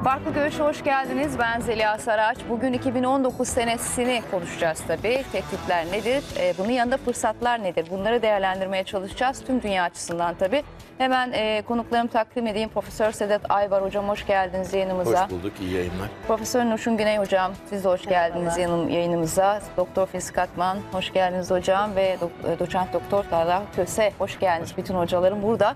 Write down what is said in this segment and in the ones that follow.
Farklı Görüş'e hoş geldiniz. Ben Zeliha Saraç. Bugün 2019 senesini konuşacağız tabii. Tehditler nedir? Bunun yanında fırsatlar nedir? Bunları değerlendirmeye çalışacağız. Tüm dünya açısından tabii. Hemen konuklarımı takdim edeyim. Profesör Sedat Ayvar Hocam hoş geldiniz yayınımıza. Hoş bulduk, iyi yayınlar. Profesör Nurşun Güney Hocam siz de hoş geldiniz yayınımıza. Doktor Filiz Katman hoş geldiniz hocam ve doçent doktor Talha Köse hoş geldiniz. Bütün hocalarım burada.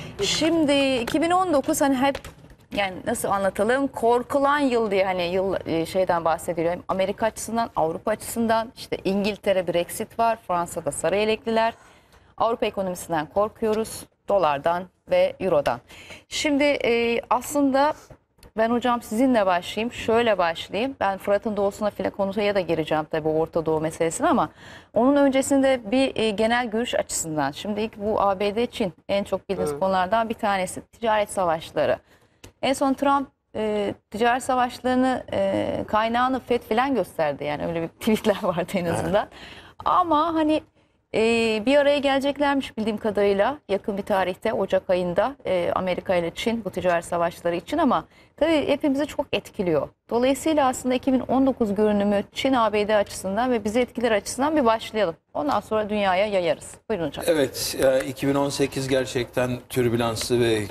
Şimdi 2019 hani hep yani nasıl anlatalım, korkulan yıl diye hani yıl şeyden bahsediliyor. Hem Amerika açısından, Avrupa açısından, işte İngiltere Brexit var, Fransa'da sarı yelekliler. Avrupa ekonomisinden korkuyoruz, dolardan ve eurodan. Şimdi aslında ben hocam sizinle başlayayım, şöyle başlayayım. Ben Fırat'ın doğusuna filan konuya da gireceğim tabii Orta Doğu meselesine ama onun öncesinde bir genel görüş açısından. Şimdi ilk bu ABD-Çin en çok bildiğiniz konulardan bir tanesi ticaret savaşları. En son Trump ticaret savaşlarını kaynağını FED falan gösterdi. Yani öyle bir tweetler vardı en azından. Ama hani bir araya geleceklermiş bildiğim kadarıyla yakın bir tarihte Ocak ayında Amerika ile Çin bu ticaret savaşları için ama tabii hepimizi çok etkiliyor. Dolayısıyla aslında 2019 görünümü Çin ABD açısından ve bizi etkiler açısından bir başlayalım. Ondan sonra dünyaya yayarız. Buyurun hocam. Evet, 2018 gerçekten türbülanslı ve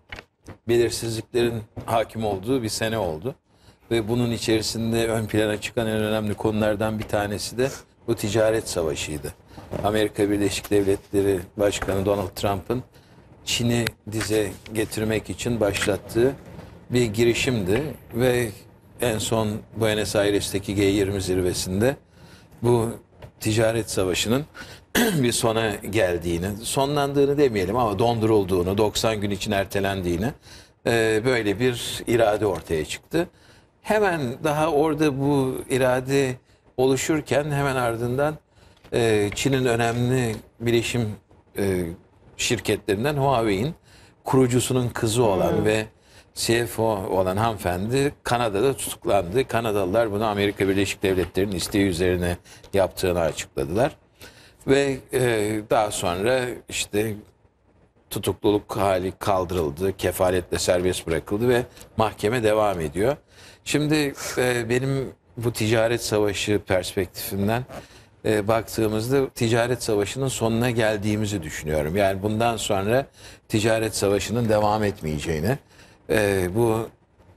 belirsizliklerin hakim olduğu bir sene oldu. Ve bunun içerisinde ön plana çıkan en önemli konulardan bir tanesi de bu ticaret savaşıydı. Amerika Birleşik Devletleri Başkanı Donald Trump'ın Çin'i dize getirmek için başlattığı bir girişimdi. Ve en son Buenos Aires'teki G20 zirvesinde bu ticaret savaşının bir sona geldiğini, sonlandığını demeyelim ama dondurulduğunu, 90 gün için ertelendiğini, böyle bir irade ortaya çıktı. Hemen daha orada bu irade oluşurken hemen ardından Çin'in önemli bilişim şirketlerinden Huawei'in kurucusunun kızı olan ve CFO olan hanımefendi Kanada'da tutuklandı. Kanadalılar bunu Amerika Birleşik Devletleri'nin isteği üzerine yaptığını açıkladılar. Ve daha sonra işte tutukluluk hali kaldırıldı, kefaletle serbest bırakıldı ve mahkeme devam ediyor. Şimdi benim bu ticaret savaşı perspektifinden baktığımızda ticaret savaşının sonuna geldiğimizi düşünüyorum. Yani bundan sonra ticaret savaşının devam etmeyeceğini, bu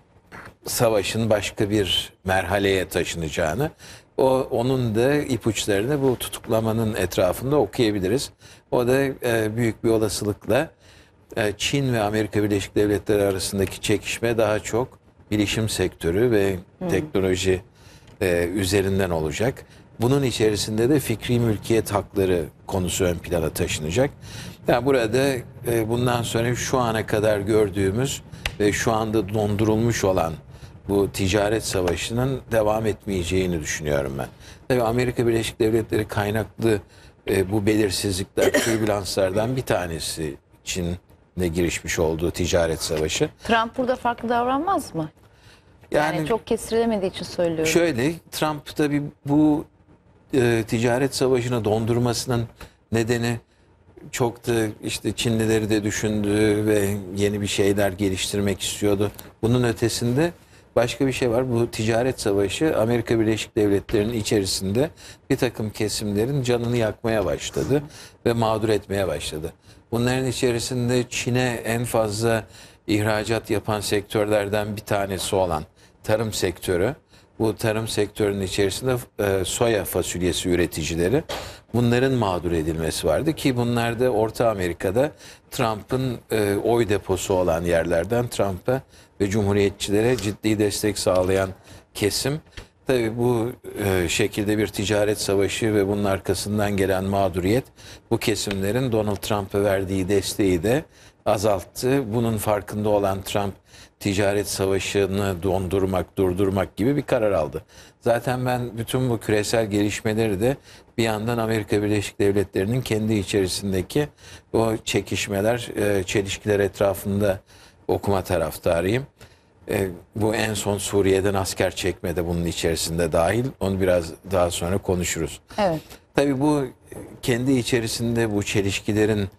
savaşın başka bir merhaleye taşınacağını, onun da ipuçlarını bu tutuklamanın etrafında okuyabiliriz. O da büyük bir olasılıkla Çin ve Amerika Birleşik Devletleri arasındaki çekişme daha çok bilişim sektörü ve teknoloji üzerinden olacak. Bunun içerisinde de fikri mülkiyet hakları konusu ön plana taşınacak. Yani burada bundan sonra şu ana kadar gördüğümüz ve şu anda dondurulmuş olan bu ticaret savaşının devam etmeyeceğini düşünüyorum ben. Tabii Amerika Birleşik Devletleri kaynaklı bu belirsizlikler, türbülanslardan bir tanesi Çin'le girişmiş olduğu ticaret savaşı. Trump burada farklı davranmaz mı? Yani çok kestirilemediği için söylüyorum. Şöyle, Trump tabii bu ticaret savaşını dondurmasının nedeni çok da işte Çinlileri de düşündü ve yeni bir şeyler geliştirmek istiyordu. Bunun ötesinde başka bir şey var. Bu ticaret savaşı Amerika Birleşik Devletleri'nin içerisinde bir takım kesimlerin canını yakmaya başladı ve mağdur etmeye başladı. Bunların içerisinde Çin'e en fazla ihracat yapan sektörlerden bir tanesi olan tarım sektörü. Bu tarım sektörünün içerisinde soya fasulyesi üreticileri, bunların mağdur edilmesi vardı ki bunlar da Orta Amerika'da Trump'ın oy deposu olan yerlerden Trump'a ve Cumhuriyetçilere ciddi destek sağlayan kesim. Tabii bu şekilde bir ticaret savaşı ve bunun arkasından gelen mağduriyet bu kesimlerin Donald Trump'a verdiği desteği de azalttı. Bunun farkında olan Trump ticaret savaşını durdurmak gibi bir karar aldı. Zaten ben bütün bu küresel gelişmeleri de bir yandan Amerika Birleşik Devletleri'nin kendi içerisindeki o çekişmeler, çelişkiler etrafında okuma taraftarıyım. Bu en son Suriye'den asker çekme de bunun içerisinde dahil. Onu biraz daha sonra konuşuruz. Evet. Tabii bu kendi içerisinde bu çelişkilerin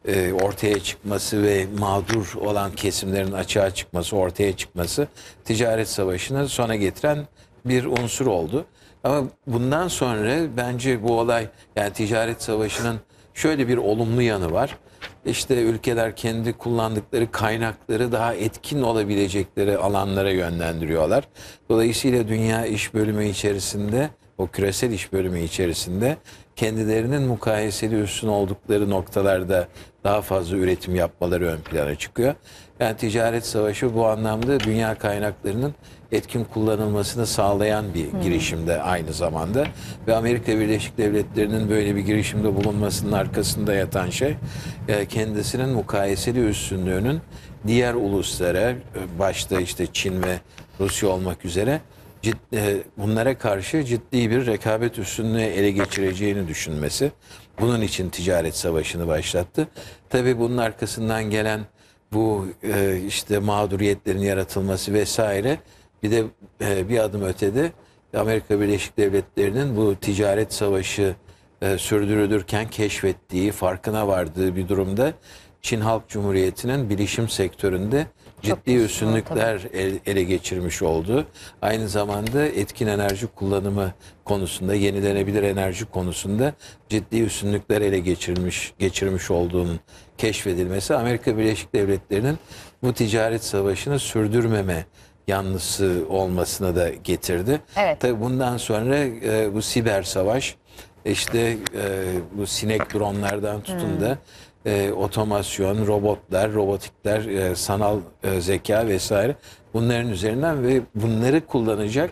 ortaya çıkması ve mağdur olan kesimlerin açığa çıkması, ortaya çıkması ticaret savaşını sona getiren bir unsur oldu. Ama bundan sonra bence bu olay, yani ticaret savaşının şöyle bir olumlu yanı var. İşte ülkeler kendi kullandıkları kaynakları daha etkin olabilecekleri alanlara yönlendiriyorlar. Dolayısıyla dünya iş bölümü içerisinde, o küresel iş bölümü içerisinde kendilerinin mukayeseli üstün oldukları noktalarda daha fazla üretim yapmaları ön plana çıkıyor. Yani ticaret savaşı bu anlamda dünya kaynaklarının etkin kullanılmasını sağlayan bir girişimde aynı zamanda. Ve Amerika Birleşik Devletleri'nin böyle bir girişimde bulunmasının arkasında yatan şey, kendisinin mukayeseli üstünlüğünün diğer uluslara, başta işte Çin ve Rusya olmak üzere bunlara karşı ciddi bir rekabet üstünlüğü ele geçireceğini düşünmesi. Bunun için ticaret savaşını başlattı. Tabii bunun arkasından gelen bu işte mağduriyetlerin yaratılması vesaire, bir de bir adım ötede Amerika Birleşik Devletleri'nin bu ticaret savaşı sürdürülürken keşfettiği, farkına vardığı bir durumda Çin Halk Cumhuriyeti'nin bilişim sektöründe ciddi üstünlükler ele geçirmiş oldu. Aynı zamanda etkin enerji kullanımı konusunda, yenilenebilir enerji konusunda ciddi üstünlükler ele geçirmiş olduğunun keşfedilmesi Amerika Birleşik Devletleri'nin bu ticaret savaşını sürdürmeme yanlısı olmasına da getirdi. Evet. Tabii bundan sonra bu siber savaş, işte bu sinek dronlardan tutun da otomasyon, robotlar, robotikler, sanal zeka vesaire, bunların üzerinden ve bunları kullanacak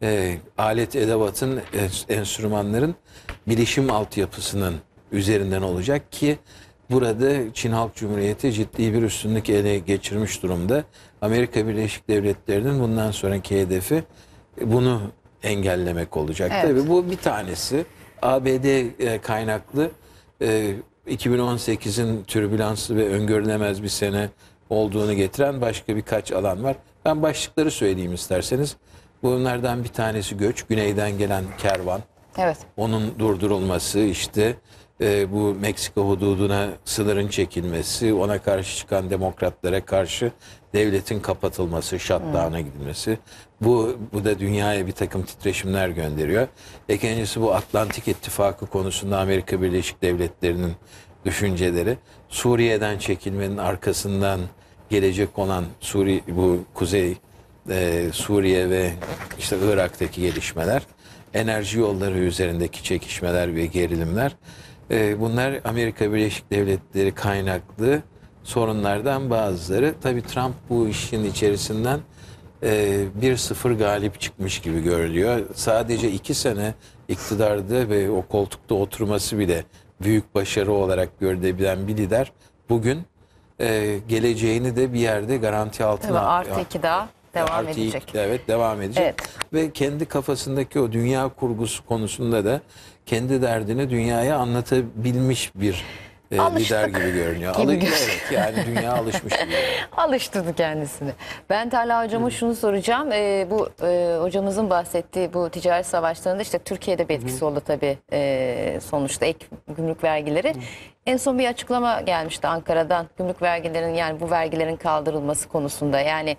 alet edevatın, enstrümanların bilişim altyapısının üzerinden olacak ki burada Çin Halk Cumhuriyeti ciddi bir üstünlük ele geçirmiş durumda. Amerika Birleşik Devletleri'nin bundan sonraki hedefi bunu engellemek olacak. Evet. Tabii bu bir tanesi. ABD kaynaklı 2018'in türbülanslı ve öngörülemez bir sene olduğunu getiren başka birkaç alan var. Ben başlıkları söyleyeyim isterseniz. Bunlardan bir tanesi göç, güneyden gelen kervan. Evet. Onun durdurulması, işte bu Meksika hududuna sınırın çekilmesi, ona karşı çıkan demokratlara karşı devletin kapatılması, shutdown'a gidilmesi. Bu da dünyaya bir takım titreşimler gönderiyor. İkincisi bu Atlantik İttifakı konusunda Amerika Birleşik Devletleri'nin düşünceleri. Suriye'den çekilmenin arkasından gelecek olan bu Kuzey Suriye ve işte Irak'taki gelişmeler, enerji yolları üzerindeki çekişmeler ve gerilimler. Bunlar Amerika Birleşik Devletleri kaynaklı sorunlardan bazıları. Tabii Trump bu işin içerisinden 1-0 galip çıkmış gibi görülüyor. Sadece 2 sene iktidarda ve o koltukta oturması bile büyük başarı olarak görülebilen bir lider bugün geleceğini de bir yerde garanti altına... Tabii artı 2 daha devam edecek. Evet, devam edecek. Evet. Ve kendi kafasındaki o dünya kurgusu konusunda da kendi derdini dünyaya anlatabilmiş bir lider gibi görünüyor. Evet, yani dünya alışmış gibi. Alıştırdı kendisini. Ben Talha hocama şunu soracağım. Bu hocamızın bahsettiği bu ticaret savaşlarında işte Türkiye'de bir etkisi oldu tabii, sonuçta ek gümrük vergileri. En son bir açıklama gelmişti Ankara'dan, gümrük vergilerinin, yani bu vergilerin kaldırılması konusunda. Yani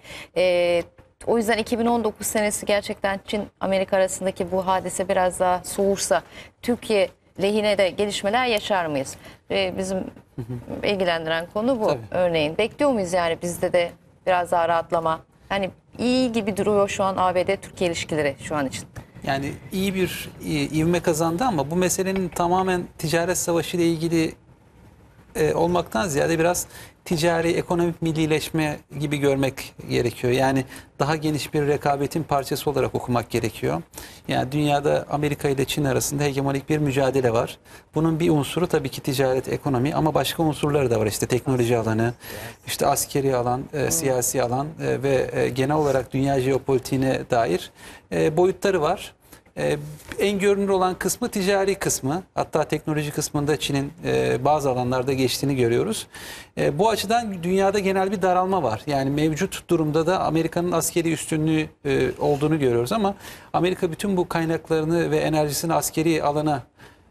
o yüzden 2019 senesi gerçekten Çin-Amerika arasındaki bu hadise biraz daha soğursa Türkiye lehine de gelişmeler yaşar mıyız? Bizim ilgilendiren konu bu. Tabii. Örneğin bekliyor muyuz yani bizde de biraz daha rahatlama? Hani iyi gibi duruyor şu an ABD-Türkiye ilişkileri şu an için. Yani iyi bir ivme kazandı ama bu meselenin tamamen ticaret savaşı ile ilgili olmaktan ziyade biraz ticari, ekonomik millileşme gibi görmek gerekiyor. Yani daha geniş bir rekabetin parçası olarak okumak gerekiyor. Yani dünyada Amerika ile Çin arasında hegemonik bir mücadele var. Bunun bir unsuru tabii ki ticaret, ekonomi, ama başka unsurları da var. İşte teknoloji alanı, işte askeri alan, siyasi alan ve genel olarak dünya jeopolitiğine dair boyutları var. En görünür olan kısmı ticari kısmı. Hatta teknoloji kısmında Çin'in bazı alanlarda geçtiğini görüyoruz. Bu açıdan dünyada genel bir daralma var. Yani mevcut durumda da Amerika'nın askeri üstünlüğü olduğunu görüyoruz ama Amerika bütün bu kaynaklarını ve enerjisini askeri alana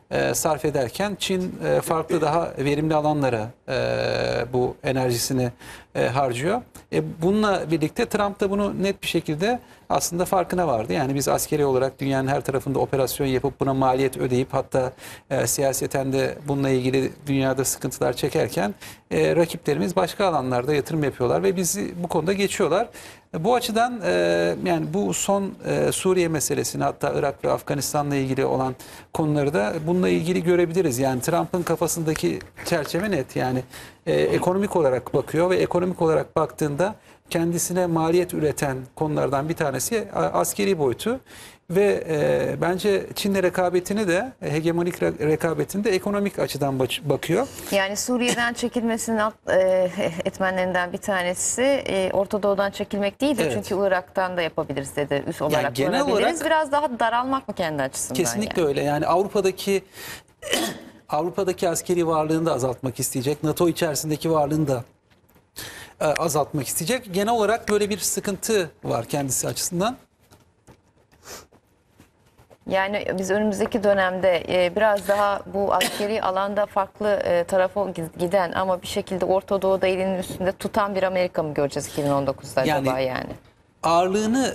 sarf ederken Çin farklı daha verimli alanlara bu enerjisini harcıyor. Bununla birlikte Trump da bunu net bir şekilde aslında farkına vardı. Yani biz askeri olarak dünyanın her tarafında operasyon yapıp buna maliyet ödeyip hatta siyaseten de bununla ilgili dünyada sıkıntılar çekerken rakiplerimiz başka alanlarda yatırım yapıyorlar ve bizi bu konuda geçiyorlar. Bu açıdan yani bu son Suriye meselesini hatta Irak ve Afganistan'la ilgili olan konuları da bununla ilgili görebiliriz. Yani Trump'ın kafasındaki çerçeve net, yani ekonomik olarak bakıyor ve ekonomik olarak baktığında kendisine maliyet üreten konulardan bir tanesi askeri boyutu ve bence Çin'le rekabetini de hegemonik rekabetini de ekonomik açıdan bakıyor. Yani Suriye'den çekilmesinin etmenlerinden bir tanesi Orta Doğu'dan çekilmek değildi. Evet. Çünkü Irak'tan da yapabiliriz dedi. Üst olarak genel kullanabiliriz. olarak Biraz daha daralmak mı kendi açısından? Kesinlikle yani? öyle. Yani Avrupa'daki askeri varlığını da azaltmak isteyecek. NATO içerisindeki varlığını da azaltmak isteyecek. Genel olarak böyle bir sıkıntı var kendisi açısından. Yani biz önümüzdeki dönemde biraz daha bu askeri alanda farklı tarafa giden ama bir şekilde Orta Doğu'da elinin üstünde tutan bir Amerika mı göreceğiz 2019'da acaba yani? Ağırlığını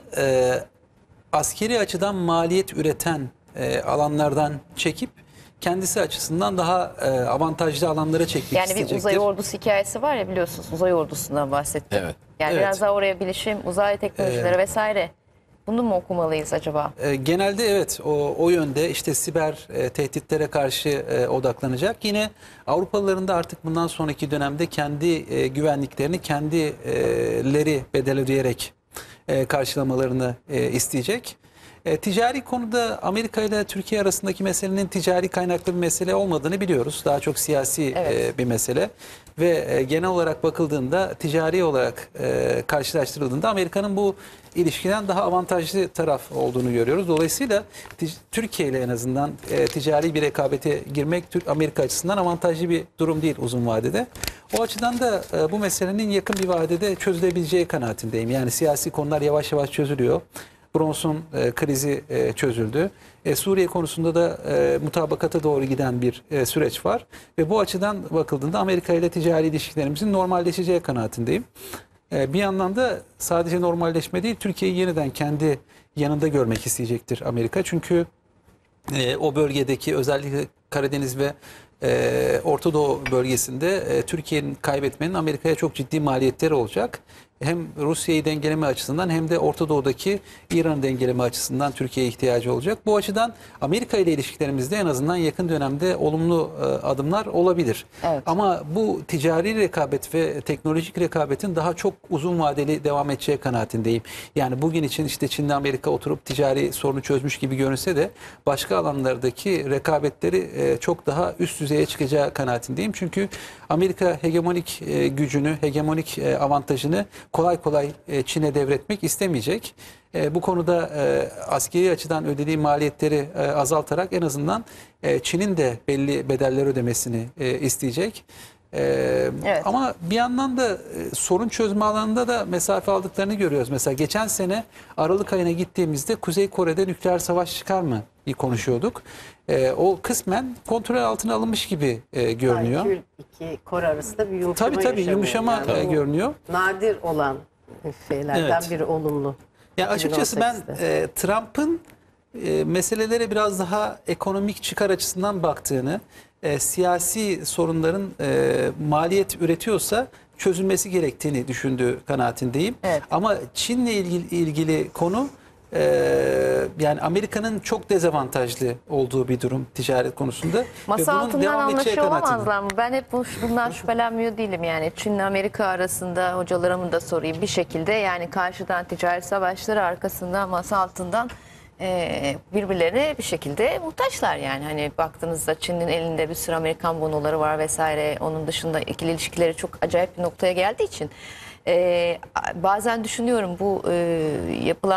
askeri açıdan maliyet üreten alanlardan çekip kendisi açısından daha avantajlı alanlara çekmek Yani isteyecektir. bir uzay ordusu hikayesi var ya, biliyorsunuz, uzay ordusundan bahsettim. Evet. Yani Evet. biraz daha oraya bilişim, uzay teknolojileri vesaire. Bunu mu okumalıyız acaba? Genelde evet, o yönde işte siber tehditlere karşı odaklanacak. Yine Avrupalıların da artık bundan sonraki dönemde kendi güvenliklerini kendileri bedel ödeyerek karşılamalarını isteyecek. Ticari konuda Amerika ile Türkiye arasındaki meselenin ticari kaynaklı bir mesele olmadığını biliyoruz. Daha çok siyasi Evet. bir mesele. Ve genel olarak bakıldığında, ticari olarak karşılaştırıldığında Amerika'nın bu ilişkiden daha avantajlı taraf olduğunu görüyoruz. Dolayısıyla Türkiye ile en azından ticari bir rekabete girmek Amerika açısından avantajlı bir durum değil uzun vadede. O açıdan da bu meselenin yakın bir vadede çözülebileceği kanaatindeyim. Yani siyasi konular yavaş yavaş çözülüyor. Bronson krizi çözüldü. Suriye konusunda da mutabakata doğru giden bir süreç var. Ve bu açıdan bakıldığında Amerika ile ticari ilişkilerimizin normalleşeceği kanaatindeyim. Bir yandan da sadece normalleşme değil, Türkiye'yi yeniden kendi yanında görmek isteyecektir Amerika. Çünkü o bölgedeki özellikle Karadeniz ve Orta Doğu bölgesinde Türkiye'nin kaybetmenin Amerika'ya çok ciddi maliyetleri olacak. Hem Rusya'yı dengeleme açısından hem de Orta Doğu'daki İran'ı dengeleme açısından Türkiye'ye ihtiyacı olacak. Bu açıdan Amerika ile ilişkilerimizde en azından yakın dönemde olumlu adımlar olabilir. Evet. Ama bu ticari rekabet ve teknolojik rekabetin daha çok uzun vadeli devam edeceği kanaatindeyim. Yani bugün için işte Çin'le Amerika oturup ticari sorunu çözmüş gibi görünse de başka alanlardaki rekabetleri çok daha üst düzeye çıkacağı kanaatindeyim. Çünkü Amerika hegemonik gücünü, hegemonik avantajını kolay kolay Çin'e devretmek istemeyecek. Bu konuda askeri açıdan ödediği maliyetleri azaltarak en azından Çin'in de belli bedeller ödemesini isteyecek. Evet. Ama bir yandan da sorun çözme alanında da mesafe aldıklarını görüyoruz. Mesela geçen sene Aralık ayına gittiğimizde Kuzey Kore'de nükleer savaş çıkar mı konuşuyorduk. O kısmen kontrol altına alınmış gibi görünüyor. Yani iki Kore arasında bir yumuşama Tabii yaşanıyor. yumuşama Yani bu görünüyor. nadir olan şeylerden Evet. biri olumlu. Yani açıkçası ben 2018'de. Trump'ın meselelere biraz daha ekonomik çıkar açısından baktığını, siyasi sorunların maliyet üretiyorsa çözülmesi gerektiğini düşündüğü kanaatindeyim. Evet. Ama Çin'le ilgili konu yani Amerika'nın çok dezavantajlı olduğu bir durum ticaret konusunda. Ve Masa bunun altından devam edeceği anlaşıyor kanaatindeyim. olamazlar mı? Ben hep bundan şüphelenmiyor değilim yani. Çin'le Amerika arasında hocalarımın da sorayım bir şekilde, yani karşıdan ticaret savaşları, arkasından masa altından birbirlerine bir şekilde muhtaçlar yani. Hani baktığınızda Çin'in elinde bir sürü Amerikan bonoları var vesaire. Onun dışında ikili ilişkileri çok acayip bir noktaya geldiği için bazen düşünüyorum bu yapılan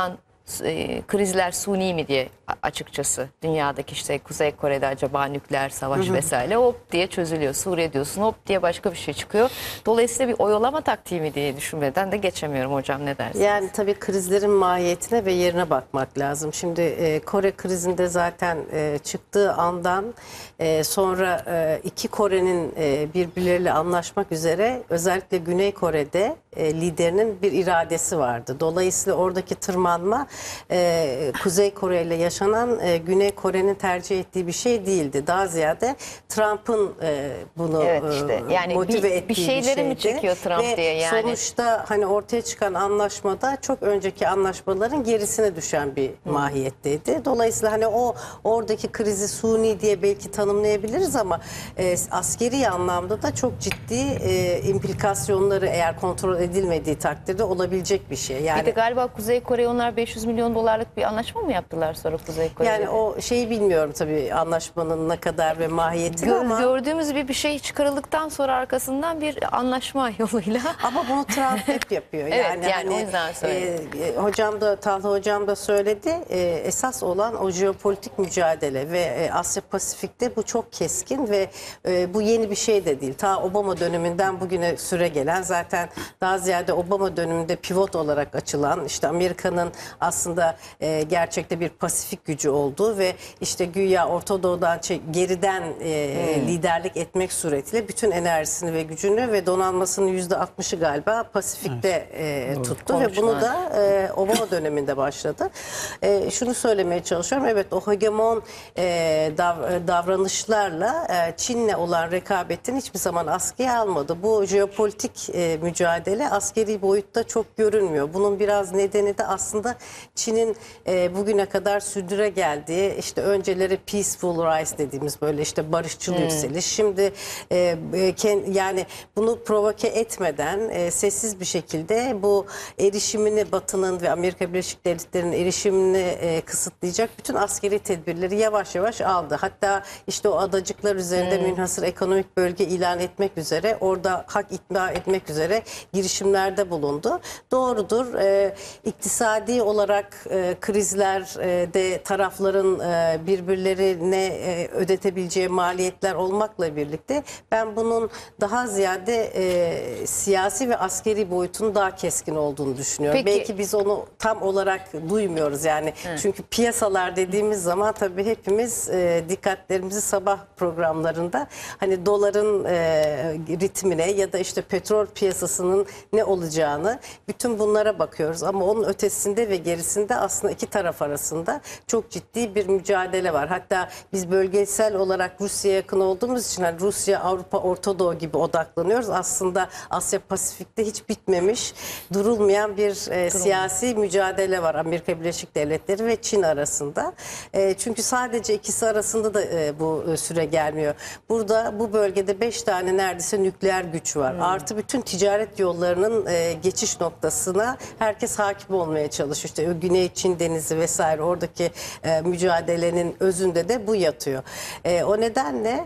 krizler suni mi diye açıkçası dünyadaki işte Kuzey Kore'de acaba nükleer savaş vesaire hop diye çözülüyor. Suriye diyorsun hop diye başka bir şey çıkıyor. Dolayısıyla bir oyalama taktiği mi diye düşünmeden de geçemiyorum hocam, ne dersiniz? Yani tabii krizlerin mahiyetine ve yerine bakmak lazım. Şimdi Kore krizinde zaten çıktığı andan sonra iki Kore'nin birbirleriyle anlaşmak üzere özellikle Güney Kore'de liderinin bir iradesi vardı. Dolayısıyla oradaki tırmanma Kuzey Kore ile yaşanan Güney Kore'nin tercih ettiği bir şey değildi. Daha ziyade Trump'ın bunu Evet işte. Yani motive bir ettiği şeyleri mi şeydi. çekiyor Trump Ve diye yani. sonuçta hani ortaya çıkan anlaşmada çok önceki anlaşmaların gerisine düşen bir mahiyetteydi. Dolayısıyla hani o oradaki krizi suni diye belki tanımlayabiliriz ama askeri anlamda da çok ciddi implikasyonları eğer kontrol edilmediği takdirde olabilecek bir şey. Yani Bir de galiba Kuzey Kore onlar 500 milyon dolarlık bir anlaşma mı yaptılar sonra Kuzey Kore'yle? yani o şeyi bilmiyorum tabii anlaşmanın ne kadar ve mahiyetini ama Gördüğümüz bir şey çıkarıldıktan sonra arkasından bir anlaşma yoluyla. ama bunu Trump hep yapıyor. Evet, yani yani o yüzden söyledim. Talha hocam da söyledi. Esas olan o jeopolitik mücadele ve Asya Pasifik'te bu çok keskin ve bu yeni bir şey de değil. Ta Obama döneminden bugüne süre gelen, zaten daha ziyade Obama döneminde pivot olarak açılan, işte Amerika'nın aslında gerçekte bir Pasifik gücü olduğu ve işte güya Orta Doğu'dan geriden liderlik etmek suretiyle bütün enerjisini ve gücünü ve donanmasının %60'ı galiba Pasifik'te tuttu ve bunu da Obama döneminde başladı. Şunu söylemeye çalışıyorum. Evet, o hegemon davranışlarla Çin'le olan rekabetin hiçbir zaman askıya almadı. Bu jeopolitik mücadele askeri boyutta çok görünmüyor. Bunun biraz nedeni de aslında Çin'in bugüne kadar sürdüre geldiği, işte önceleri peaceful rise dediğimiz böyle işte barışçıl yükseliş. Şimdi yani bunu provoke etmeden sessiz bir şekilde bu erişimini, Batı'nın ve Amerika Birleşik Devletleri'nin erişimini kısıtlayacak bütün askeri tedbirleri yavaş yavaş aldı. Hatta işte o adacıklar üzerinde münhasır ekonomik bölge ilan etmek üzere, orada hak iddia etmek üzere girişimlerde bulundu. Doğrudur. İktisadi olarak krizlerde tarafların birbirlerine ödetebileceği maliyetler olmakla birlikte ben bunun daha ziyade siyasi ve askeri boyutunun daha keskin olduğunu düşünüyorum. Peki. Belki biz onu tam olarak duymuyoruz yani. Çünkü piyasalar dediğimiz zaman tabii hepimiz dikkatlerimizi sabah programlarında hani doların ritmine ya da işte petrol piyasasının ne olacağını, bütün bunlara bakıyoruz ama onun ötesinde ve gerisinde aslında iki taraf arasında çok ciddi bir mücadele var. Hatta biz bölgesel olarak Rusya'ya yakın olduğumuz için hani Rusya, Avrupa, Orta Doğu gibi odaklanıyoruz. Aslında Asya Pasifik'te hiç bitmemiş, durulmayan bir siyasi mücadele var Amerika Birleşik Devletleri ve Çin arasında. Çünkü sadece ikisi arasında da bu süre gelmiyor. Burada bu bölgede 5 tane neredeyse nükleer güç var. Artı bütün ticaret yollarının geçiş noktasına herkes hakim olmaya çalışıyor. İşte Güney Çin Denizi vesaire, oradaki mücadelenin özünde de bu yatıyor. O nedenle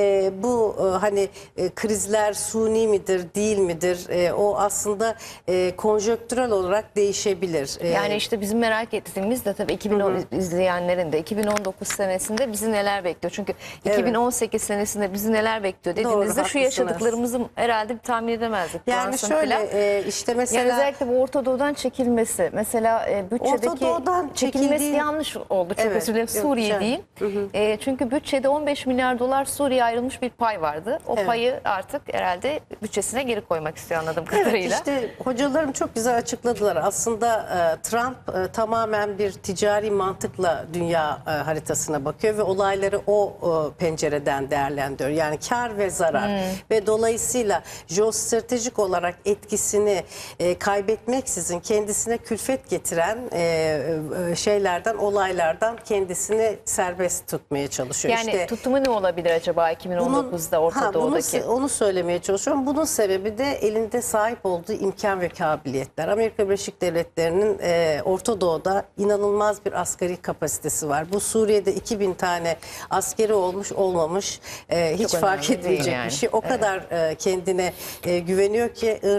bu hani krizler suni midir değil midir, o aslında konjonktürel olarak değişebilir. Yani işte bizim merak ettiğimiz de tabii 2010 izleyenlerin de 2019 senesinde bizi neler bekliyor? Çünkü 2018 senesinde bizi neler bekliyor dediğimizde şu haklısınız. yaşadıklarımızı herhalde bir tahmin edemezdik. Yani Brunson şöyle falan. işte Yani mesela özellikle bu Orta Doğu'dan çekilmesi. Mesela bütçedeki Orta Doğu'dan çekilmesi çekildiği- yanlış oldu. Çok Evet, özür dilerim. yok, Suriye güzel. değil. Çünkü bütçede 15 milyar dolar Suriye'ye ayrılmış bir pay vardı. O Evet. payı artık herhalde bütçesine geri koymak istiyor anladığım Evet, kadarıyla. işte hocalarım çok güzel açıkladılar. Aslında Trump tamamen bir ticari mantıkla dünya haritasına bakıyor ve olayları o pencereden değerlendiriyor. Yani kar ve zarar ve dolayısıyla jeostratejik olarak etkisini kaybetmeksizin kendisine külfet getiren şeylerden, olaylardan kendisini serbest tutmaya çalışıyor. Yani İşte tutumu ne olabilir acaba 2019'da Orta Doğu'daki? onu söylemeye çalışıyorum. Bunun sebebi de elinde sahip olduğu imkan ve kabiliyetler. Amerika Birleşik Devletleri'nin Orta Doğu'da inanılmaz bir asgari kapasitesi var. Bu Suriye'de 2000 tane askeri olmuş olmamış hiç Çok fark önemli değil etmeyecek yani. bir şey. O kadar kendine güveniyor ki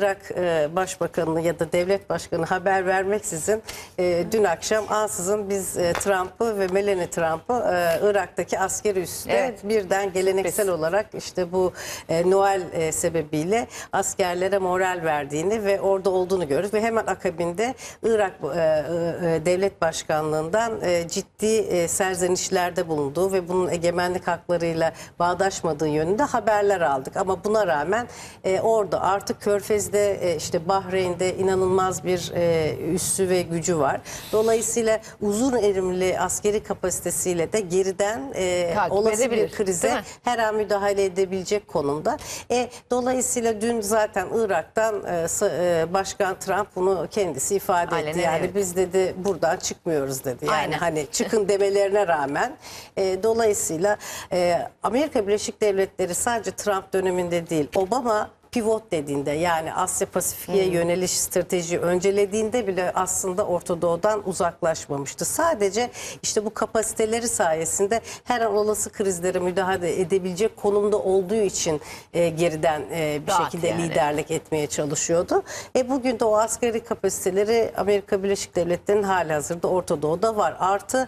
Irak Başbakanı ya da devlet başkanı haber vermeksizin dün akşam ansızın biz Trump'ı ve Melania Trump'ı Irak'taki askeri üste Evet. birden geleneksel olarak işte bu Noel sebebiyle askerlere moral verdiğini ve orada olduğunu görüyoruz ve hemen akabinde Irak devlet başkanlığından ciddi serzenişlerde bulunduğu ve bunun egemenlik haklarıyla bağdaşmadığı yönünde haberler aldık. Ama buna rağmen orada artık Körfez'de işte Bahreyn'de inanılmaz bir üssü ve gücü var. Dolayısıyla uzun erimli askeri kapasitesiyle de geriden Takip olası edebilir, bir değil krize mi? her an müdahale edebilecek konumda. Dolayısıyla dün zaten Irak'tan Başkan Trump bunu kendisi ifade Aynen, etti. Yani evet. biz dedi buradan çıkmıyoruz dedi. Yani Aynen. hani çıkın demelerine rağmen dolayısıyla Amerika Birleşik Devletleri sadece Trump döneminde değil, Obama pivot dediğinde yani Asya Pasifik'e yöneliş strateji öncelediğinde bile aslında Orta Doğu'dan uzaklaşmamıştı. Sadece işte bu kapasiteleri sayesinde her an olası krizlere müdahale edebilecek konumda olduğu için geriden bir Rahat şekilde yani. liderlik etmeye çalışıyordu. Bugün de o askeri kapasiteleri Amerika Birleşik Devletleri'nin halihazırda Orta Doğu'da var. Artı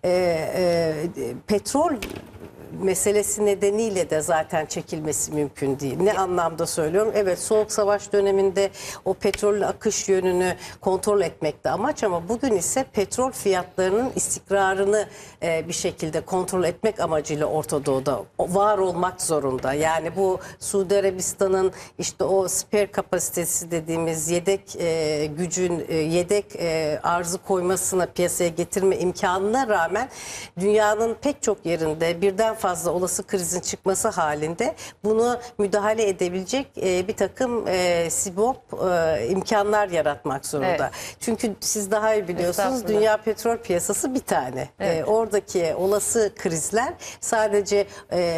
petrol meselesi nedeniyle de zaten çekilmesi mümkün değil. Ne anlamda söylüyorum? Evet, Soğuk Savaş döneminde o petrolün akış yönünü kontrol etmekte amaç ama bugün ise petrol fiyatlarının istikrarını bir şekilde kontrol etmek amacıyla Orta Doğu'da var olmak zorunda. Yani bu Suudi Arabistan'ın işte o spare kapasitesi dediğimiz yedek gücün yedek arzı koymasına piyasaya getirme imkanına rağmen dünyanın pek çok yerinde birden fazla olası krizin çıkması halinde bunu müdahale edebilecek bir takım sibop imkanlar yaratmak zorunda. Evet. Çünkü siz daha iyi biliyorsunuz Estağfurullah. dünya petrol piyasası bir tane. Evet. Oradaki olası krizler sadece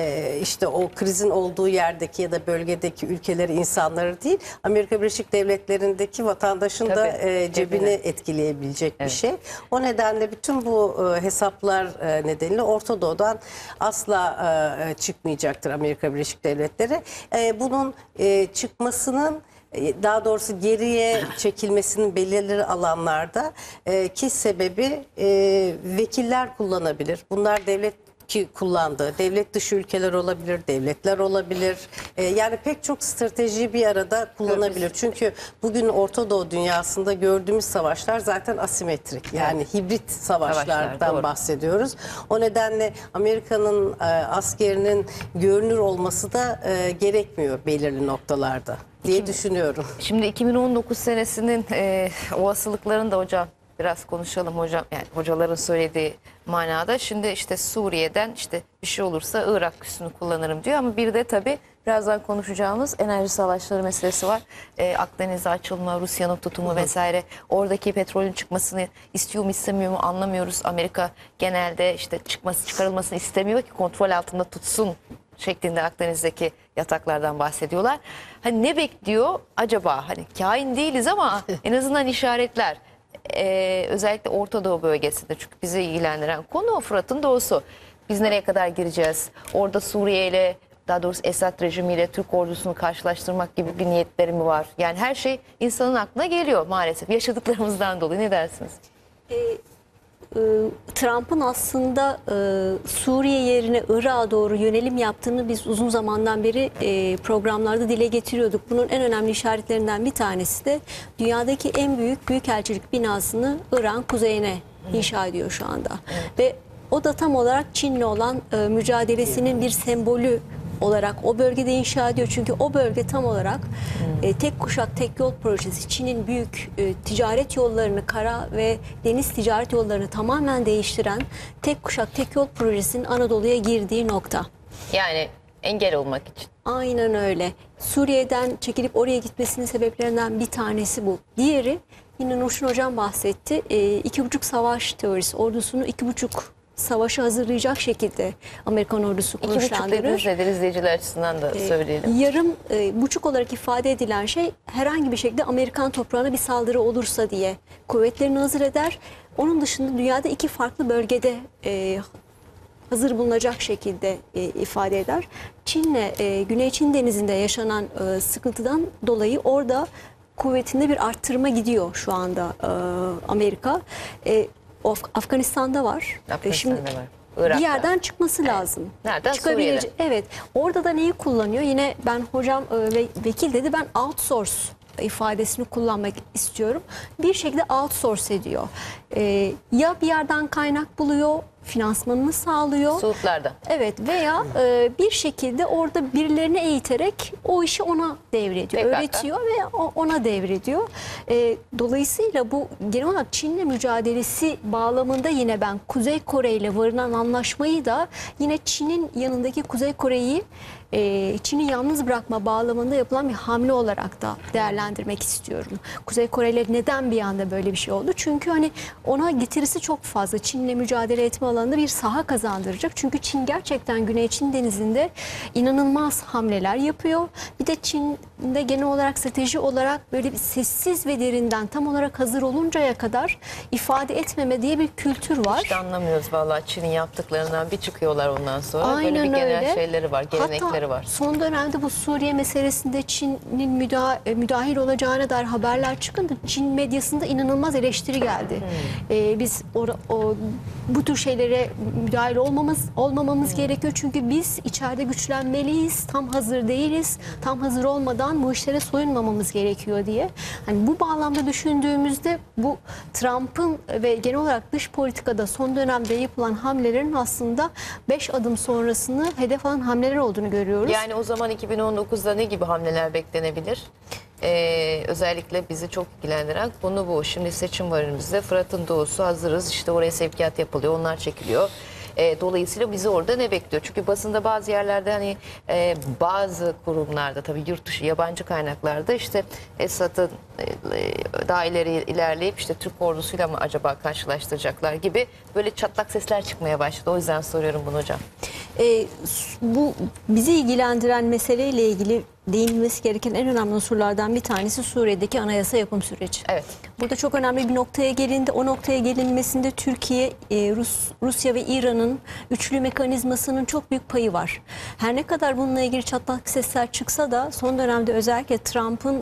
işte o krizin olduğu yerdeki ya da bölgedeki ülkeleri, insanları değil, Amerika Birleşik Devletleri'ndeki vatandaşın da Tabii, cebini cebine. etkileyebilecek bir şey. O nedenle bütün bu hesaplar nedeniyle Orta Doğu'dan asla çıkmayacaktır Amerika Birleşik Devletleri. Bunun çıkmasının daha doğrusu geriye çekilmesinin belirli alanlarda ki sebebi vekiller kullanabilir. Bunlar devlet ki kullandığı devlet dışı ülkeler olabilir, devletler olabilir. Yani pek çok stratejiyi bir arada kullanabilir. Çünkü bugün Orta Doğu dünyasında gördüğümüz savaşlar zaten asimetrik. Yani hibrit savaşlardan Doğru. bahsediyoruz. O nedenle Amerika'nın askerinin görünür olması da gerekmiyor belirli noktalarda diye düşünüyorum. Şimdi 2019 senesinin olasılıklarını da hocam biraz konuşalım hocam. Yani hocaların söylediği manada. Şimdi işte Suriye'den işte bir şey olursa Irak üssünü kullanırım diyor ama bir de tabii birazdan konuşacağımız enerji savaşları meselesi var. Akdeniz'e açılma, Rusya'nın tutumu vesaire. Oradaki petrolün çıkmasını istiyor mu istemiyor mu anlamıyoruz. Amerika genelde işte çıkarılmasını istemiyor ki kontrol altında tutsun şeklinde Akdeniz'deki yataklardan bahsediyorlar. Hani ne bekliyor acaba? Hani kain değiliz ama en azından işaretler. Özellikle Orta Doğu bölgesinde çünkü bizi ilgilendiren konu o Fırat'ın doğusu. Biz nereye kadar gireceğiz? Orada Suriye ile daha doğrusu Esad rejimiyle Türk ordusunu karşılaştırmak gibi bir niyetleri mi var? Yani her şey insanın aklına geliyor maalesef yaşadıklarımızdan dolayı. Ne dersiniz? Trump'ın aslında Suriye yerine Irak'a doğru yönelim yaptığını biz uzun zamandan beri programlarda dile getiriyorduk. Bunun en önemli işaretlerinden bir tanesi de dünyadaki en büyük büyükelçilik binasını Irak'ın kuzeyine inşa ediyor şu anda. Ve o da tam olarak Çin'le olan mücadelesinin bir sembolü olarak o bölgede inşa ediyor. Çünkü o bölge tam olarak tek kuşak tek yol projesi Çin'in büyük ticaret yollarını, kara ve deniz ticaret yollarını tamamen değiştiren tek kuşak tek yol projesinin Anadolu'ya girdiği nokta. Yani engel olmak için. Aynen öyle. Suriye'den çekilip oraya gitmesinin sebeplerinden bir tanesi bu. Diğeri yine Nurşin Hocam bahsetti. 2,5 savaş teorisi ordusunu 2,5 savaşı hazırlayacak şekilde Amerikan ordusu 2,5 konuşlandırır. dediğiniz nedir? İzleyiciler açısından da söyleyelim. Yarım buçuk olarak ifade edilen şey herhangi bir şekilde Amerikan toprağına bir saldırı olursa diye kuvvetlerini hazır eder. Onun dışında dünyada iki farklı bölgede hazır bulunacak şekilde ifade eder. Çin'le Güney Çin Denizi'nde yaşanan sıkıntıdan dolayı orada kuvvetinde bir arttırma gidiyor şu anda Amerika. Afganistan'da var. Afganistan'da var. Bir Irak'ta. yerden çıkması lazım. Nereden? Çıkabilecek. Evet. Orada da neyi kullanıyor? Yine ben hocam vekil dedi, ben outsource ifadesini kullanmak istiyorum. Bir şekilde outsource ediyor. Ya bir yerden kaynak buluyor, finansmanını sağlıyor. Suudlar'da. Evet, veya bir şekilde orada birilerini eğiterek o işi ona devrediyor. PKK. Öğretiyor ve ona devrediyor. Dolayısıyla bu genel olarak Çin'le mücadelesi bağlamında yine ben Kuzey Kore ile varılan anlaşmayı da yine Çin'in yanındaki Kuzey Kore'yi Çin'i yalnız bırakma bağlamında yapılan bir hamle olarak da değerlendirmek istiyorum. Kuzey Kore ile neden bir anda böyle bir şey oldu? Çünkü hani ona getirisi çok fazla. Çin'le mücadele etme alanında bir saha kazandıracak. Çünkü Çin gerçekten Güney Çin Denizi'nde inanılmaz hamleler yapıyor. Bir de Çin'de genel olarak strateji olarak böyle bir sessiz ve derinden tam olarak hazır oluncaya kadar ifade etmeme diye bir kültür var. Hiç de anlamıyoruz vallahi Çin'in yaptıklarından, bir çıkıyorlar ondan sonra. Aynen böyle bir genel öyle. şeyleri var, gelenekleri Hatta var. son dönemde bu Suriye meselesinde Çin'in müdahil olacağına dair haberler çıkınca Çin medyasında inanılmaz eleştiri geldi. Biz bu tür şeylere müdahil olmamamız gerekiyor. Çünkü biz içeride güçlenmeliyiz. Tam hazır değiliz. Tam hazır olmadan bu işlere soyunmamamız gerekiyor diye. Hani bu bağlamda düşündüğümüzde bu Trump'ın ve genel olarak dış politikada son dönemde yapılan hamlelerin aslında 5 adım sonrasını hedef alan hamleler olduğunu görüyoruz. Yani o zaman 2019'da ne gibi hamleler beklenebilir? Özellikle bizi çok ilgilendiren konu bu. Şimdi seçim var önümüzde. Fırat'ın doğusu, hazırız. İşte oraya sevkiyat yapılıyor. Onlar çekiliyor. Dolayısıyla bizi orada ne bekliyor? Çünkü basında bazı yerlerde hani bazı kurumlarda tabii yurt dışı yabancı kaynaklarda işte Esad'ın daha ilerleyip işte Türk ordusuyla mı acaba karşılaştıracaklar gibi böyle çatlak sesler çıkmaya başladı. O yüzden soruyorum bunu hocam. Bu bizi ilgilendiren meseleyle ilgili değinilmesi gereken en önemli unsurlardan bir tanesi Suriye'deki anayasa yapım süreci. Evet. Burada çok önemli bir noktaya gelindi. O noktaya gelinmesinde Türkiye, Rusya ve İran'ın üçlü mekanizmasının çok büyük payı var. Her ne kadar bununla ilgili çatlak sesler çıksa da son dönemde özellikle Trump'ın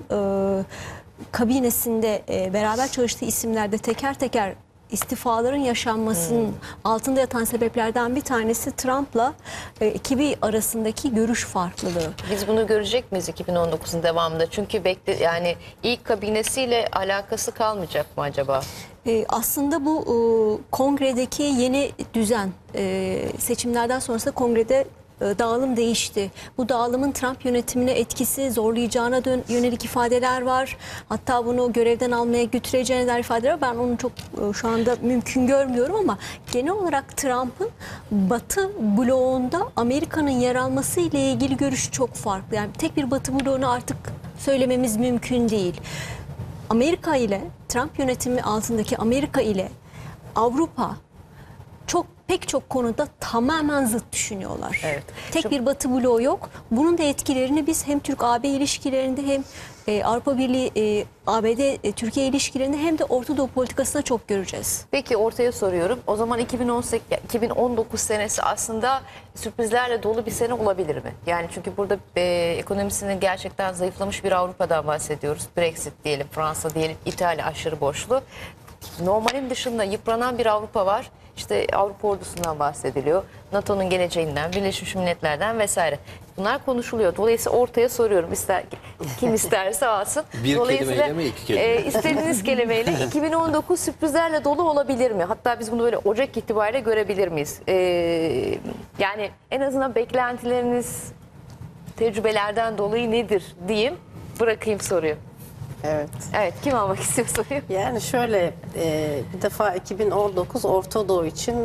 kabinesinde beraber çalıştığı isimlerde teker teker istifaların yaşanmasının altında yatan sebeplerden bir tanesi Trump'la ekibi arasındaki görüş farklılığı. Biz bunu görecek miyiz 2019'un devamında? Çünkü yani ilk kabinesiyle alakası kalmayacak mı acaba? Aslında bu kongredeki yeni düzen seçimlerden sonrasında kongrede dağılım değişti. Bu dağılımın Trump yönetimine etkisi zorlayacağına yönelik ifadeler var. Hatta bunu görevden almaya götüreceğine dair ifadeler var. Ben onu çok şu anda mümkün görmüyorum ama genel olarak Trump'ın Batı bloğunda Amerika'nın yer alması ile ilgili görüşü çok farklı. Yani tek bir Batı bloğunu artık söylememiz mümkün değil. Amerika ile Trump yönetimi altındaki Amerika ile Avrupa pek çok konuda tamamen zıt düşünüyorlar. Evet. Tek bir Batı bloğu yok. Bunun da etkilerini biz hem Türk-AB ilişkilerinde hem Avrupa Birliği, ABD, Türkiye ilişkilerinde hem de Orta Doğu politikasında çok göreceğiz. Peki ortaya soruyorum. O zaman 2019 senesi aslında sürprizlerle dolu bir sene olabilir mi? Yani çünkü burada ekonomisinin gerçekten zayıflamış bir Avrupa'dan bahsediyoruz. Brexit diyelim, Fransa diyelim, İtalya aşırı borçlu. Normalin dışında yıpranan bir Avrupa var. İşte Avrupa ordusundan bahsediliyor. NATO'nun geleceğinden, Birleşmiş Milletler'den vesaire. Bunlar konuşuluyor. Dolayısıyla ortaya soruyorum. Kim isterse alsın. Bir kelimeyle mi, iki kelimeyle? İstediğiniz kelimeyle 2019 sürprizlerle dolu olabilir mi? Hatta biz bunu böyle Ocak itibariyle görebilir miyiz? Yani en azından beklentileriniz tecrübelerden dolayı nedir diyeyim. Bırakayım soruyu. Evet. Evet, kim almak istiyor soruyu? Yani şöyle bir defa 2019 Orta Doğu için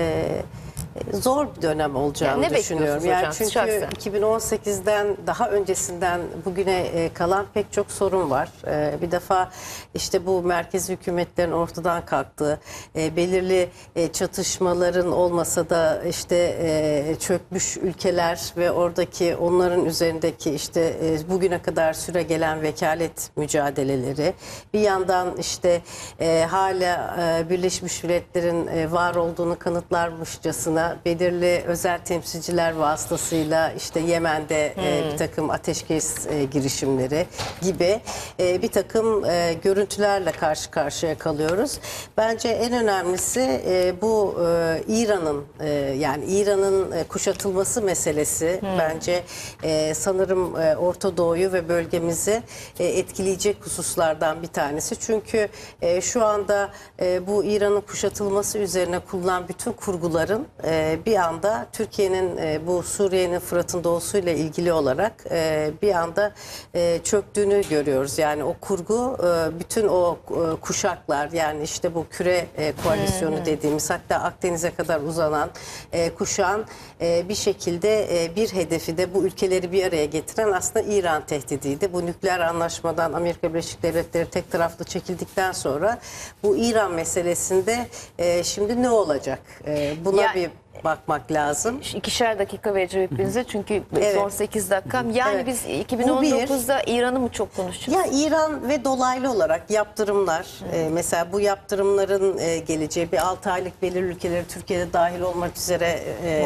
zor bir dönem olacağını Yani ne düşünüyorum. bekliyorsunuz hocam, Çünkü şahsen? 2018'den daha öncesinden bugüne kalan pek çok sorun var. Bir defa işte bu merkez hükümetlerin ortadan kalktığı, belirli çatışmaların olmasa da işte çökmüş ülkeler ve oradaki onların üzerindeki işte bugüne kadar süre gelen vekalet mücadeleleri, bir yandan işte hala Birleşmiş Milletler'in var olduğunu kanıtlarmışçasına sonra belirli özel temsilciler vasıtasıyla işte Yemen'de bir takım ateşkes girişimleri gibi bir takım görüntülerle karşı karşıya kalıyoruz. Bence en önemlisi bu İran'ın yani İran'ın kuşatılması meselesi bence sanırım Orta Doğu'yu ve bölgemizi etkileyecek hususlardan bir tanesi. Çünkü şu anda bu İran'ın kuşatılması üzerine kurulan bütün kurguların bir anda Türkiye'nin bu Suriye'nin Fırat'ın doğusuyla ilgili olarak bir anda çöktüğünü görüyoruz. Yani o kurgu bütün o kuşaklar yani işte bu küre koalisyonu dediğimiz hatta Akdeniz'e kadar uzanan kuşağın bir şekilde bir hedefi de bu ülkeleri bir araya getiren aslında İran tehdidiydi. Bu nükleer anlaşmadan Amerika Birleşik Devletleri tek taraflı çekildikten sonra bu İran meselesinde şimdi ne olacak? Buna Yani- bir bakmak lazım. 2'şer dakika vereceğim hepinize çünkü son 8 dakikam. Yani Evet. biz Bu 2019'da İran'ı mı çok konuşacağız? Ya İran ve dolaylı olarak yaptırımlar mesela bu yaptırımların geleceği bir 6 aylık belirli ülkeleri Türkiye'de dahil olmak üzere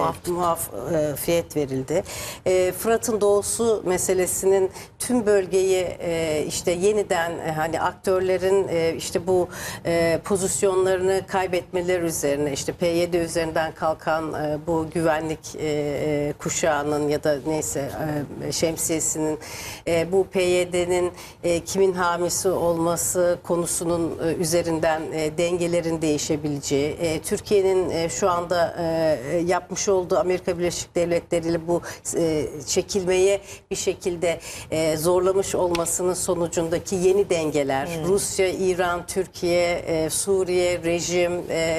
muafiyet verildi. Fırat'ın doğusu meselesinin tüm bölgeyi işte yeniden hani aktörlerin işte bu pozisyonlarını kaybetmeleri üzerine işte PYD üzerinden kalkan bu güvenlik kuşağının ya da neyse şemsiyesinin bu PYD'nin kimin hamisi olması konusunun üzerinden dengelerin değişebileceği, Türkiye'nin şu anda yapmış olduğu Amerika Birleşik Devletleri ile bu çekilmeye bir şekilde zorlamış olmasının sonucundaki yeni dengeler, Rusya, İran, Türkiye, Suriye, rejim,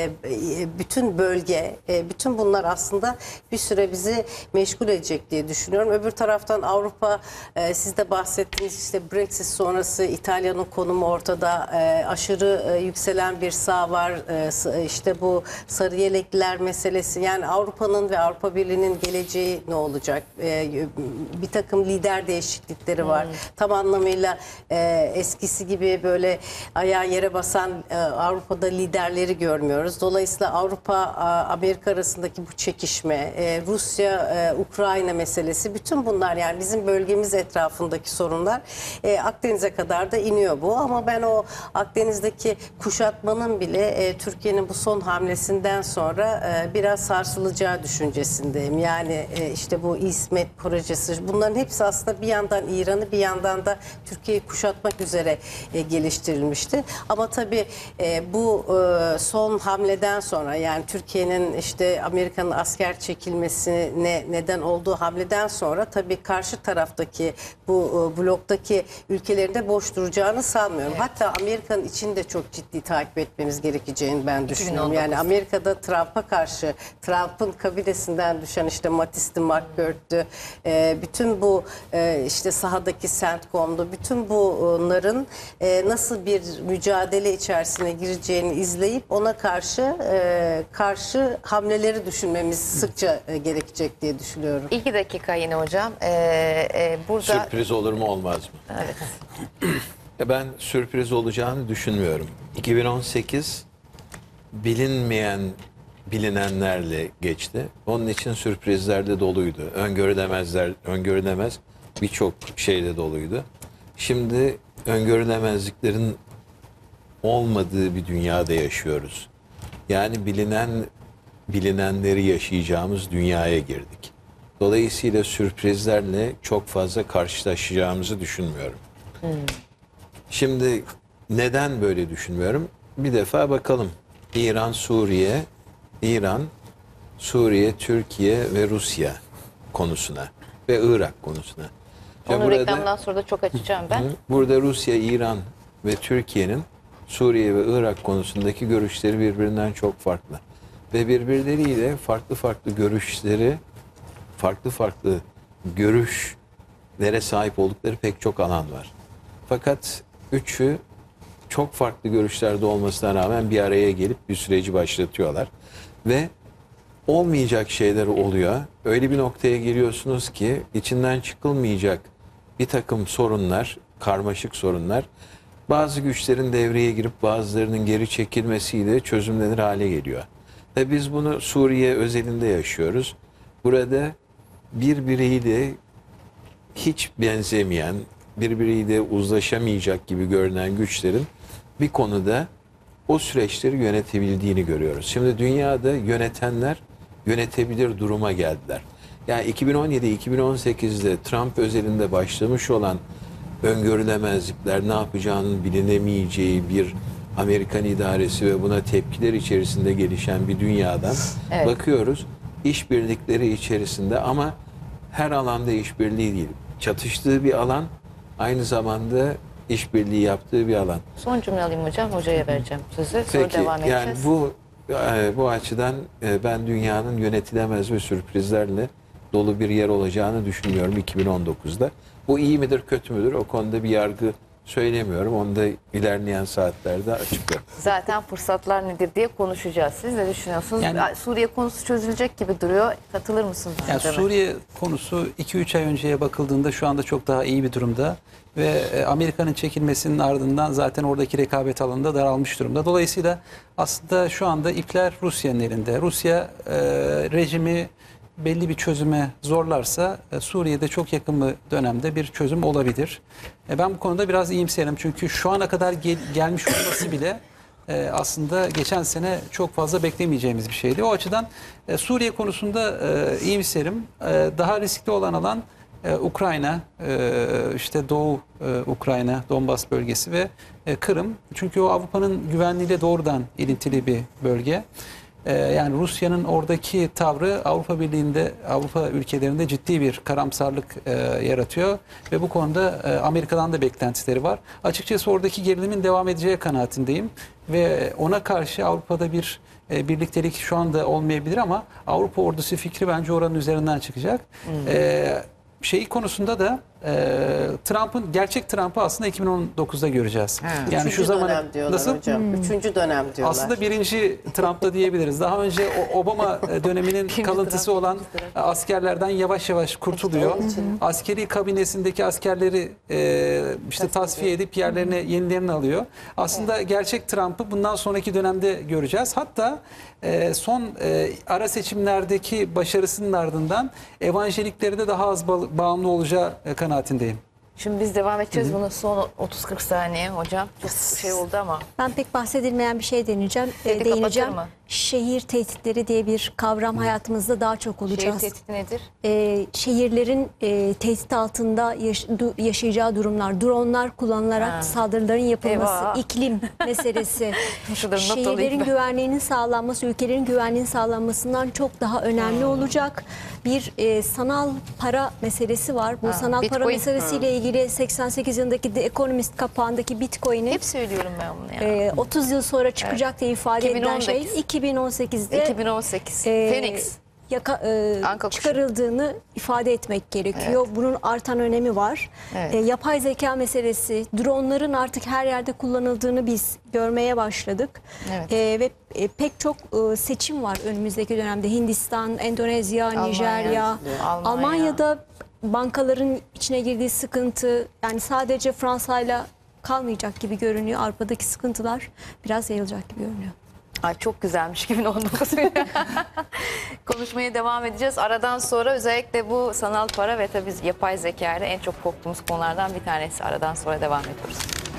bütün bölge, bütün bunlar aslında bir süre bizi meşgul edecek diye düşünüyorum. Öbür taraftan Avrupa, siz de bahsettiğiniz işte Brexit sonrası İtalya'nın konumu ortada, aşırı yükselen bir sağ var, işte bu sarı yelekliler meselesi, yani Avrupa'nın ve Avrupa Birliği'nin geleceği ne olacak? Bir takım lider değişiklikleri var. Tam anlamıyla eskisi gibi böyle ayağı yere basan Avrupa'da liderleri görmüyoruz. Dolayısıyla Avrupa, Amerika arasındaki bu çekişme, Rusya, Ukrayna meselesi, bütün bunlar yani bizim bölgemiz etrafındaki sorunlar Akdeniz'e kadar da iniyor bu. Ama ben o Akdeniz'deki kuşatmanın bile Türkiye'nin bu son hamlesinden sonra biraz sarsılacağı düşüncesindeyim. Yani işte bu İSMET projesi, bunların hepsi aslında bir yandan İran'ı bir yandan da Türkiye'yi kuşatmak üzere geliştirilmişti. Ama tabii bu son hamleden sonra yani Türkiye'nin işte Amerika'nın asker çekilmesine neden olduğu hamleden sonra tabii karşı taraftaki bu bloktaki ülkelerin de boş duracağını sanmıyorum. Evet. Hatta Amerika'nın içini de çok ciddi takip etmemiz gerekeceğini ben düşünüyorum. 2019. Yani Amerika'da Trump'a karşı Trump'ın kabinesinden düşen işte Mattis'ti, McGirt'tü, bütün bu işte sahadaki CENTCOM'du, bütün bunların nasıl bir mücadele içerisine gireceğini izleyip ona karşı hamleleri düşünmemiz sıkça gerekecek diye düşünüyorum. 2 dakika yine hocam. Burada Sürpriz olur mu olmaz mı? evet. Ben sürpriz olacağını düşünmüyorum. 2018 bilinenlerle geçti. Onun için sürprizler de doluydu. Öngörülemez birçok şeyde doluydu. Şimdi öngörülemezliklerin olmadığı bir dünyada yaşıyoruz. Yani bilinenleri yaşayacağımız dünyaya girdik. Dolayısıyla sürprizlerle çok fazla karşılaşacağımızı düşünmüyorum. Şimdi neden böyle düşünmüyorum? Bir defa bakalım. İran, Suriye, Türkiye ve Rusya konusuna ve Irak konusuna. Onu Burada- reklamdan sonra da çok açacağım ben. Burada Rusya, İran ve Türkiye'nin Suriye ve Irak konusundaki görüşleri birbirinden çok farklı. Ve birbirleriyle farklı görüşlere sahip oldukları pek çok alan var. Fakat üçü çok farklı görüşlerde olmasına rağmen bir araya gelip bir süreci başlatıyorlar. Ve olmayacak şeyler oluyor. Öyle bir noktaya geliyorsunuz ki içinden çıkılmayacak bir takım sorunlar, karmaşık sorunlar, bazı güçlerin devreye girip bazılarının geri çekilmesiyle çözümlenir hale geliyor. Biz bunu Suriye özelinde yaşıyoruz. Burada birbiriyle hiç benzemeyen, birbiriyle uzlaşamayacak gibi görünen güçlerin bir konuda o süreçleri yönetebildiğini görüyoruz. Şimdi dünyada yönetenler yönetebilir duruma geldiler. Yani 2017-2018'de Trump özelinde başlamış olan öngörülemezlikler, ne yapacağının bilinemeyeceği bir Amerikan idaresi ve buna tepkiler içerisinde gelişen bir dünyadan Evet. bakıyoruz. İşbirlikleri içerisinde ama her alanda işbirliği değil. Çatıştığı bir alan, aynı zamanda işbirliği yaptığı bir alan. Son cümle alayım hocam. Hocaya vereceğim sözü. Sonra Peki, devam edeceğiz. yani bu açıdan ben dünyanın yönetilemez ve sürprizlerle dolu bir yer olacağını düşünüyorum 2019'da. Bu iyi midir, kötü müdür? O konuda bir yargı söylemiyorum. Onu da ilerleyen saatlerde açıklarım. Zaten fırsatlar nedir diye konuşacağız. Siz ne düşünüyorsunuz? Yani- Suriye konusu çözülecek gibi duruyor. Katılır mısınız? Yani hocam? Suriye konusu 2-3 ay önceye bakıldığında şu anda çok daha iyi bir durumda ve Amerika'nın çekilmesinin ardından zaten oradaki rekabet alanında daralmış durumda. Dolayısıyla aslında şu anda ipler Rusya'nın elinde. Rusya rejimi belli bir çözüme zorlarsa Suriye'de çok yakın bir dönemde bir çözüm olabilir. Ben bu konuda biraz iyimserim çünkü şu ana kadar gelmiş olması bile aslında geçen sene çok fazla beklemeyeceğimiz bir şeydi. O açıdan Suriye konusunda iyimserim. Daha riskli olan alan Ukrayna, işte Doğu Ukrayna, Donbas bölgesi ve Kırım. Çünkü o Avrupa'nın güvenliğiyle doğrudan ilintili bir bölge. Yani Rusya'nın oradaki tavrı Avrupa Birliği'nde, Avrupa ülkelerinde ciddi bir karamsarlık yaratıyor ve bu konuda Amerika'dan da beklentileri var. Açıkçası oradaki gerilimin devam edeceği kanaatindeyim ve ona karşı Avrupa'da bir birliktelik şu anda olmayabilir ama Avrupa ordusu fikri bence oranın üzerinden çıkacak. Şey konusunda da gerçek Trump'ı aslında 2019'da göreceğiz. Yani Üçüncü şu zaman dönem diyorlar nasıl? hocam. Üçüncü dönem diyorlar. Aslında birinci Trump'ta diyebiliriz. Daha önce Obama döneminin kalıntısı olan askerlerden yavaş yavaş kurtuluyor. Askeri kabinesindeki askerleri işte tasfiye edip yerlerine yenilerini alıyor. Aslında gerçek Trump'ı bundan sonraki dönemde göreceğiz. Hatta son ara seçimlerdeki başarısının ardından evanjeliklere de daha az bağımlı olacağı kanaatindeyim. Şimdi biz devam edeceğiz. Bunu son 30-40 saniye hocam. Çok şey oldu ama. Ben pek bahsedilmeyen bir şey değineceğim. Peki, değineceğim. kapatır mı? Şehir tehditleri diye bir kavram hayatımızda daha çok Şehir olacağız. tehdidi nedir? Şehirlerin tehdit altında yaşayacağı durumlar, dronlar kullanılarak saldırıların yapılması, Eyvah. iklim meselesi, Şuradan not alayım şehirlerin ben. güvenliğinin sağlanması, ülkelerin güvenliğinin sağlanmasından çok daha önemli olacak. Bir sanal para meselesi var. Bu sanal para Bitcoin. meselesiyle ilgili 88 yılındaki The Economist kapağındaki Bitcoin'i Hep söylüyorum ben bunu ya. 30 yıl sonra çıkacak diye ifade edilen şey 2018'de 2018. e, Phoenix. Anka kuşu. çıkarıldığını ifade etmek gerekiyor. Bunun artan önemi var. Evet. Yapay zeka meselesi, dronların artık her yerde kullanıldığını biz görmeye başladık. Evet. Ve pek çok seçim var önümüzdeki dönemde. Hindistan, Endonezya, Nijerya, Almanya. Almanya'da bankaların içine girdiği sıkıntı, yani sadece Fransa'yla kalmayacak gibi görünüyor. Avrupa'daki sıkıntılar biraz yayılacak gibi görünüyor. Ay çok güzelmiş 2019. Konuşmaya devam edeceğiz. Aradan sonra özellikle bu sanal para ve tabii yapay zeka ile en çok korktuğumuz konulardan bir tanesi. Aradan sonra devam ediyoruz.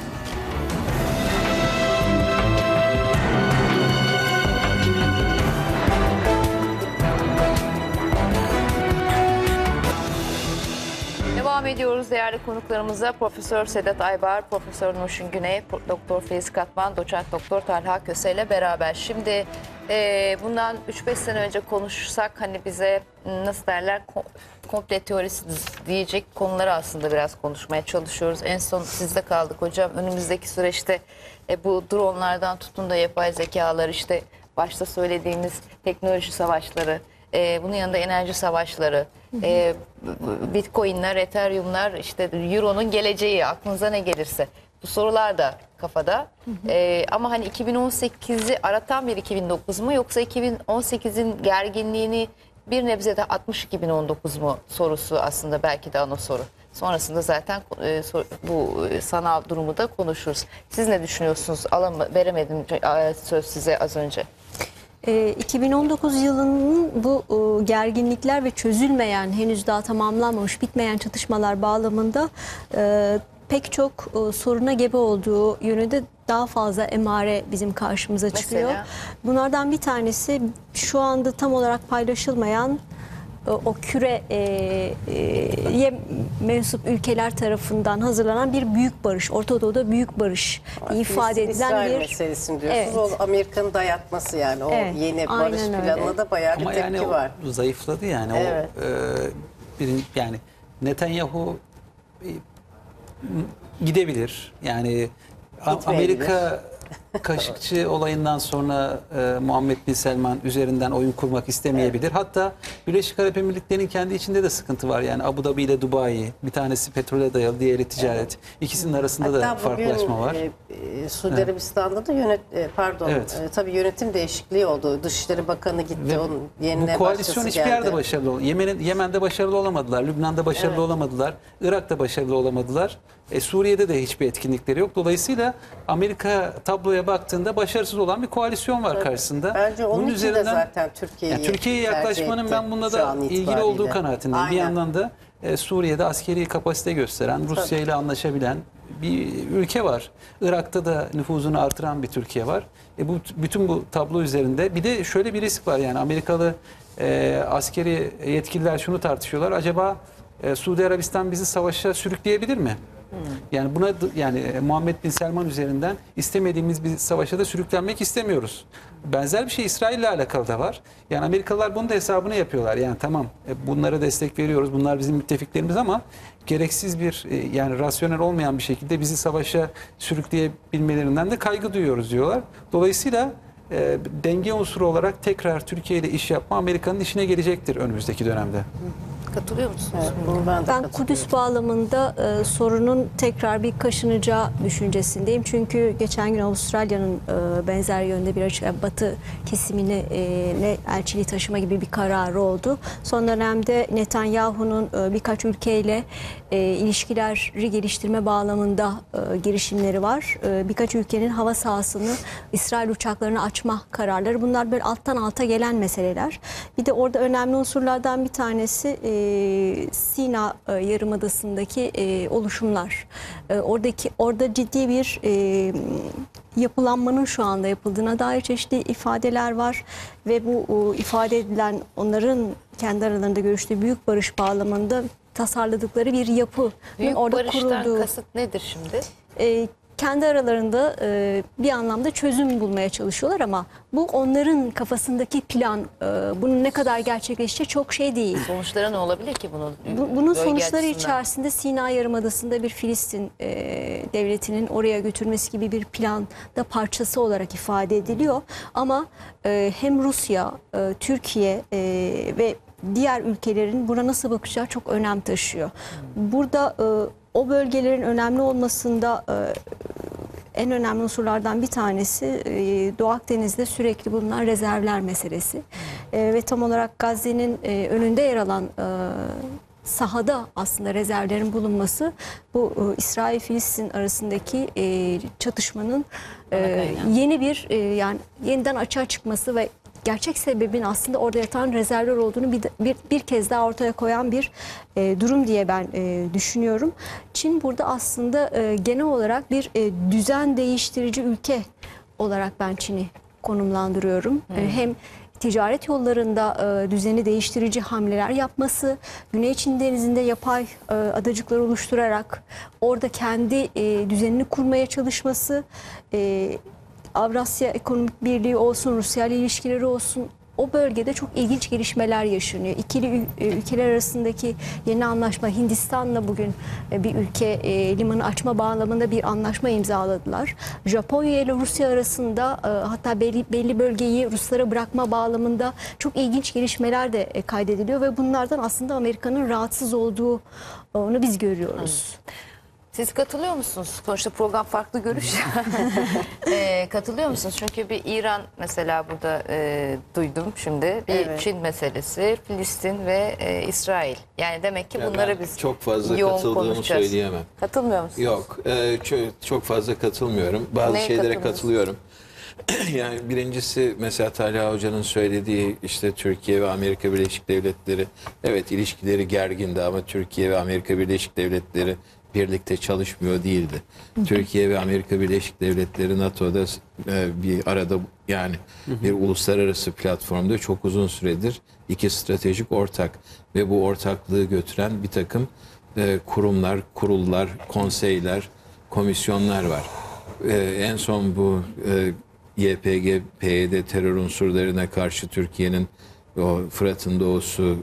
Devam ediyoruz değerli konuklarımıza. Profesör Sedat Aybar, Profesör Nurşin Güney, Doktor Filiz Katman, Doçent Doktor Talha Köse ile beraber. Şimdi bundan 3-5 sene önce konuşsak hani bize nasıl derler komple teorisi diyecek konuları aslında biraz konuşmaya çalışıyoruz. En son sizde kaldık hocam. Önümüzdeki süreçte bu dronlardan tutun da yapay zekalar, işte başta söylediğimiz teknoloji savaşları, bunun yanında enerji savaşları, Bitcoin'ler, Ethereum'lar, işte Euro'nun geleceği, aklınıza ne gelirse. Bu sorular da kafada. Ama hani 2018'i aratan bir 2009 mu yoksa 2018'in gerginliğini bir nebze de 60-2019 mu sorusu aslında belki de ana soru. Sonrasında zaten bu sanal durumu da konuşuruz. Siz ne düşünüyorsunuz? Veremedim söz size az önce. 2019 yılının bu gerginlikler ve çözülmeyen, henüz daha tamamlanmamış, bitmeyen çatışmalar bağlamında pek çok soruna gebe olduğu yönünde daha fazla emare bizim karşımıza çıkıyor. Mesela? Bunlardan bir tanesi şu anda tam olarak paylaşılmayan o küreye mensup ülkeler tarafından hazırlanan bir büyük barış, Orta Doğu'da büyük barış ifade edilen İsrail bir meselesini diyorsunuz. Evet. O Amerika'nın dayatması yani. O Evet, yeni aynen barış öyle. planına da bayağı bir Ama tepki yani var. o zayıfladı yani. Evet. Yani Netanyahu gidebilir. Yani Amerika Kaşıkçı olayından sonra Muhammed Bin Selman üzerinden oyun kurmak istemeyebilir. Hatta Birleşik Arap Emirlikleri'nin kendi içinde de sıkıntı var. Yani Abu Dhabi ile Dubai, bir tanesi petrole dayalı, diğeri ticaret. İkisinin arasında da Hatta bugün farklılaşma var. Suudi Arabistan'da da Evet. tabii yönetim değişikliği oldu. Dışişleri Bakanı gitti. Ve Onun yerine bu koalisyon başkası hiçbir geldi. yerde başarılı olmadı. Yemen'de başarılı olamadılar, Lübnan'da başarılı olamadılar, Irak'ta başarılı olamadılar. Suriye'de de hiçbir etkinlikleri yok. Dolayısıyla Amerika tabloya baktığında başarısız olan bir koalisyon var karşısında. Bence onun için de zaten Türkiye'yi Türkiye'ye tercih yaklaşmanın etti ben bunda şu da an ilgili itibariyle. olduğu kanaatindeyim. Bir Aynen. yandan da Suriye'de askeri kapasite gösteren, Rusya ile anlaşabilen bir ülke var. Irak'ta da nüfuzunu artıran bir Türkiye var. Bütün bu tablo üzerinde bir de şöyle bir risk var, yani Amerikalı askeri yetkililer şunu tartışıyorlar. Acaba Suudi Arabistan bizi savaşa sürükleyebilir mi? Yani yani Muhammed Bin Selman üzerinden istemediğimiz bir savaşa da sürüklenmek istemiyoruz. Benzer bir şey İsrail ile alakalı da var. Yani Amerikalılar bunun da hesabını yapıyorlar. Yani tamam, bunlara destek veriyoruz. Bunlar bizim müttefiklerimiz ama gereksiz bir yani rasyonel olmayan bir şekilde bizi savaşa sürükleyebilmelerinden de kaygı duyuyoruz diyorlar. Dolayısıyla denge unsuru olarak tekrar Türkiye ile iş yapma Amerika'nın işine gelecektir önümüzdeki dönemde. Katılıyor musunuz? Evet, bunu ben de Ben katılıyorum. Kudüs bağlamında sorunun tekrar bir kaşınacağı düşüncesindeyim. Çünkü geçen gün Avustralya'nın benzer yönde bir batı kesimine elçiliği taşıma gibi bir kararı oldu. Son dönemde Netanyahu'nun birkaç ülkeyle ilişkileri geliştirme bağlamında girişimleri var. Birkaç ülkenin hava sahasını İsrail uçaklarına açma kararları. Bunlar böyle alttan alta gelen meseleler. Bir de orada önemli unsurlardan bir tanesi Sina Yarımadası'ndaki oluşumlar. Orada ciddi bir yapılanmanın şu anda yapıldığına dair çeşitli ifadeler var ve bu ifade edilen onların kendi aralarında görüştüğü büyük barış bağlamında tasarladıkları bir yapı Büyük orada barıştan kurulduğu. kasıt nedir şimdi? Kendi aralarında bir anlamda çözüm bulmaya çalışıyorlar ama bu onların kafasındaki plan, bunun ne kadar gerçekleşeceği çok şey değil. Sonuçları ne olabilir ki bunun? Bunun bölge sonuçları açısından? içerisinde Sina Yarımadası'nda bir Filistin devletinin oraya götürmesi gibi bir plan da parçası olarak ifade ediliyor. Ama hem Rusya, Türkiye ve diğer ülkelerin buna nasıl bakacağı çok önem taşıyor. Burada o bölgelerin önemli olmasında en önemli unsurlardan bir tanesi Doğu Akdeniz'de sürekli bulunan rezervler meselesi. Ve tam olarak Gazze'nin önünde yer alan sahada aslında rezervlerin bulunması bu İsrail-Filistin arasındaki çatışmanın yeni bir yani yeniden açığa çıkması ve gerçek sebebin aslında orada yatan rezervler olduğunu bir kez daha ortaya koyan bir durum diye ben düşünüyorum. Çin burada aslında genel olarak bir düzen değiştirici ülke olarak ben Çin'i konumlandırıyorum. Hem ticaret yollarında düzeni değiştirici hamleler yapması, Güney Çin Denizi'nde yapay adacıklar oluşturarak orada kendi düzenini kurmaya çalışması, Avrasya Ekonomik Birliği olsun, Rusya ile ilişkileri olsun, o bölgede çok ilginç gelişmeler yaşanıyor. İkili ülkeler arasındaki yeni anlaşma, Hindistan'la bugün bir ülke limanı açma bağlamında bir anlaşma imzaladılar. Japonya ile Rusya arasında hatta belli bölgeyi Ruslara bırakma bağlamında çok ilginç gelişmeler de kaydediliyor ve bunlardan aslında Amerika'nın rahatsız olduğunu biz görüyoruz. Siz katılıyor musunuz? Sonuçta program farklı görüş. Katılıyor musunuz? Çünkü bir İran mesela burada duydum şimdi. Bir Evet. Çin meselesi, Filistin ve İsrail. Yani demek ki Ya bunları ben biz çok fazla yoğun katıldığımı konuşacağız. söyleyemem. Katılmıyor musunuz? Yok, çok fazla katılmıyorum. Bazı Neye şeylere katılmıyorsun? katılıyorum. Yani birincisi mesela Talha Hoca'nın söylediği işte Türkiye ve Amerika Birleşik Devletleri, evet ilişkileri gergindi ama Türkiye ve Amerika Birleşik Devletleri birlikte çalışmıyor değildi. Türkiye ve Amerika Birleşik Devletleri NATO'da bir arada, yani bir uluslararası platformda çok uzun süredir iki stratejik ortak ve bu ortaklığı götüren bir takım kurumlar, kurullar, konseyler, komisyonlar var. En son bu YPG, PYD terör unsurlarına karşı Türkiye'nin o Fırat'ın doğusu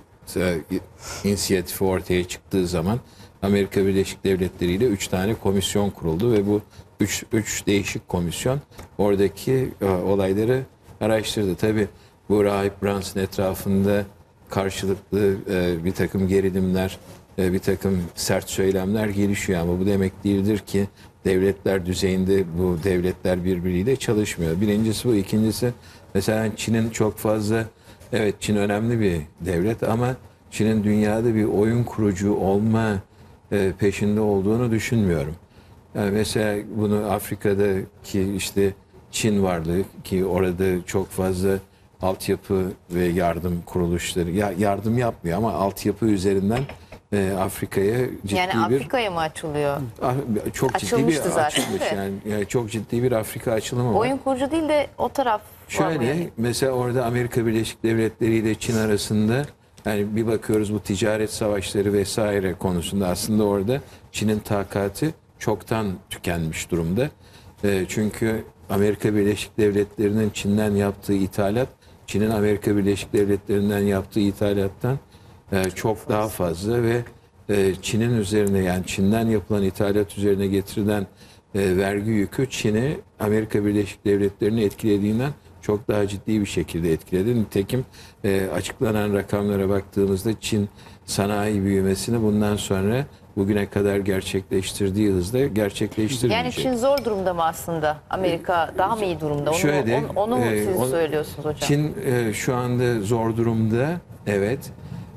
inisiyatifi ortaya çıktığı zaman Amerika Birleşik Devletleri ile 3 tane komisyon kuruldu ve bu 3 değişik komisyon oradaki olayları araştırdı. Tabii bu Rahip Brunson etrafında karşılıklı bir takım gerilimler, bir takım sert söylemler gelişiyor ama bu demek değildir ki devletler düzeyinde bu devletler birbiriyle çalışmıyor. Birincisi bu. İkincisi mesela Çin'in çok fazla, evet Çin önemli bir devlet ama Çin'in dünyada bir oyun kurucu olma peşinde olduğunu düşünmüyorum. Yani mesela bunu Afrika'daki işte Çin varlığı ki orada çok fazla altyapı ve yardım kuruluşları yardım yapmıyor ama altyapı üzerinden Afrika'ya ciddi Yani bir Afrika'ya mı açılıyor? çok ciddi Açılmıştı bir zaten açılmış de. yani çok ciddi bir Afrika açılımı var. Oyun kurucu değil de o taraf var mı Şöyle yani? mesela orada Amerika Birleşik Devletleri ile Çin arasında yani bir bakıyoruz bu ticaret savaşları vesaire konusunda aslında orada Çin'in takati çoktan tükenmiş durumda. Çünkü Amerika Birleşik Devletleri'nin Çin'den yaptığı ithalat, Çin'in Amerika Birleşik Devletleri'nden yaptığı ithalattan çok daha fazla ve Çin'in üzerine yani Çin'den yapılan ithalat üzerine getirilen vergi yükü Çin'i Amerika Birleşik Devletleri'ni etkilediğinden çok daha ciddi bir şekilde etkiledi. Nitekim açıklanan rakamlara baktığımızda Çin sanayi büyümesini bundan sonra bugüne kadar gerçekleştirdiği hızda gerçekleştirmeyecek. Yani Çin zor durumda mı aslında? Amerika daha mı iyi durumda? Onu mu siz söylüyorsunuz hocam? Çin şu anda zor durumda. Evet.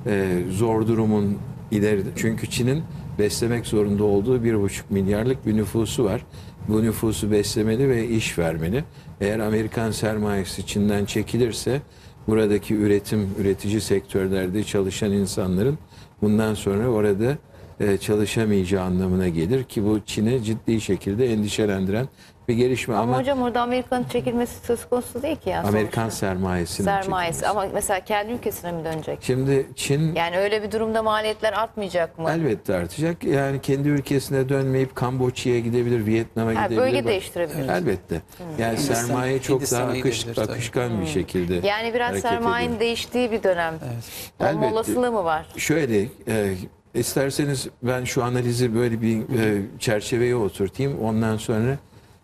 Zor durumun ileride. Çünkü Çin'in beslemek zorunda olduğu 1,5 milyarlık bir nüfusu var. Bu nüfusu beslemeli ve iş vermeli. Eğer Amerikan sermayesi Çin'den çekilirse buradaki üretici sektörlerde çalışan insanların bundan sonra orada çalışamayacağı anlamına gelir ki bu Çin'i ciddi şekilde endişelendiren bir gelişme. Ama hocam orada Amerika'nın çekilmesi söz konusu değil ki ya. Amerikan sonuçta. sermayesi Ama mesela kendi ülkesine mi dönecek? Şimdi Çin Yani öyle bir durumda maliyetler artmayacak mı? elbette artacak. Yani kendi ülkesine dönmeyip Kamboçya'ya gidebilir, Vietnam'a gidebilir. Bölge değiştirebilir. Elbette. Yani sermaye çok daha Hindistan'a gidebilir tabii. akışkan bir şekilde Yani biraz hareket sermayenin ediyor. değiştiği bir dönem. Olma Elbette. olasılığı mı var? Şöyle isterseniz ben şu analizi böyle bir çerçeveye oturtayım. Ondan sonra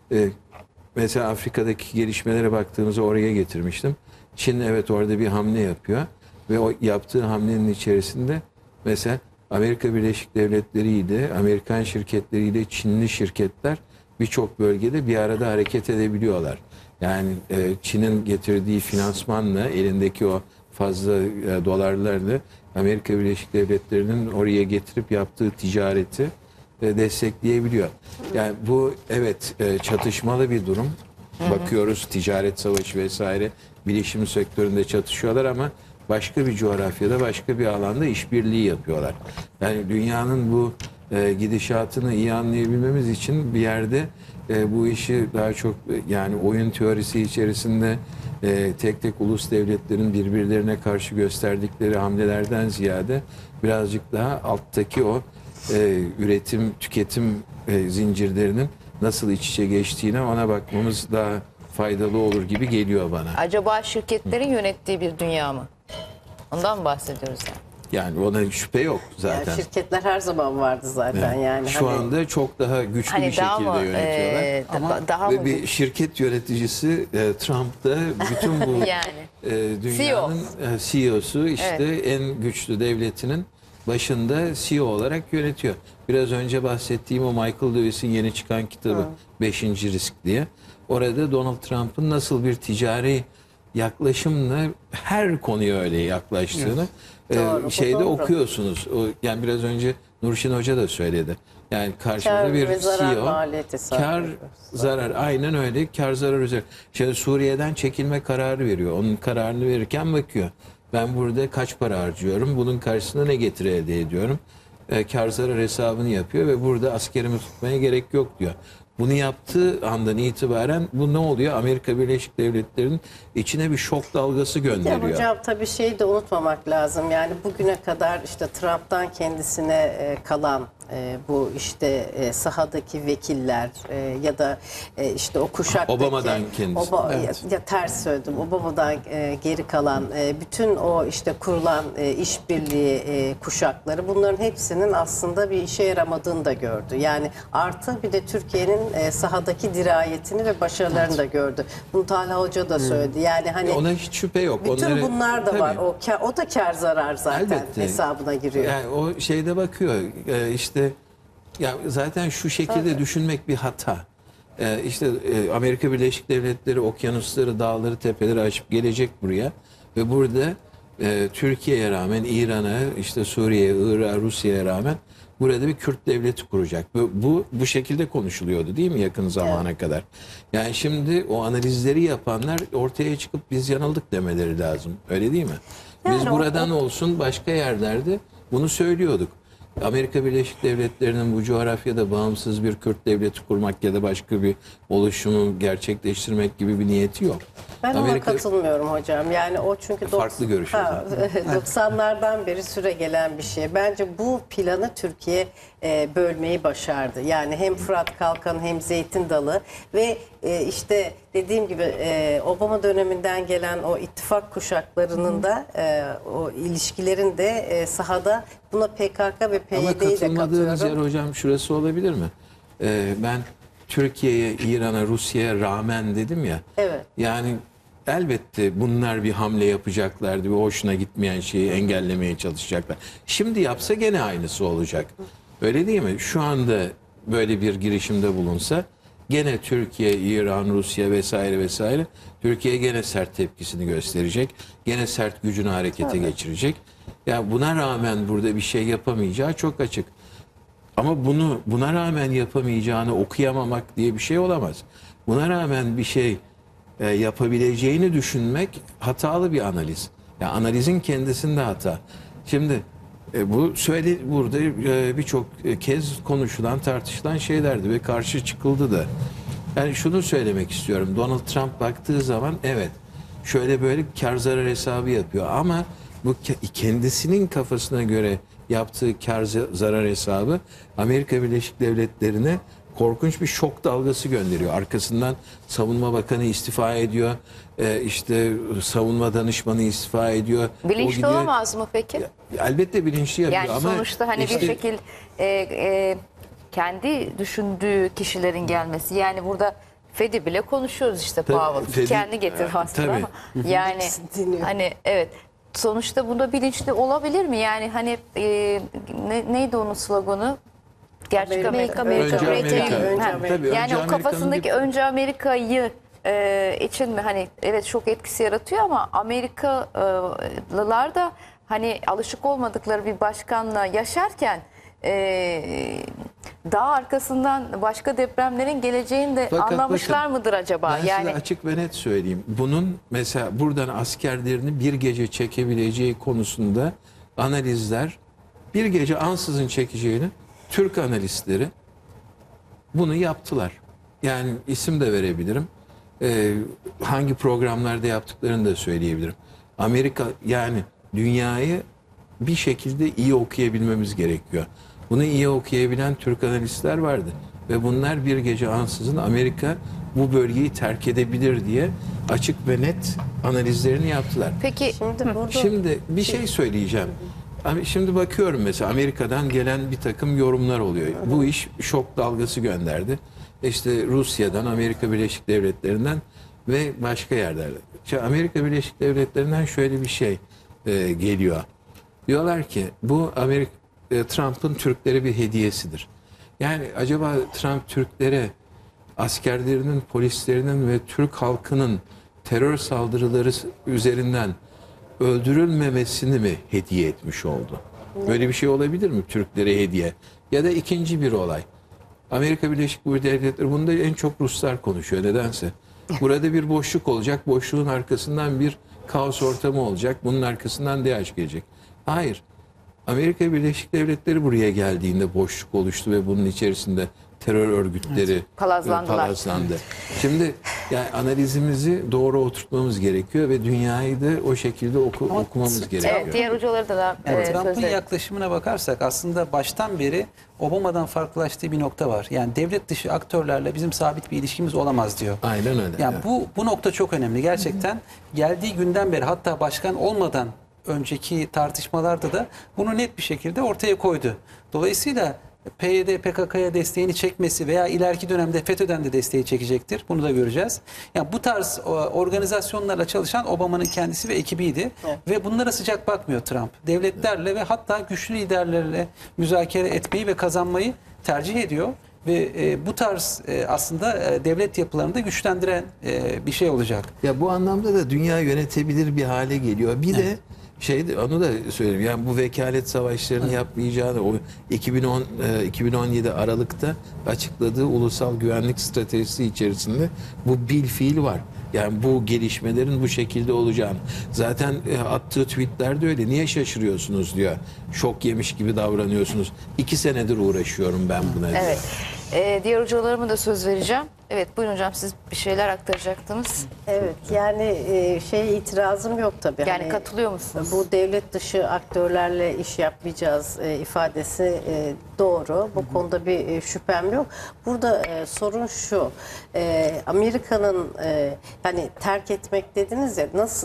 mesela Afrika'daki gelişmelere baktığımızda oraya getirmiştim. Çin evet orada bir hamle yapıyor ve o yaptığı hamlenin içerisinde mesela Amerika Birleşik Devletleri ile Amerikan şirketleriyle Çinli şirketler birçok bölgede bir arada hareket edebiliyorlar. Yani Çin'in getirdiği finansmanla elindeki o fazla dolarlarla Amerika Birleşik Devletleri'nin oraya getirip yaptığı ticareti destekleyebiliyor. Yani bu evet çatışmalı bir durum. Bakıyoruz ticaret savaşı vesaire bilişim sektöründe çatışıyorlar ama başka bir coğrafyada başka bir alanda işbirliği yapıyorlar. Yani dünyanın bu gidişatını iyi anlayabilmemiz için bir yerde bu işi daha çok yani oyun teorisi içerisinde tek tek ulus devletlerin birbirlerine karşı gösterdikleri hamlelerden ziyade birazcık daha alttaki o üretim, tüketim zincirlerinin nasıl iç içe geçtiğine ona bakmamız daha faydalı olur gibi geliyor bana. Acaba şirketlerin yönettiği bir dünya mı? Ondan mı bahsediyoruz yani? Yani ona şüphe yok zaten. Yani şirketler her zaman vardı zaten yani. Şu hani anda çok daha güçlü bir Hani daha şekilde mı yönetiyorlar. Ama daha Ve mı bir şirket yöneticisi Trump'ta bütün bu yani dünyanın CEO'su işte Evet. en güçlü devletinin başında CEO olarak yönetiyor. Biraz önce bahsettiğim o Michael Lewis'in yeni çıkan kitabı 5. Risk diye. Orada Donald Trump'ın nasıl bir ticari yaklaşımla her konuya öyle yaklaştığını Doğru, bu şeyde doğru. okuyorsunuz. Yani biraz önce Nurşin Hoca da söyledi. Yani karşımıza Kar bir ve zarar CEO, maliyeti hesabı kar yapıyoruz. zarar, aynen öyle, kar zarar üzeri. Şimdi Suriye'den çekilme kararı veriyor. Onun kararını verirken bakıyor. Ben burada kaç para harcıyorum? Bunun karşısında ne getiri elde ediyorum? Kar zarar hesabını yapıyor ve burada askerimi tutmaya gerek yok diyor. Bunu yaptığı andan itibaren bu ne oluyor? Amerika Birleşik Devletleri'nin içine bir şok dalgası Ya gönderiyor. hocam tabii şeyi de unutmamak lazım. Yani bugüne kadar işte Trump'tan kendisine kalan bu işte sahadaki vekiller ya da işte o kuşaktaki Obama'dan kendisi. ya ters söyledim. Obama'dan geri kalan bütün o işte kurulan işbirliği kuşakları, bunların hepsinin aslında bir işe yaramadığını da gördü. Yani artı bir de Türkiye'nin sahadaki dirayetini ve başarılarını da gördü. Bunu Talha Hoca da söyledi. Yani hani Ona hiç şüphe yok. bütün Onları, bunlar da tabii. var. O da kar zarar zaten Elbette. hesabına giriyor. Yani o şeyde bakıyor işte, ya zaten şu şekilde düşünmek bir hata. İşte Amerika Birleşik Devletleri okyanusları, dağları, tepeleri aşıp gelecek buraya ve burada Türkiye'ye rağmen, İran'a, işte Suriye'ye, Irak'a, Rusya'ya rağmen burada bir Kürt devleti kuracak. Bu şekilde konuşuluyordu değil mi yakın zamana kadar? Yani şimdi o analizleri yapanlar ortaya çıkıp biz yanıldık demeleri lazım. Öyle değil mi? Biz Yani buradan olsun başka yerlerde bunu söylüyorduk. Amerika Birleşik Devletleri'nin bu coğrafyada bağımsız bir Kürt devleti kurmak ya da başka bir oluşumu gerçekleştirmek gibi bir niyeti yok. Ben ona Amerika katılmıyorum hocam. Yani o çünkü Farklı görüşüyoruz 90'lardan beri süre gelen bir şey. Bence bu planı Türkiye bölmeyi başardı. Yani hem Fırat Kalkanı hem Zeytin Dalı ve işte dediğim gibi Obama döneminden gelen o ittifak kuşaklarının da o ilişkilerin de sahada buna PKK ve ama PYD'yi de katılmadığınız yer katıyorum. hocam şurası olabilir mi? Ben Türkiye'ye, İran'a, Rusya'ya rağmen dedim ya. Evet. Yani elbette bunlar bir hamle yapacaklardı. Bir hoşuna gitmeyen şeyi engellemeye çalışacaklar. Şimdi yapsa gene aynısı olacak. Öyle değil mi? Şu anda böyle bir girişimde bulunsa gene Türkiye, İran, Rusya vesaire vesaire, Türkiye gene sert tepkisini gösterecek. Gene sert gücünü harekete geçirecek. Ya buna rağmen burada bir şey yapamayacağı çok açık. Ama buna rağmen yapamayacağını okuyamamak diye bir şey olamaz. Buna rağmen bir şey yapabileceğini düşünmek hatalı bir analiz. Yani analizin kendisinde hata. Şimdi burada birçok kez konuşulan, tartışılan şeylerdi ve karşı çıkıldı da. Yani şunu söylemek istiyorum. Donald Trump baktığı zaman evet şöyle böyle kar zarar hesabı yapıyor ama bu kendisinin kafasına göre yaptığı kar zarar hesabı Amerika Birleşik Devletleri'ne korkunç bir şok dalgası gönderiyor. Arkasından Savunma Bakanı istifa ediyor. İşte savunma danışmanı istifa ediyor. O Bilinçli gidiyor. olamaz mı peki? Elbette bilinçli yapıyor Yani ama sonuçta hani işte bir şekil kendi düşündüğü kişilerin gelmesi. Yani burada Fedi bile konuşuyoruz işte Powell. Kendi getirdi aslında tabii. ama yani Dinliyor. hani evet sonuçta bunda bilinçli olabilir mi? Yani hani neydi onun sloganı? Gerçek Amerika. Önce Amerika. Önce Ha, Amerika. Tabii, yani önce o Amerika'nın kafasındaki bir- önce Amerika'yı için mi hani evet şok etkisi yaratıyor ama Amerikalılar da hani alışık olmadıkları bir başkanla yaşarken daha arkasından başka depremlerin geleceğini de Fakat anlamışlar bakın, mıdır acaba? Ben Yani size açık ve net söyleyeyim. Bunun mesela buradan askerlerini bir gece çekebileceği konusunda analizler bir gece ansızın çekeceğini Türk analistleri bunu yaptılar. Yani isim de verebilirim. Hangi programlarda yaptıklarını da söyleyebilirim. Amerika yani dünyayı bir şekilde iyi okuyabilmemiz gerekiyor. Bunu iyi okuyabilen Türk analistler vardı. Ve bunlar bir gece ansızın Amerika bu bölgeyi terk edebilir diye açık ve net analizlerini yaptılar. peki Şimdi burada Şimdi bir şey söyleyeceğim. Şimdi bakıyorum mesela Amerika'dan gelen bir takım yorumlar oluyor. Bu iş şok dalgası gönderdi. İşte Rusya'dan, Amerika Birleşik Devletleri'nden ve başka yerlerden. İşte Amerika Birleşik Devletleri'nden şöyle bir şey geliyor. Diyorlar ki bu Trump'ın Türklere bir hediyesidir. Yani acaba Trump Türklere askerlerinin, polislerinin ve Türk halkının terör saldırıları üzerinden öldürülmemesini mi hediye etmiş oldu? Böyle bir şey olabilir mi Türklere hediye? Ya da ikinci bir olay. Amerika Birleşik Devletleri, bunda en çok Ruslar konuşuyor nedense. Burada bir boşluk olacak. Boşluğun arkasından bir kaos ortamı olacak. Bunun arkasından DAEŞ gelecek. Hayır. Amerika Birleşik Devletleri buraya geldiğinde boşluk oluştu ve bunun içerisinde terör örgütleri palazlandı. Şimdi yani analizimizi doğru oturtmamız gerekiyor ve dünyayı da o şekilde okumamız gerekiyor. Evet, diğer hocaları da Trump'ın sözleri. yaklaşımına bakarsak aslında baştan beri Obama'dan farklılaştığı bir nokta var. Yani devlet dışı aktörlerle bizim sabit bir ilişkimiz olamaz diyor. Aynen öyle. Yani evet. bu nokta çok önemli. Gerçekten geldiği günden beri, hatta başkan olmadan önceki tartışmalarda da bunu net bir şekilde ortaya koydu. Dolayısıyla PYD, PKK'ya desteğini çekmesi veya ileriki dönemde FETÖ'den de desteği çekecektir. Bunu da göreceğiz. Yani bu tarz organizasyonlarla çalışan Obama'nın kendisi ve ekibiydi. Evet. Ve bunlara sıcak bakmıyor Trump. Devletlerle ve hatta güçlü liderlerle müzakere etmeyi ve kazanmayı tercih ediyor. Ve bu tarz aslında devlet yapılarını da güçlendiren bir şey olacak. Ya bu anlamda da dünya yönetebilir bir hale geliyor. Bir de onu da söyleyeyim. Yani bu vekalet savaşlarını yapmayacağını, o 2017 Aralık'ta açıkladığı ulusal güvenlik stratejisi içerisinde bu bilfiil var. Yani bu gelişmelerin bu şekilde olacağını. Zaten attığı tweetlerde öyle. Niye şaşırıyorsunuz diyor. Şok yemiş gibi davranıyorsunuz. 2 senedir uğraşıyorum ben buna diyor. Evet. Diğer hocalarıma da söz vereceğim. Evet, buyurun hocam, siz bir şeyler aktaracaktınız. Evet, yani itirazım yok tabii. Yani Hani katılıyor musunuz? bu devlet dışı aktörlerle iş yapmayacağız ifadesi doğru. Bu konuda bir şüphem yok. Burada sorun şu. Amerika'nın hani terk etmek dediniz ya, nasıl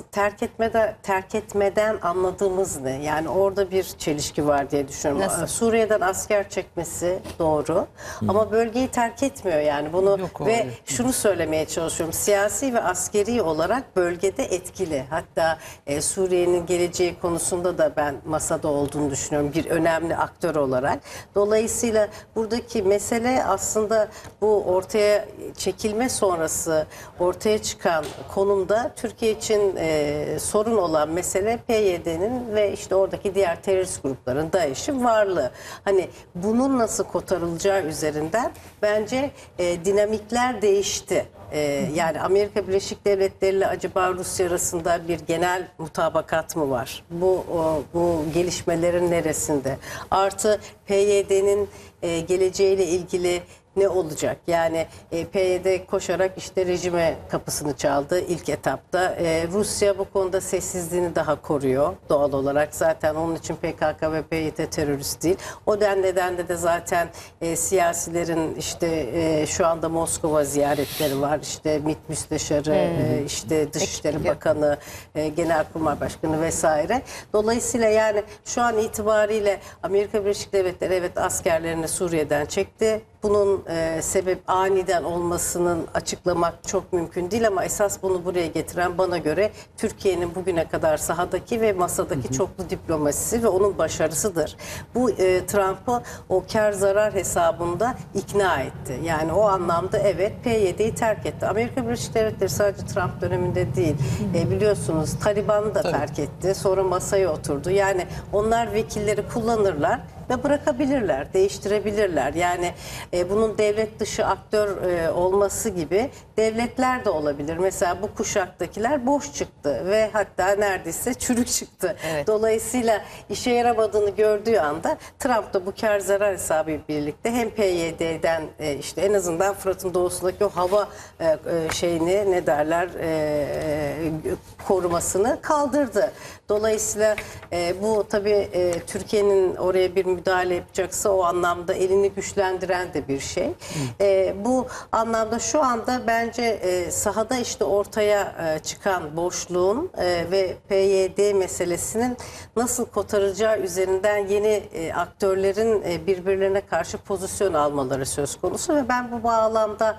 terk etmeden anladığımız ne? Yani orada bir çelişki var diye düşünüyorum. Nasıl? Suriye'den asker çekmesi doğru. Ama bölgeyi terk etmiyor yani. Bunu Yok, o ve öyle. şunu söylemeye çalışıyorum. Siyasi ve askeri olarak bölgede etkili. Hatta Suriye'nin geleceği konusunda da ben masada olduğunu düşünüyorum. Bir önemli aktör olarak. Dolayısıyla buradaki mesele aslında bu ortaya çekilme sonrası ortaya çıkan konumda Türkiye için sorun olan mesele PYD'nin ve işte oradaki diğer terörist grupların, DAEŞ'in varlığı. Hani bunun nasıl kotarılacağı üzerinden bence dinamikler değişti. Yani Amerika Birleşik Devletleri ile acaba Rusya arasında bir genel mutabakat mı var? Bu gelişmelerin neresinde? Artı PYD'nin geleceğiyle ilgili ne olacak? Yani PYD koşarak işte rejime kapısını çaldı ilk etapta. Rusya bu konuda sessizliğini daha koruyor doğal olarak. Zaten onun için PKK ve PYD terörist değil. O nedenle de zaten siyasilerin işte şu anda Moskova ziyaretleri var. İşte MİT Müsteşarı, işte Dışişleri Bakanı, Genelkurmay Başkanı vesaire. Dolayısıyla yani şu an itibariyle Amerika Birleşik Devletleri evet askerlerini Suriye'den çekti. Bunun sebep aniden olmasının açıklamak çok mümkün değil ama esas bunu buraya getiren bana göre Türkiye'nin bugüne kadar sahadaki ve masadaki çoklu diplomasisi ve onun başarısıdır. Bu Trump'ı o kar zarar hesabında ikna etti. Yani o anlamda evet PYD'yi terk etti. Amerika Birleşik Devletleri sadece Trump döneminde değil biliyorsunuz Taliban'ı da terk etti. Sonra masaya oturdu. Yani onlar vekilleri kullanırlar ve bırakabilirler, değiştirebilirler. Yani bunun devlet dışı aktör olması gibi devletler de olabilir. Mesela bu kuşaktakiler boş çıktı ve hatta neredeyse çürük çıktı. Evet. Dolayısıyla işe yaramadığını gördüğü anda Trump da bu kar zarar hesabı birlikte hem PYD'den işte en azından Fırat'ın doğusundaki o hava şeyini ne derler korumasını kaldırdı. Dolayısıyla bu tabii Türkiye'nin oraya bir müdahale yapacaksa o anlamda elini güçlendiren de bir şey. Bu anlamda şu anda bence sahada işte ortaya çıkan boşluğun ve PYD meselesinin nasıl kotarılacağı üzerinden yeni aktörlerin birbirlerine karşı pozisyon almaları söz konusu ve ben bu bağlamda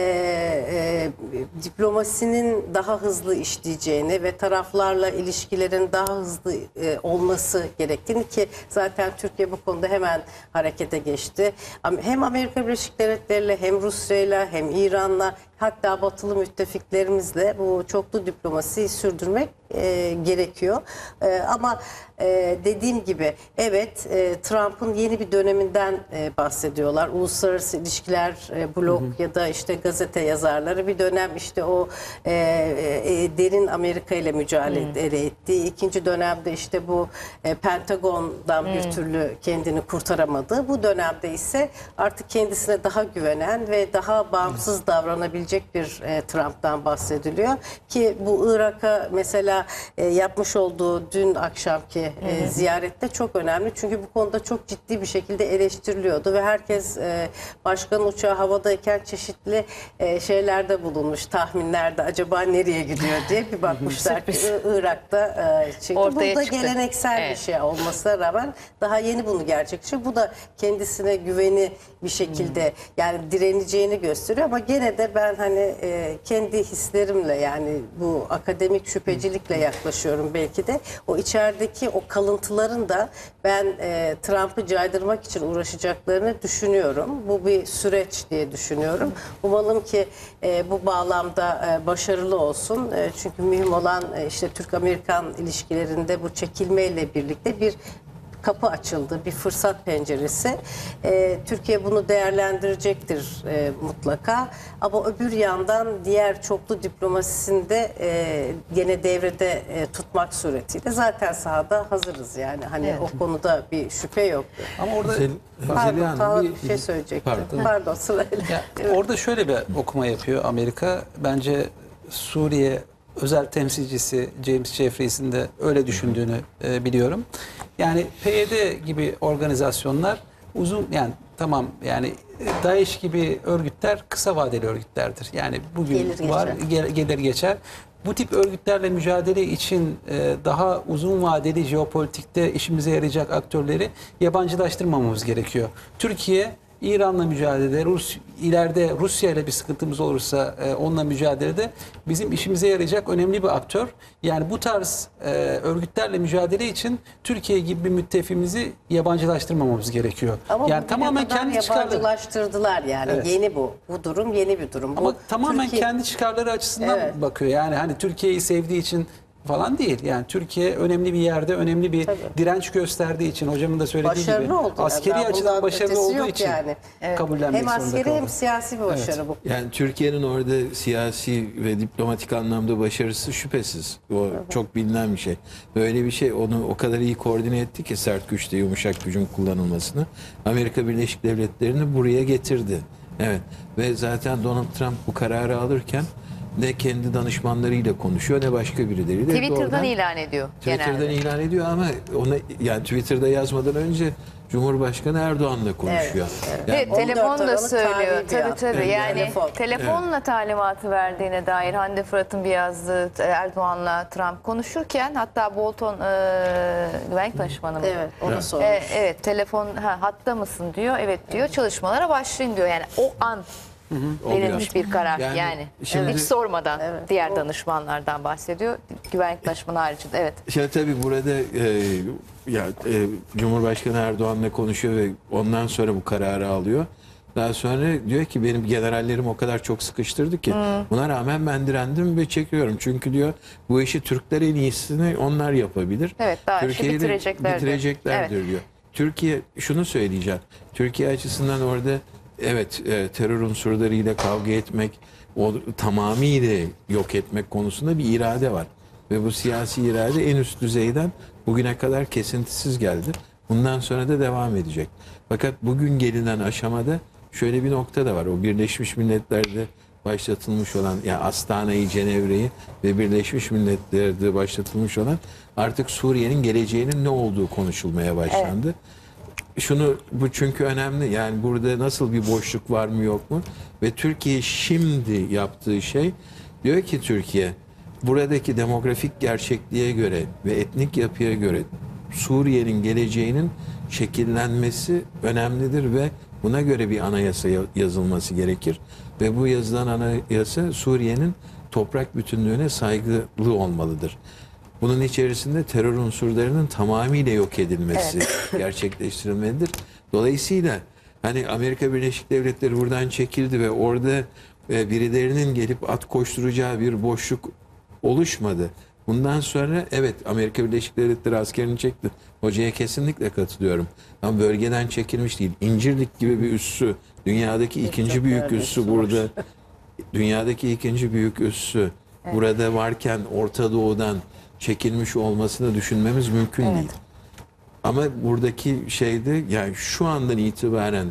diplomasinin daha hızlı işleyeceğini ve taraflarla ilişkilerin daha hızlı olması gerektiğini ki zaten Türkiye bu konuda hemen harekete geçti. Hem Amerika Birleşik Devletleri'yle hem Rusya'yla hem İran'la hatta batılı müttefiklerimizle bu çoklu diplomasiyi sürdürmek gerekiyor. Ama dediğim gibi evet, Trump'ın yeni bir döneminden bahsediyorlar. Uluslararası ilişkiler blog ya da işte gazete yazarları bir dönem işte o derin Amerika ile mücadele ettiği, ikinci dönemde işte bu Pentagon'dan bir türlü kendini kurtaramadığı, bu dönemde ise artık kendisine daha güvenen ve daha bağımsız davranabilecek bir Trump'tan bahsediliyor ki bu Irak'a mesela yapmış olduğu dün akşamki ziyarette çok önemli. Çünkü bu konuda çok ciddi bir şekilde eleştiriliyordu ve herkes başkanın uçağı havadayken çeşitli şeylerde bulunmuş, tahminlerde acaba nereye gidiyor diye bir bakmışlar ki Irak'ta çıktı. Ortaya Bu da çıktı. geleneksel bir şey olmasına rağmen daha yeni bunu gerçekçi. Bu da kendisine güveni bir şekilde yani direneceğini gösteriyor ama gene de ben hani kendi hislerimle yani bu akademik şüphecilikle yaklaşıyorum belki de. O içerideki o kalıntıların da ben Trump'ı caydırmak için uğraşacaklarını düşünüyorum. Bu bir süreç diye düşünüyorum. Umalım ki bu bağlamda başarılı olsun. Çünkü mühim olan işte Türk-Amerikan ilişkilerinde bu çekilmeyle birlikte bir kapı açıldı, bir fırsat penceresi. Türkiye bunu değerlendirecektir mutlaka. Ama öbür yandan diğer çoklu diplomasisinde gene devrede tutmak suretiyle zaten sahada hazırız yani. Hani o konuda bir şüphe yok. Ama orada Pardon, Taha bir şey söyleyecektim. Pardon sırayla. orada şöyle bir okuma yapıyor Amerika. Bence Suriye özel temsilcisi James Jeffries'in de öyle düşündüğünü biliyorum. Yani PYD gibi organizasyonlar uzun yani tamam yani DAEŞ gibi örgütler kısa vadeli örgütlerdir. Yani bugün gelir geçer. Bu tip örgütlerle mücadele için daha uzun vadeli jeopolitikte işimize yarayacak aktörleri yabancılaştırmamamız gerekiyor. Türkiye İran'la mücadelede, ileride Rusya ile bir sıkıntımız olursa onunla mücadelede bizim işimize yarayacak önemli bir aktör. Yani bu tarz örgütlerle mücadele için Türkiye gibi bir müttefimizi yabancılaştırmamamız gerekiyor. Ama yani tamamen kendi çıkarları. Yabancılaştırdılar yani. Evet. Yeni bu. Bu durum yeni bir durum. Ama bu tamamen Türkiye... kendi çıkarları açısından bakıyor. Yani hani Türkiye'yi sevdiği için falan değil. Yani Türkiye önemli bir yerde önemli bir direnç gösterdiği için hocamın da söylediği başarılı gibi oldu. askeri Yani açıdan bundan başarılı ötesi olduğu yok için yani. kabullenmek hem zorunda askeri kaldı. hem siyasi bir başarı bu. Yani Türkiye'nin orada siyasi ve diplomatik anlamda başarısı şüphesiz. O çok bilinen bir şey. Böyle bir şey onu o kadar iyi koordine etti ki sert güçte yumuşak gücün kullanılmasını. Amerika Birleşik Devletleri'ni buraya getirdi. Evet. Ve zaten Donald Trump bu kararı alırken ne kendi danışmanlarıyla konuşuyor ne başka birileriyle. Twitter'dan ilan ediyor Twitter'dan genelde. ilan ediyor ama ona yani Twitter'da yazmadan önce Cumhurbaşkanı Erdoğan'la konuşuyor. Yani Evet, 14 telefonla Aralık söylüyor. tarihi bir Tabii yani Telefon. telefonla talimatı verdiğine dair Hande Fırat'ın bir yazdığı Erdoğan'la Trump konuşurken hatta Bolton güvenlik danışmanı mı? Evet, onu sormuş. Evet, telefon hatta mısın diyor. Evet diyor. Çalışmalara başlayın diyor. Yani o an verilmiş bir karar yani. şimdi- Hiç sormadan Evet, diğer o- danışmanlardan bahsediyor. Güvenlik danışmanı haricinde. Evet. Şimdi tabii burada Cumhurbaşkanı Erdoğan'la konuşuyor ve ondan sonra bu kararı alıyor. Daha sonra diyor ki benim generallerim o kadar çok sıkıştırdı ki buna rağmen ben direndim ve çekiyorum. Çünkü diyor bu işi Türkler en iyisini onlar yapabilir. Evet, daha işi Türkiye'yi de bitireceklerdir. bitireceklerdir diyor. Türkiye şunu söyleyeceğim. Türkiye açısından orada evet terör unsurlarıyla kavga etmek, o tamamıyla yok etmek konusunda bir irade var. Ve bu siyasi irade en üst düzeyden bugüne kadar kesintisiz geldi. Bundan sonra da devam edecek. Fakat bugün gelinen aşamada şöyle bir nokta da var. O Birleşmiş Milletler'de başlatılmış olan yani Astana'yı, Cenevre'yi ve Birleşmiş Milletler'de başlatılmış olan artık Suriye'nin geleceğinin ne olduğu konuşulmaya başlandı. Bu çünkü önemli. Yani burada nasıl bir boşluk var mı yok mu? Ve Türkiye şimdi yaptığı şey diyor ki Türkiye buradaki demografik gerçekliğe göre ve etnik yapıya göre Suriye'nin geleceğinin şekillenmesi önemlidir ve buna göre bir anayasa yazılması gerekir. Ve bu yazılan anayasa Suriye'nin toprak bütünlüğüne saygılı olmalıdır. Bunun içerisinde terör unsurlarının tamamıyla yok edilmesi gerçekleştirilmelidir. Dolayısıyla hani Amerika Birleşik Devletleri buradan çekildi ve orada birilerinin gelip at koşturacağı bir boşluk oluşmadı. Bundan sonra evet Amerika Birleşik Devletleri askerini çekti. Hocaya kesinlikle katılıyorum. Ama bölgeden çekilmiş değil. İncirlik gibi bir üssü, dünyadaki ikinci büyük üssü burada. Dünyadaki ikinci büyük üssü burada varken Orta Doğu'dan çekilmiş olmasını düşünmemiz mümkün değil. Ama buradaki şeyde yani şu andan itibaren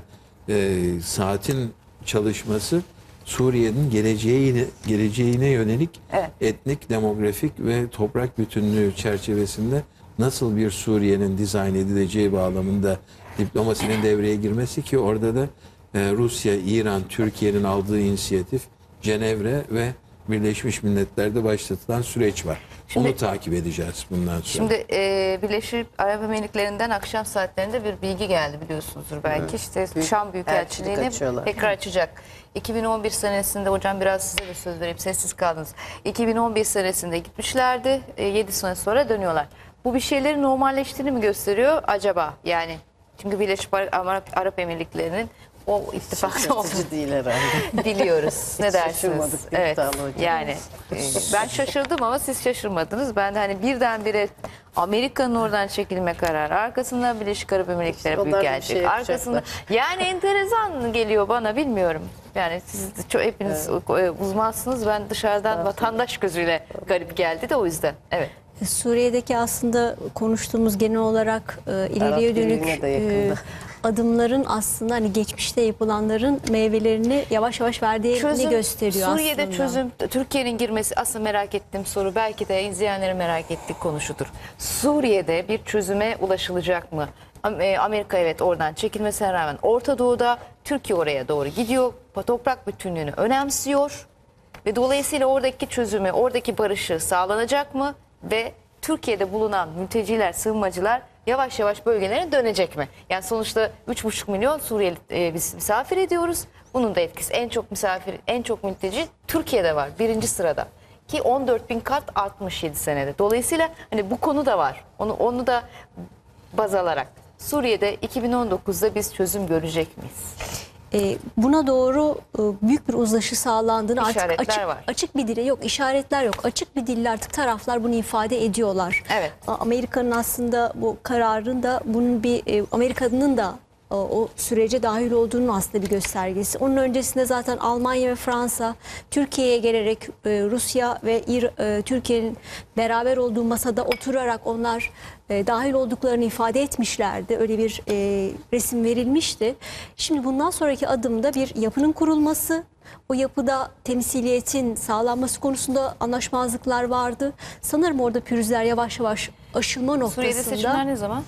saatin çalışması Suriye'nin geleceğine yönelik etnik, demografik ve toprak bütünlüğü çerçevesinde nasıl bir Suriye'nin dizayn edileceği bağlamında diplomasinin devreye girmesi ki orada da Rusya, İran, Türkiye'nin aldığı inisiyatif, Cenevre ve Birleşmiş Milletler'de başlatılan süreç var. Onu takip edeceğiz bundan sonra. Şimdi Birleşik Arap Emirlikleri'nden akşam saatlerinde bir bilgi geldi biliyorsunuzdur belki. İşte Şam Büyükelçiliğini açıyorlar. tekrar açacak. 2011 senesinde hocam biraz size de söz vereyim sessiz kaldınız. 2011 senesinde gitmişlerdi. 7 sene sonra dönüyorlar. Bu bir şeylerin normalleştiğini mi gösteriyor acaba? Yani çünkü Birleşik Arap Emirlikleri'nin o ittifakta olduğunu Şaşırtıcı değil herhalde. biliyoruz. Ne dersiniz? şaşırmadık bir Evet. iddialı hocam. Yani ben şaşırdım ama siz şaşırmadınız. Ben de hani birdenbire Amerika'nın oradan çekilme kararı, arkasından Birleşik Arap Emirlikleri Onlar da bir Büyükelçilik, şey arkasından yani enteresan geliyor bana bilmiyorum. Yani siz de çok hepiniz uzmansınız. Ben dışarıdan vatandaş gözüyle garip geldi de o yüzden. Evet. Suriye'deki aslında konuştuğumuz genel olarak ileriye Arap dönük Birliği'ne de yakında. adımların aslında hani geçmişte yapılanların meyvelerini yavaş yavaş verdiğini gösteriyor Suriye'de aslında. çözüm, Türkiye'nin girmesi aslında merak ettiğim soru, belki de izleyenlerin merak ettiği konusudur. Suriye'de bir çözüme ulaşılacak mı? Amerika evet oradan çekilmesine rağmen Orta Doğu'da Türkiye oraya doğru gidiyor. Toprak bütünlüğünü önemsiyor ve dolayısıyla oradaki çözümü, oradaki barışı sağlanacak mı? Ve Türkiye'de bulunan mülteciler, sığınmacılar yavaş yavaş bölgelerine dönecek mi? Yani sonuçta 3,5 milyon Suriyeli biz misafir ediyoruz. Bunun da etkisi en çok mülteci Türkiye'de var. Birinci sırada. Ki 14 bin kat artmış 7 senede. Dolayısıyla hani bu konu da var. Onu da baz alarak. Suriye'de 2019'da biz çözüm görecek miyiz? Buna doğru büyük bir uzlaşı sağlandığını artık İşaretler var. açık bir dille yok, işaretler yok. Açık bir dille artık taraflar bunu ifade ediyorlar. Evet. Amerika'nın aslında bu kararın da bunun bir Amerika'nın da o sürece dahil olduğunun aslında bir göstergesi. Onun öncesinde zaten Almanya ve Fransa Türkiye'ye gelerek Rusya ve Türkiye'nin beraber olduğu masada oturarak onlar dahil olduklarını ifade etmişlerdi. Öyle bir resim verilmişti. Şimdi bundan sonraki adımda bir yapının kurulması, o yapıda temsiliyetin sağlanması konusunda anlaşmazlıklar vardı. Sanırım orada pürüzler yavaş yavaş aşılma noktasında. Suriye'de seçimler ne zaman?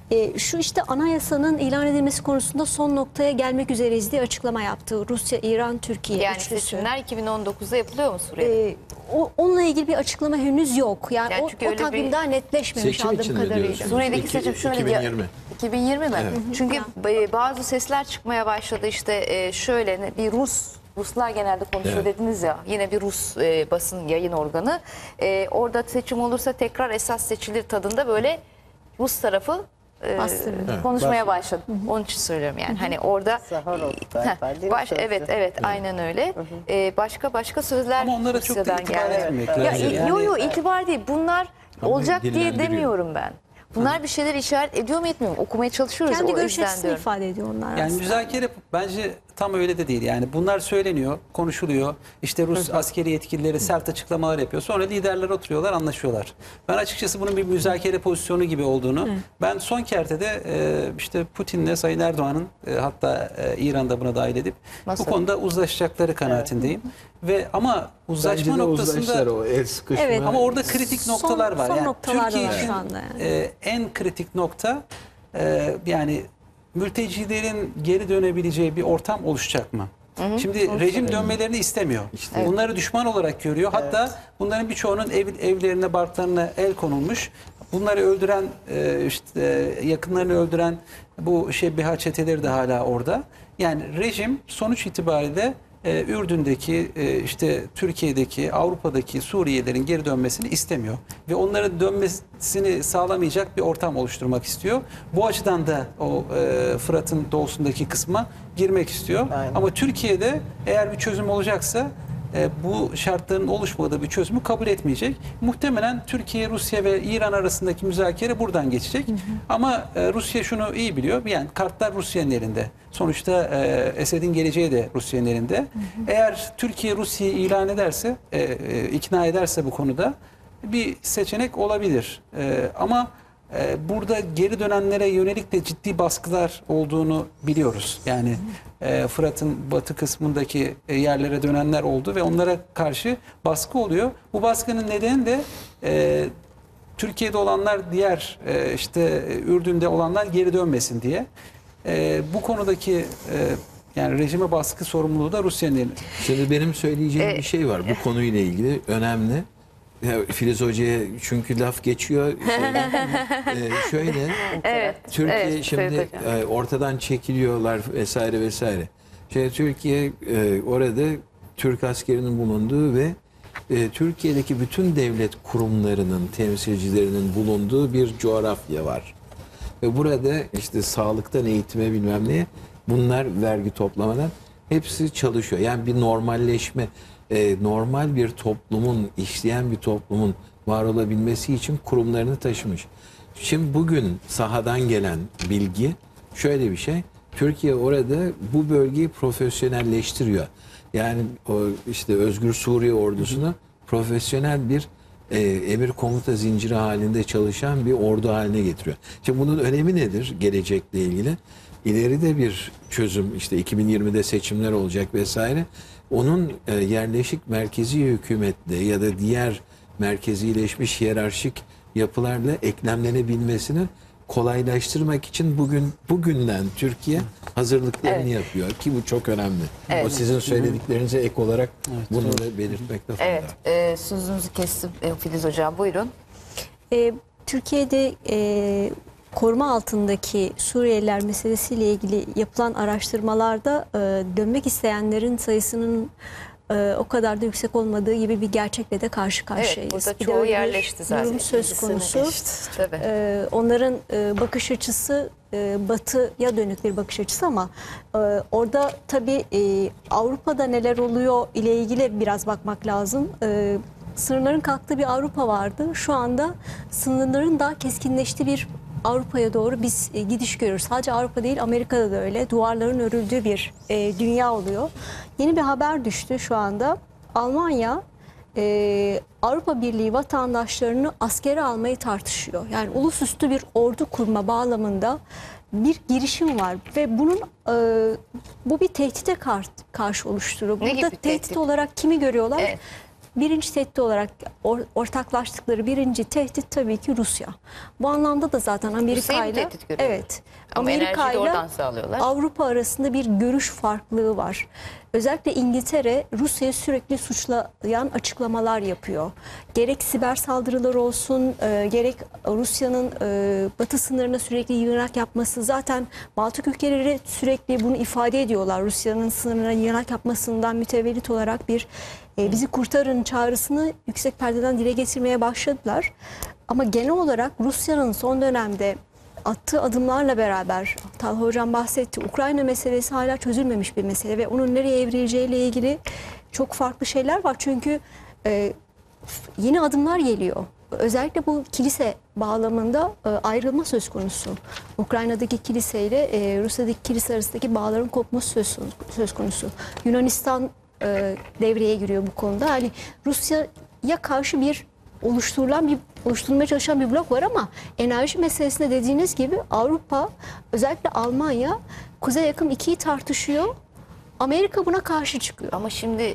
Şu işte anayasanın ilan edilmesi konusunda son noktaya gelmek üzereyiz diye açıklama yaptı. Rusya, İran, Türkiye Yani üçlüsü. seçimler 2019'da yapılıyor mu Suriye'de? Onunla ilgili bir açıklama henüz yok. Yani, Yani o çünkü öyle bir- takvim daha netleşmemiş Seçim aldığım için mi kadarıyla. diyorsunuz? Suriye'deki seçim şöyle 2020. 2020 mi? Çünkü bazı sesler çıkmaya başladı işte şöyle bir Ruslar genelde konuşuyor dediniz ya, yine bir Rus basın yayın organı. Orada seçim olursa tekrar esas seçilir tadında böyle Rus tarafı Bastırıyor. konuşmaya başladı. Onun için söylüyorum yani. Hani orada Zaharov galiba, değil mi sözcü? evet aynen öyle. Başka sözler Ama onlara çok da Rusya'dan itibar geldi. etmemek Ya, lazım. yo Yani- itibar değil. Bunlar Ama olacak diye dillendiriyor. demiyorum ben. Bunlar bir şeyler işaret ediyor mu etmiyor mu? Okumaya çalışıyoruz. Kendi o görüş yüzden açısını diyorum. ifade ediyor onlar Yani aslında. müzakere bence tam öyle de değil. Yani bunlar söyleniyor, konuşuluyor. İşte Rus askeri yetkilileri sert açıklamalar yapıyor. Sonra liderler oturuyorlar, anlaşıyorlar. Ben açıkçası bunun bir müzakere pozisyonu gibi olduğunu, ben son kertede işte Putin'le Sayın Erdoğan'ın hatta İran'da buna dahil edip Masada. bu konuda uzlaşacakları kanaatindeyim. Ve ama uzlaşma Bence de noktasında uzlaştılar, o el sıkışma. Evet. ama orada kritik noktalar var. son Yani noktalar Türkiye var için şu anda yani. en kritik nokta yani mültecilerin geri dönebileceği bir ortam oluşacak mı? Şimdi rejim dönmelerini istemiyor. Bunları düşman olarak görüyor. Hatta bunların birçoğunun evlerine, barklarına el konulmuş. Bunları öldüren, işte yakınlarını öldüren bu Şebbiha çeteleri de hala orada. Yani rejim sonuç itibariyle Ürdün'deki, işte Türkiye'deki, Avrupa'daki Suriyelilerin geri dönmesini istemiyor. Ve onların dönmesini sağlamayacak bir ortam oluşturmak istiyor. Bu açıdan da o Fırat'ın doğusundaki kısma girmek istiyor. Aynen. Ama Türkiye'de eğer bir çözüm olacaksa bu şartların oluşmadığı bir çözümü kabul etmeyecek. Muhtemelen Türkiye, Rusya ve İran arasındaki müzakere buradan geçecek. Ama Rusya şunu iyi biliyor. Yani kartlar Rusya'nın elinde. Sonuçta Esed'in geleceği de Rusya'nın elinde. Eğer Türkiye Rusya'yı ilan ederse, ikna ederse bu konuda bir seçenek olabilir. Ama burada geri dönenlere yönelik de ciddi baskılar olduğunu biliyoruz. Yani Fırat'ın batı kısmındaki yerlere dönenler oldu ve onlara karşı baskı oluyor. Bu baskının nedeni de Türkiye'de olanlar diğer işte Ürdün'de olanlar geri dönmesin diye. Bu konudaki yani rejime baskı sorumluluğu da Rusya'nın elinde. Şimdi benim söyleyeceğim bir şey var bu konuyla ilgili önemli. Ya, Filiz Hoca'ya çünkü laf geçiyor. Şöyle, Evet. Türkiye evet, şimdi Sayın Hocam. ortadan çekiliyorlar vesaire vesaire. Türkiye orada Türk askerinin bulunduğu ve Türkiye'deki bütün devlet kurumlarının temsilcilerinin bulunduğu bir coğrafya var. Ve burada işte sağlıktan eğitime bilmem neye bunlar vergi toplamadan hepsi çalışıyor. Yani bir normalleşme, normal bir toplumun, işleyen bir toplumun var olabilmesi için kurumlarını taşımış. Şimdi bugün sahadan gelen bilgi şöyle bir şey. Türkiye orada bu bölgeyi profesyonelleştiriyor. Yani o işte Özgür Suriye ordusunu profesyonel bir emir komuta zinciri halinde çalışan bir ordu haline getiriyor. Şimdi bunun önemi nedir gelecekle ilgili? İleride bir çözüm işte 2020'de seçimler olacak vesaire. Onun yerleşik merkezi hükümetle ya da diğer merkezileşmiş hiyerarşik yapılarla eklemlenebilmesini kolaylaştırmak için bugünden Türkiye hazırlıklarını yapıyor ki bu çok önemli. O sizin söylediklerinize ek olarak bunu da belirtmekte fayda var. Evet, sözünüzü kestim Filiz Hocam. Buyurun. Türkiye'de koruma altındaki Suriyeliler meselesiyle ilgili yapılan araştırmalarda dönmek isteyenlerin sayısının o kadar da yüksek olmadığı gibi bir gerçekle de karşı karşıyayız. Evet, burada Bir de çoğu öyle bir yerleşti zaten. durum söz konusu. Tabii. Onların bakış açısı batıya dönük bir bakış açısı ama orada tabii Avrupa'da neler oluyor ile ilgili biraz bakmak lazım. Sınırların kalktığı bir Avrupa vardı. Şu anda sınırların daha keskinleştiği bir Avrupa'ya doğru biz gidiş görüyoruz. Sadece Avrupa değil, Amerika'da da öyle. Duvarların örüldüğü bir dünya oluyor. Yeni bir haber düştü şu anda. Almanya Avrupa Birliği vatandaşlarını askere almayı tartışıyor. Yani ulusüstü bir ordu kurma bağlamında bir girişim var ve bunun bu bir tehdite karşı oluşturuyor. Ne gibi Burada bir tehdit? tehdit olarak kimi görüyorlar? Evet. Birinci tehdit olarak ortaklaştıkları birinci tehdit tabii ki Rusya. Bu anlamda da zaten Amerika ile tehdit görüyorlar. evet. Ama enerjiyi Amerika de ile oradan sağlıyorlar. Avrupa arasında bir görüş farklılığı var. Özellikle İngiltere Rusya'yı sürekli suçlayan açıklamalar yapıyor. Gerek siber saldırılar olsun, gerek Rusya'nın batı sınırına sürekli yığınak yapması. Zaten Baltık ülkeleri sürekli bunu ifade ediyorlar. Rusya'nın sınırına yığınak yapmasından mütevellit olarak bir bizi kurtarın çağrısını yüksek perdeden dile getirmeye başladılar. Ama genel olarak Rusya'nın son dönemde attığı adımlarla beraber Talha Hocam bahsetti. Ukrayna meselesi hala çözülmemiş bir mesele ve onun nereye evrileceğiyle ilgili çok farklı şeyler var. Çünkü yeni adımlar geliyor. Özellikle bu kilise bağlamında ayrılma söz konusu. Ukrayna'daki kiliseyle Rusya'daki kilise arasındaki bağların kopması söz konusu. Yunanistan devreye giriyor bu konuda. Hani Rusya'ya karşı bir oluşturulmaya çalışan bir blok var ama enerji meselesinde dediğiniz gibi Avrupa, özellikle Almanya Kuzey Yakın 2'yi tartışıyor. Amerika buna karşı çıkıyor. Ama şimdi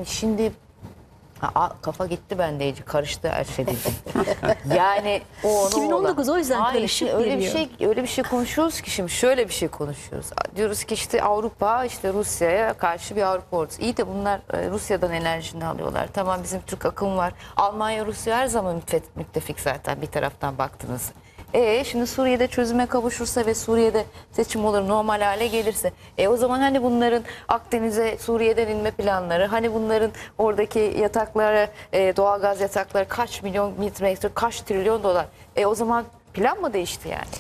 kafa gitti bende iyice, karıştı her şey dedi. Yani o onu 2019 o yüzden Hayır, karışık şimdi geliyor. öyle bir şey konuşuyoruz ki şimdi şöyle bir şey konuşuyoruz. Diyoruz ki işte Avrupa işte Rusya'ya karşı bir Avrupa ordusu. İyi de bunlar Rusya'dan enerjini alıyorlar. Tamam, bizim Türk akım var. Almanya Rusya her zaman müttefik zaten bir taraftan baktınız. Şimdi Suriye'de çözüme kavuşursa ve Suriye'de seçim olur, normal hale gelirse o zaman hani bunların Akdeniz'e Suriye'den inme planları, hani bunların oradaki yataklara, doğalgaz yatakları kaç milyon metre, kaç trilyon dolar, o zaman plan mı değişti yani?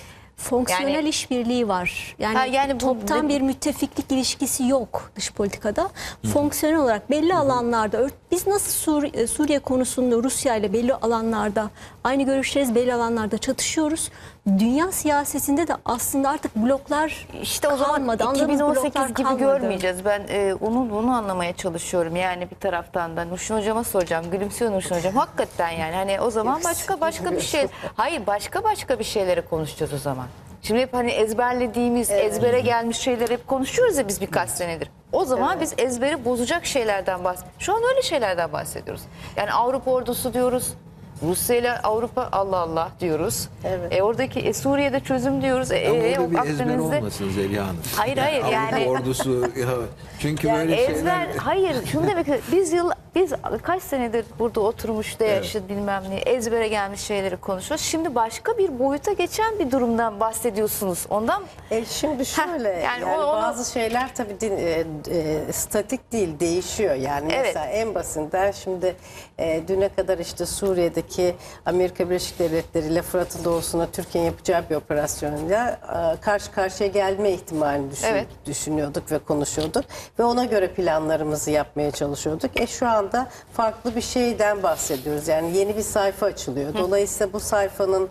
Fonksiyonel Yani- işbirliği var. Yani, Ha, yani bu- toptan bir müttefiklik ilişkisi yok dış politikada. Fonksiyonel olarak belli alanlarda biz nasıl Suriye konusunda Rusya ile belli alanlarda aynı görüşleriz, belli alanlarda çatışıyoruz. Dünya siyasetinde de aslında artık bloklar İşte o zaman kalmadı. Anladığımız 2018 bloklar gibi kalmadı. görmeyeceğiz. Ben bunu anlamaya çalışıyorum. Yani bir taraftan da Nurşin Hocam'a soracağım. Gülümsüyor Nurşin Hocam. Hakikaten yani hani o zaman başka bir şey. Hayır başka bir şeyleri konuşacağız o zaman. Şimdi hep hani ezberlediğimiz, ezbere gelmiş şeyler hep konuşuyoruz ya biz birkaç senedir. O zaman biz ezberi bozacak şeylerden bahsediyoruz. Şu an öyle şeylerden bahsediyoruz. Yani Avrupa ordusu diyoruz. Rusya ile Avrupa Allah Allah diyoruz. Evet. Oradaki Suriye'de çözüm diyoruz. Ama orada bir ezber Akdeniz'de olmasın Zeliha Hanım. Hayır, Avrupa yani- ordusu ya, çünkü yani böyle ezber şeyler hayır şunu demek ki biz kaç senedir burada oturmuş da yaşadık bilmem ne ezbere gelmiş şeyleri konuşuyoruz. Şimdi başka bir boyuta geçen bir durumdan bahsediyorsunuz. Ondan Şimdi şöyle yani yani onu- bazı şeyler tabii statik değil, değişiyor. Yani Evet. mesela en basitinden şimdi düne kadar işte Suriye'deki Amerika Birleşik Devletleri ile Fırat'ın doğusuna Türkiye'nin yapacağı bir operasyonla karşı karşıya gelme ihtimalini Evet. düşünüyorduk ve konuşuyorduk ve ona göre planlarımızı yapmaya çalışıyorduk. Şu anda farklı bir şeyden bahsediyoruz. Yani yeni bir sayfa açılıyor. Dolayısıyla bu sayfanın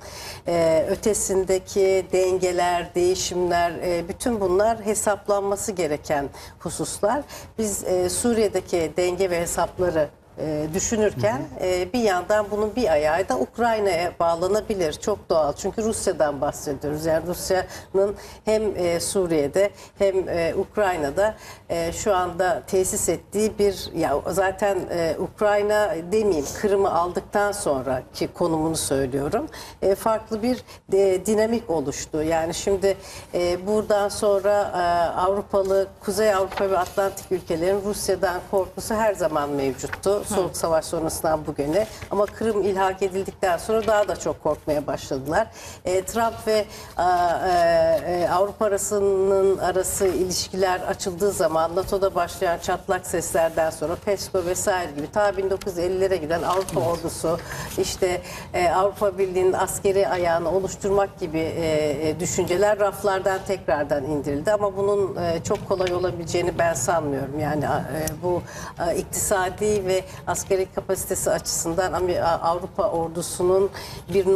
ötesindeki dengeler, değişimler, bütün bunlar hesaplanması gereken hususlar. Biz Suriye'deki denge ve hesapları düşünürken bir yandan bunun bir ayağı da Ukrayna'ya bağlanabilir. Çok doğal. Çünkü Rusya'dan bahsediyoruz. Yani Rusya'nın hem Suriye'de hem Ukrayna'da şu anda tesis ettiği bir zaten Ukrayna demeyeyim Kırım'ı aldıktan sonraki konumunu söylüyorum. Farklı bir dinamik oluştu. Yani şimdi buradan sonra Avrupalı, Kuzey Avrupa ve Atlantik ülkelerin Rusya'dan korkusu her zaman mevcuttu. Soğuk Savaş sonrasından bugüne. Ama Kırım ilhak edildikten sonra daha da çok korkmaya başladılar. Trump ve Avrupa arası ilişkiler açıldığı zaman NATO'da başlayan çatlak seslerden sonra PESCO vesaire gibi ta 1950'lere giden Avrupa ordusu işte Avrupa Birliği'nin askeri ayağını oluşturmak gibi düşünceler raflardan tekrardan indirildi. Ama bunun çok kolay olabileceğini ben sanmıyorum. Yani bu iktisadi ve askeri kapasitesi açısından Avrupa ordusunun bir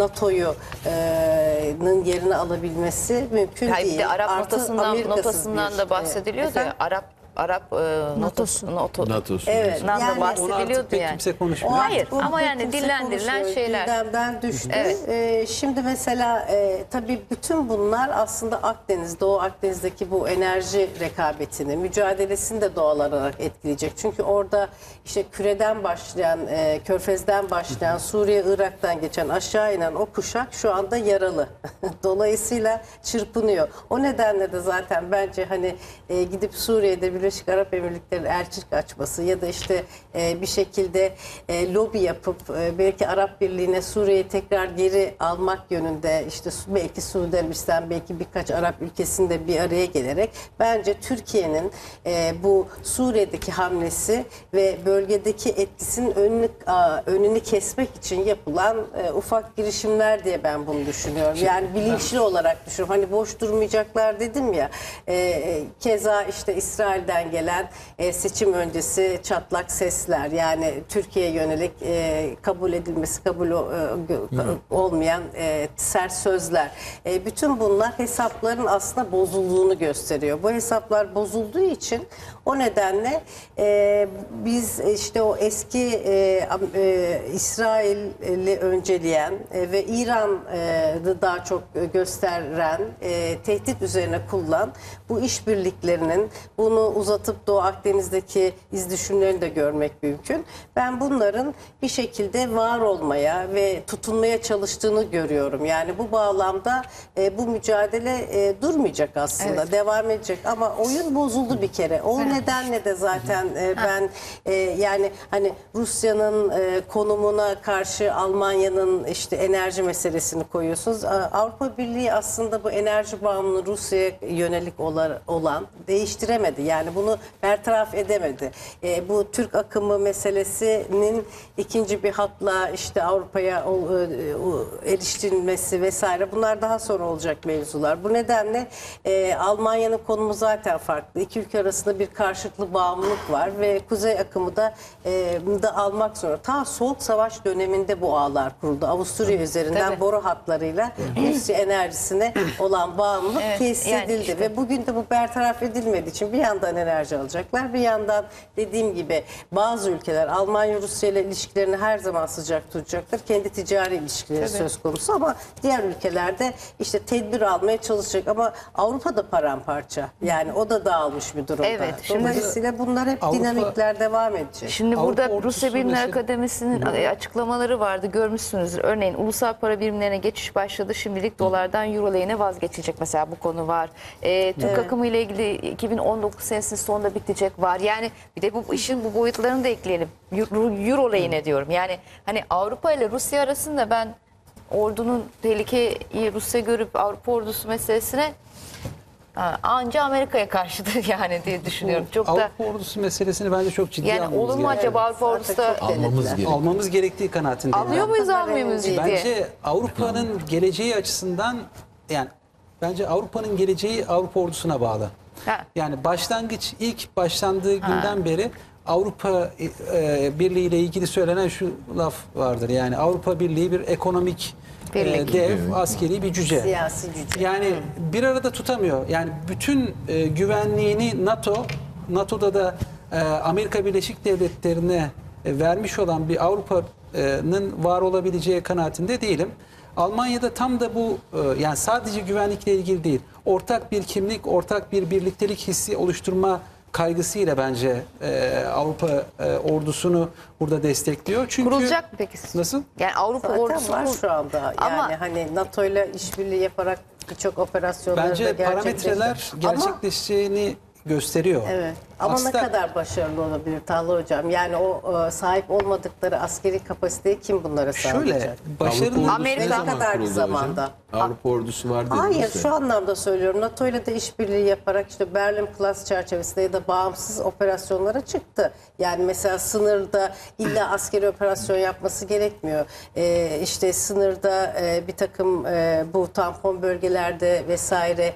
NATO'nun yerini alabilmesi mümkün Hayır, bir değil. de Arap Artı notasından Amerika'sız da bahsediliyordu ya. Arap NATO'su. NATO'su. Evet. Ondan da Yani- Onu artık bahsediliyordu pek yani. kimse konuşmuyor. Hayır Bunu ama yani kimse dillendirilen konuşmuyor, şeyler. gündemden düştü. Evet. Şimdi mesela tabii bütün bunlar aslında Akdeniz, Doğu Akdeniz'deki bu enerji rekabetini, mücadelesini de doğal olarak etkileyecek. Çünkü orada işte küreden başlayan, Körfez'den başlayan, Suriye, Irak'tan geçen, aşağı inen o kuşak şu anda yaralı. Dolayısıyla çırpınıyor. O nedenle de zaten bence hani gidip Suriye'de Birleşik Arap Emirlikleri elçilik açması ya da işte bir şekilde lobi yapıp belki Arap Birliği'ne Suriye'yi tekrar geri almak yönünde işte belki Suudi Arabistan belki birkaç Arap ülkesinde bir araya gelerek bence Türkiye'nin bu Suriye'deki hamlesi ve bölgedeki etkisinin önünü kesmek için yapılan ufak girişimler diye ben bunu düşünüyorum. Yani bilinçli olarak düşünüyorum. Hani boş durmayacaklar dedim ya. Keza işte İsrail'den gelen seçim öncesi çatlak sesler yani Türkiye'ye yönelik kabul edilmesi olmayan sert sözler. Bütün bunlar hesapların aslında bozulduğunu gösteriyor. Bu hesaplar bozulduğu için o nedenle biz işte o eski İsrail'i önceleyen ve İran'ı daha çok gösteren tehdit üzerine kullan bu işbirliklerinin bunu uzatıp Doğu Akdeniz'deki iz düşümlerini de görmek mümkün. Ben bunların bir şekilde var olmaya ve tutunmaya çalıştığını görüyorum. Yani bu bağlamda bu mücadele durmayacak aslında. Evet. Devam edecek ama oyun bozuldu bir kere. O nedenle de zaten ben yani hani Rusya'nın konumuna karşı Almanya'nın işte enerji meselesini koyuyorsunuz. Avrupa Birliği aslında bu enerji bağımlılığı Rusya'ya yönelik olan değiştiremedi. Yani Yani bunu bertaraf edemedi. Bu Türk akımı meselesinin ikinci bir hatla işte Avrupa'ya eriştirilmesi vesaire, bunlar daha sonra olacak mevzular. Bu nedenle Almanya'nın konumu zaten farklı. İki ülke arasında bir karşılıklı bağımlılık var ve Kuzey akımı da almak zorunda. Ta Soğuk Savaş döneminde bu ağlar kuruldu. Avusturya üzerinden Tabii. boru hatlarıyla Rusya enerjisine olan bağımlılık tesis yani edildi işte. ve bugün de bu bertaraf edilmediği için bir yandan enerji alacaklar, bir yandan dediğim gibi bazı ülkeler Almanya Rusya ile ilişkilerini her zaman sıcak tutacaktır. Kendi ticari ilişkileri söz konusu ama diğer ülkelerde işte tedbir almaya çalışacak ama Avrupa'da paramparça. Yani o da dağılmış bir durumda. Evet, şimdi- Dolayısıyla bunlar hep Avrupa- dinamikler devam edecek. Şimdi Avrupa burada ordusu Rusya Bilimler mesela- Akademisi'nin açıklamaları vardı, görmüşsünüzdür. Örneğin ulusal para birimlerine geçiş başladı. Şimdilik dolardan euro lehine vazgeçilecek, mesela bu konu var. Türk akımı ile ilgili 2019 senesinin sonunda bitecek var. Yani bir de bu işin bu boyutlarını da ekleyelim. Euro lehine diyorum. Yani hani Avrupa ile Rusya arasında ben ordunun tehlikeyi Rusya görüp Avrupa ordusu meselesine anca Amerika'ya karşıdır yani diye düşünüyorum. Çok da Avrupa ordusu meselesini bence çok ciddi yani almamız olur mu gerekiyor. acaba Avrupa ordusu da Almamız gerekiyor. Almamız gerektiği kanaatindeyim. alıyor muyuz, kadar almıyor muyuz emin ciddiye? Bence Avrupa'nın geleceği açısından, yani bence Avrupa'nın geleceği Avrupa ordusuna bağlı. Ha. Yani ilk başlandığı günden beri Avrupa Birliği ile ilgili söylenen şu laf vardır. Yani Avrupa Birliği bir ekonomik Birlik. dev, askeri bir cüce. Siyasi gücü. Yani bir arada tutamıyor. Yani bütün güvenliğini NATO'da da Amerika Birleşik Devletleri'ne vermiş olan bir Avrupa'nın var olabileceği kanaatinde değilim. Almanya'da tam da bu, yani sadece güvenlikle ilgili değil, ortak bir kimlik, ortak bir birliktelik hissi oluşturma kaygısıyla bence Avrupa ordusunu burada destekliyor. Çünkü Kurulacak mı peki? Nasıl? Yani Avrupa Zaten ordusu var şu anda. Yani Ama- hani NATO ile işbirliği yaparak birçok operasyonları da Bence gerçekleştirdi. parametreler Ama gerçekleşeceğini gösteriyor. evet. Ama Aslında ne kadar başarılı olabilir Talha Hocam? Yani o sahip olmadıkları askeri kapasiteyi kim bunlara sağlayacak? şöyle başarılı Amerika- ne zaman Ne kadar bir kuruldu zamanda? hocam? Avrupa ordusu var dediniz Hayır, ya. şu anlamda söylüyorum. NATO ile de işbirliği yaparak işte Berlin Plus çerçevesinde ya da bağımsız operasyonlara çıktı. Yani mesela sınırda illa askeri operasyon yapması gerekmiyor. İşte sınırda bir takım bu tampon bölgelerde vesaire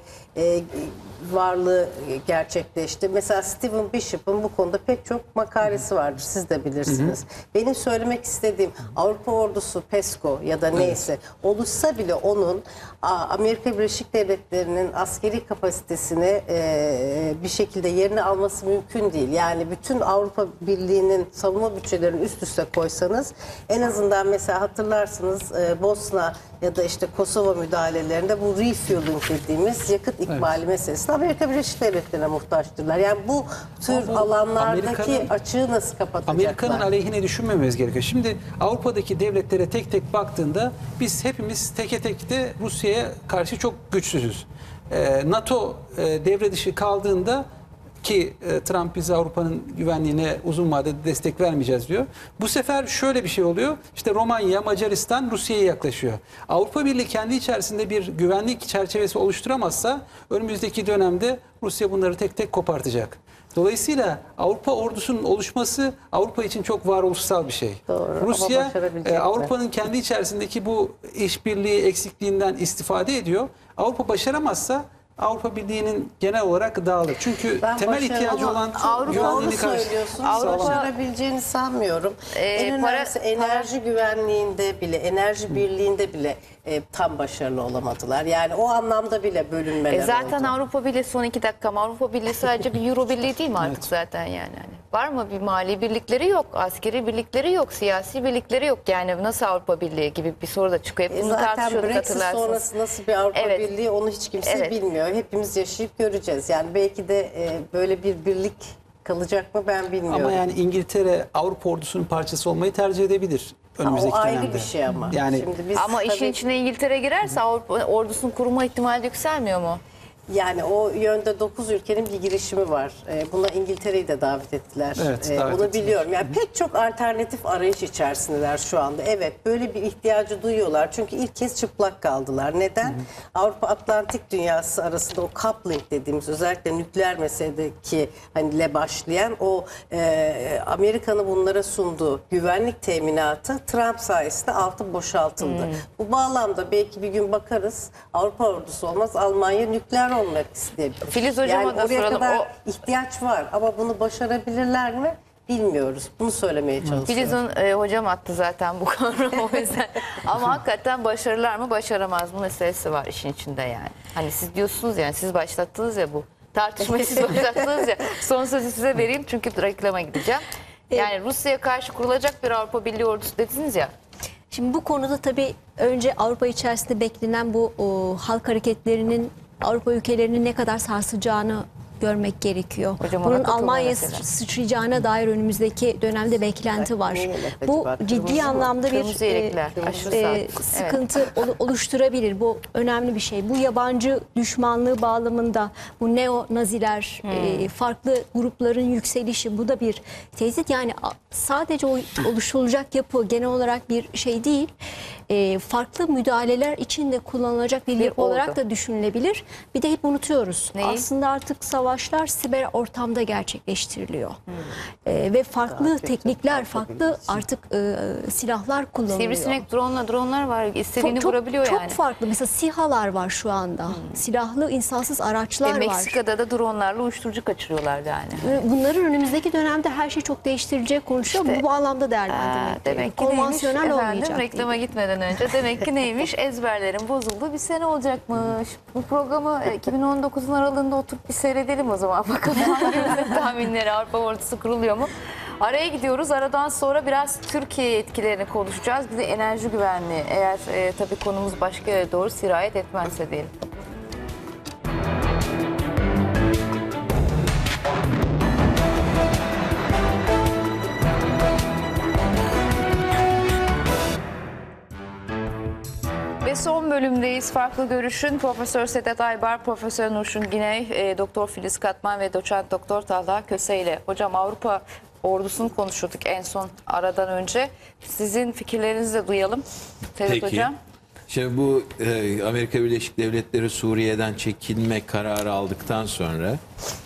varlığı gerçekleşti. Mesela Stephen Bishop'un bu konuda pek çok makalesi vardır. Siz de bilirsiniz. Benim söylemek istediğim Avrupa ordusu PESCO ya da neyse oluşsa bile onun Amerika Birleşik Devletleri'nin askeri kapasitesini bir şekilde yerini alması mümkün değil. Yani bütün Avrupa Birliği'nin savunma bütçelerini üst üste koysanız en azından mesela hatırlarsınız Bosna ya da işte Kosova müdahalelerinde bu refueling dediğimiz yakıt ikmali meselesinde Amerika Birleşik Devletleri'ne muhtaçtırlar. Yani bu tür Ama bu alanlardaki Amerika'nın- açığı nasıl kapatacaklar? Amerika'nın aleyhine düşünmememiz gerekiyor. Şimdi Avrupa'daki devletlere tek tek baktığında biz hepimiz teke tek de Rusya'ya karşı çok güçsüzüz. NATO devre dışı kaldığında ki Trump bize Avrupa'nın güvenliğine uzun vadede destek vermeyeceğiz diyor. Bu sefer şöyle bir şey oluyor. İşte Romanya, Macaristan Rusya'ya yaklaşıyor. Avrupa Birliği kendi içerisinde bir güvenlik çerçevesi oluşturamazsa önümüzdeki dönemde Rusya bunları tek tek kopartacak. Dolayısıyla Avrupa ordusunun oluşması Avrupa için çok varoluşsal bir şey. Doğru, ama Rusya başarabilecek mi? Avrupa'nın kendi içerisindeki bu işbirliği eksikliğinden istifade ediyor. Avrupa başaramazsa Avrupa Birliği'nin genel olarak dağılır. Çünkü Ben temel başarılı ihtiyacı ama olan Avrupa doğru güvenliğini söylüyorsun. Avrupa- Başarabileceğini sanmıyorum. En para- önemlisi enerji güvenliğinde bile, enerji birliğinde bile tam başarılı olamadılar. Yani o anlamda bile bölünmeler zaten oldu. Avrupa Birliği son 2 dakikam. Avrupa Birliği sadece bir Euro Birliği değil mi artık zaten yani? Hani var mı bir mali birlikleri yok, askeri birlikleri yok, siyasi birlikleri yok. Yani nasıl Avrupa Birliği gibi bir soru da çıkıyor. Hep bunu Zaten tartışıyorduk, Brexit hatırlarsınız. sonrası nasıl bir Avrupa Evet. Birliği onu hiç kimse Evet. bilmiyor. Hepimiz yaşayıp göreceğiz. Yani belki de böyle bir birlik kalacak mı ben bilmiyorum. ama yani İngiltere Avrupa ordusunun parçası olmayı tercih edebilir önümüzdeki o ayrı dönemde. bir şey ama. Yani Şimdi biz Ama işin tabii- içine İngiltere girerse Avrupa ordusunun kurulma ihtimali de yükselmiyor mu? Yani o yönde 9 ülkenin bir girişimi var. Buna İngiltere'yi de davet ettiler. Evet, davet onu ettiler. biliyorum. Yani pek çok alternatif arayış içerisindeler şu anda. Evet, böyle bir ihtiyacı duyuyorlar. Çünkü ilk kez çıplak kaldılar. Neden? Avrupa Atlantik dünyası arasında o coupling dediğimiz, özellikle nükleer meseledeki hani le başlayan o Amerika'nın bunlara sunduğu güvenlik teminatı Trump sayesinde altı boşaltıldı. Bu bağlamda belki bir gün bakarız, Avrupa ordusu olmaz, Almanya nükleer olmak isteyebilir. Filiz hocama yani da oraya soralım. kadar ihtiyaç var ama bunu başarabilirler mi bilmiyoruz. Bunu söylemeye çalışıyorum. Filiz'in hocam attı zaten bu kavramı o yüzden. Ama hakikaten başarırlar mı başaramaz mı meselesi var işin içinde yani. Hani siz diyorsunuz yani, siz başlattınız ya bu tartışmayı, siz başlattınız ya. Son sözü size vereyim çünkü reklama gideceğim. Yani Rusya'ya karşı kurulacak bir Avrupa Birliği ordusu dediniz ya. Şimdi bu konuda tabii önce Avrupa içerisinde beklenen bu halk hareketlerinin Avrupa ülkelerini ne kadar sarsacağını görmek gerekiyor. Hocam, Bunun ona katılma Almanya'ya mesela. sıçrayacağına dair önümüzdeki dönemde beklenti var. Neyin efekti Bu var? ciddi Kırmızı mı? anlamda bir Kırmızı yelekler, aşırı sağ. sıkıntı oluşturabilir. Bu önemli bir şey. Bu yabancı düşmanlığı bağlamında bu neo-naziler, farklı grupların yükselişi, bu da bir tehdit. Yani sadece o oluşturulacak yapı genel olarak bir şey değil. Farklı müdahaleler için de kullanılacak bir yapı ordu olarak da düşünülebilir. Bir de hep unutuyoruz. Neyi? Aslında artık savaşlar siber ortamda gerçekleştiriliyor. Ve farklı teknikler, farklı artık silahlar kullanılıyor. Sivrisinek dronlar var. İstediğini vurabiliyor çok yani. farklı. Mesela SİHA'lar var şu anda. Silahlı insansız araçlar var. Meksika'da da dronlarla uyuşturucu kaçırıyorlar yani. Bunların önümüzdeki dönemde her şey çok değiştirecek konuşuyor. İşte, bu bağlamda değerlendirmek. Demek ki konvansiyonel neymiş efendim, olmayacak. reklama gitmeden önce demek ki neymiş, ezberlerin bozulduğu bir sene olacakmış. Bu programı 2019'un aralığında oturup bir seyredelim o zaman. Bakalım hangi tahminleri, Avrupa ordusu kuruluyor mu? Araya gidiyoruz. Aradan sonra biraz Türkiye etkilerini konuşacağız. Bir de enerji güvenliği. Eğer tabii konumuz başka yere doğru sirayet etmezse diyelim. Ve son bölümdeyiz. Farklı Görüş'ün Profesör Sedat Aybar, Profesör Nurşin Güney, Doktor Filiz Katman ve Doçent Doktor Talha Köse ile. Hocam, Avrupa ordusunu konuşuyorduk en son aradan önce. Sizin fikirlerinizi de duyalım. Sedat Peki. Hocam. Şimdi bu Amerika Birleşik Devletleri Suriye'den çekilme kararı aldıktan sonra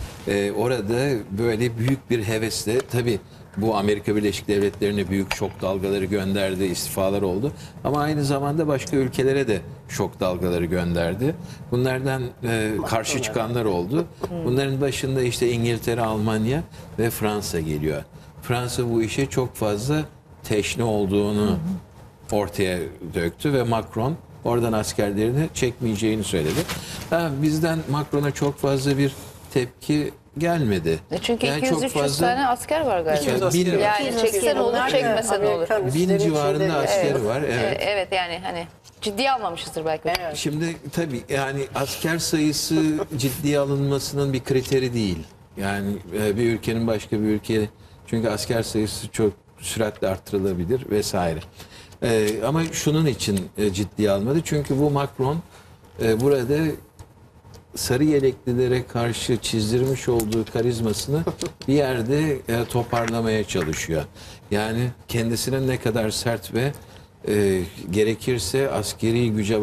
orada böyle büyük bir hevesle, tabii bu Amerika Birleşik Devletleri'ne büyük şok dalgaları gönderdi, istifalar oldu. Ama aynı zamanda başka ülkelere de şok dalgaları gönderdi. Bunlardan karşı çıkanlar oldu. Bunların başında işte İngiltere, Almanya ve Fransa geliyor. Fransa bu işe çok fazla teşne olduğunu ortaya döktü ve Macron oradan askerlerini çekmeyeceğini söyledi. Bizden Macron'a çok fazla bir tepki gelmedi. Çünkü Yani 200-300 tane asker var galiba. 200 asker var. Yani çeksen olur, çekmesen olur. Amerikan 1000 üslerin civarında içinde- askeri var. Evet. Evet, yani hani ciddiye almamışızdır belki. Evet. Şimdi tabii yani asker sayısı ciddiye alınmasının bir kriteri değil. Yani bir ülkenin başka bir ülkeye, çünkü asker sayısı çok süratle artırılabilir vesaire. Ama şunun için ciddiye almadı. Çünkü bu Macron burada sarı yeleklilere karşı çizdirmiş olduğu karizmasını bir yerde toparlamaya çalışıyor. Yani kendisinin ne kadar sert ve gerekirse askeri güce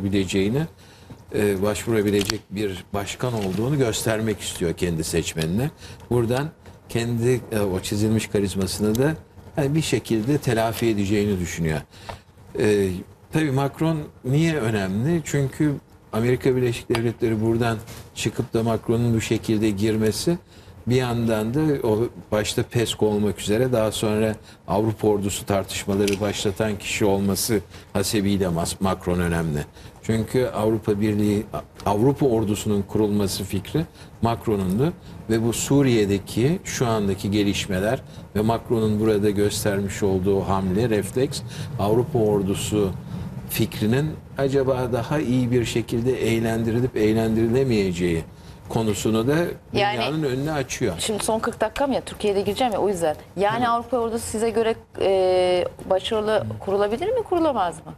başvurabilecek bir başkan olduğunu göstermek istiyor kendi seçmenine. Buradan kendi o çizilmiş karizmasını da yani bir şekilde telafi edeceğini düşünüyor. Tabii Macron niye önemli? Çünkü Amerika Birleşik Devletleri buradan çıkıp da Macron'un bu şekilde girmesi, bir yandan da o başta PESCO olmak üzere daha sonra Avrupa ordusu tartışmaları başlatan kişi olması hasebiyle Macron önemli. Çünkü Avrupa Birliği, Avrupa ordusunun kurulması fikri Macron'undu ve bu Suriye'deki şu andaki gelişmeler ve Macron'un burada göstermiş olduğu hamle, refleks, Avrupa ordusu fikrinin acaba daha iyi bir şekilde eğlendirilip eğlendirilemeyeceği konusunu da dünyanın önüne açıyor. Şimdi son 40 dakikam ya, Türkiye'de gireceğim ya, o yüzden. Yani Avrupa ordusu size göre başarılı kurulabilir mi, kurulamaz mı?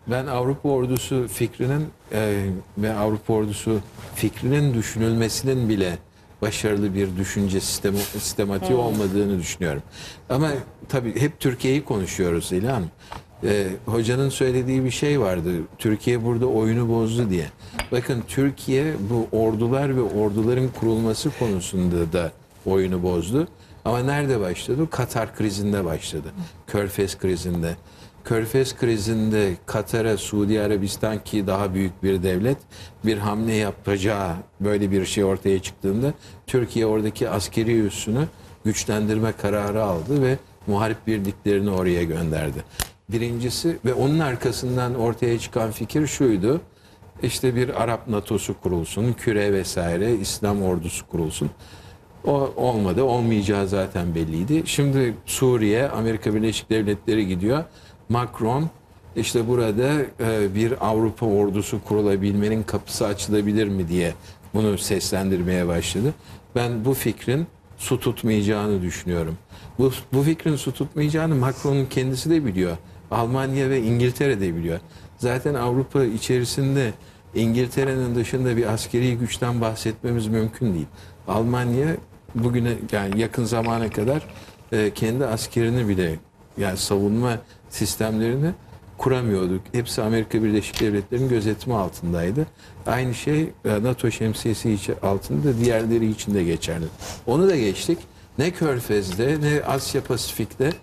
Ben Avrupa ordusu fikrinin ve Avrupa ordusu fikrinin düşünülmesinin bile başarılı bir düşünce sistematiği olmadığını düşünüyorum. Ama tabii hep Türkiye'yi konuşuyoruz İlhan. Hocanın söylediği bir şey vardı. Türkiye burada oyunu bozdu diye. Bakın Türkiye bu ordular ve orduların kurulması konusunda da oyunu bozdu. Ama nerede başladı? Katar krizinde başladı. Körfez krizinde. Körfez krizinde Katar'a, Suudi Arabistan ki daha büyük bir devlet bir hamle yapacağı böyle bir şey ortaya çıktığında Türkiye oradaki askeri üssünü güçlendirme kararı aldı ve muharip birliklerini oraya gönderdi. Birincisi ve onun arkasından ortaya çıkan fikir şuydu. İşte bir Arap NATO'su kurulsun, küre vesaire, İslam ordusu kurulsun. O olmadı, olmayacağı zaten belliydi. Şimdi Suriye, Amerika Birleşik Devletleri gidiyor. Macron işte burada bir Avrupa ordusu kurulabilmenin kapısı açılabilir mi diye bunu seslendirmeye başladı. Ben bu fikrin su tutmayacağını düşünüyorum. Bu fikrin su tutmayacağını Macron'un kendisi de biliyor. Almanya ve İngiltere de biliyor. Zaten Avrupa içerisinde İngiltere'nin dışında bir askeri güçten bahsetmemiz mümkün değil. Almanya bugüne yani yakın zamana kadar kendi askerini bile yani savunma sistemlerini kuramıyorduk. Hepsi Amerika Birleşik Devletleri'nin gözetimi altındaydı. Aynı şey NATO şemsiyesi altında da diğerleri için de geçerli. Onu da geçtik. Ne Körfez'de ne Asya Pasifik'te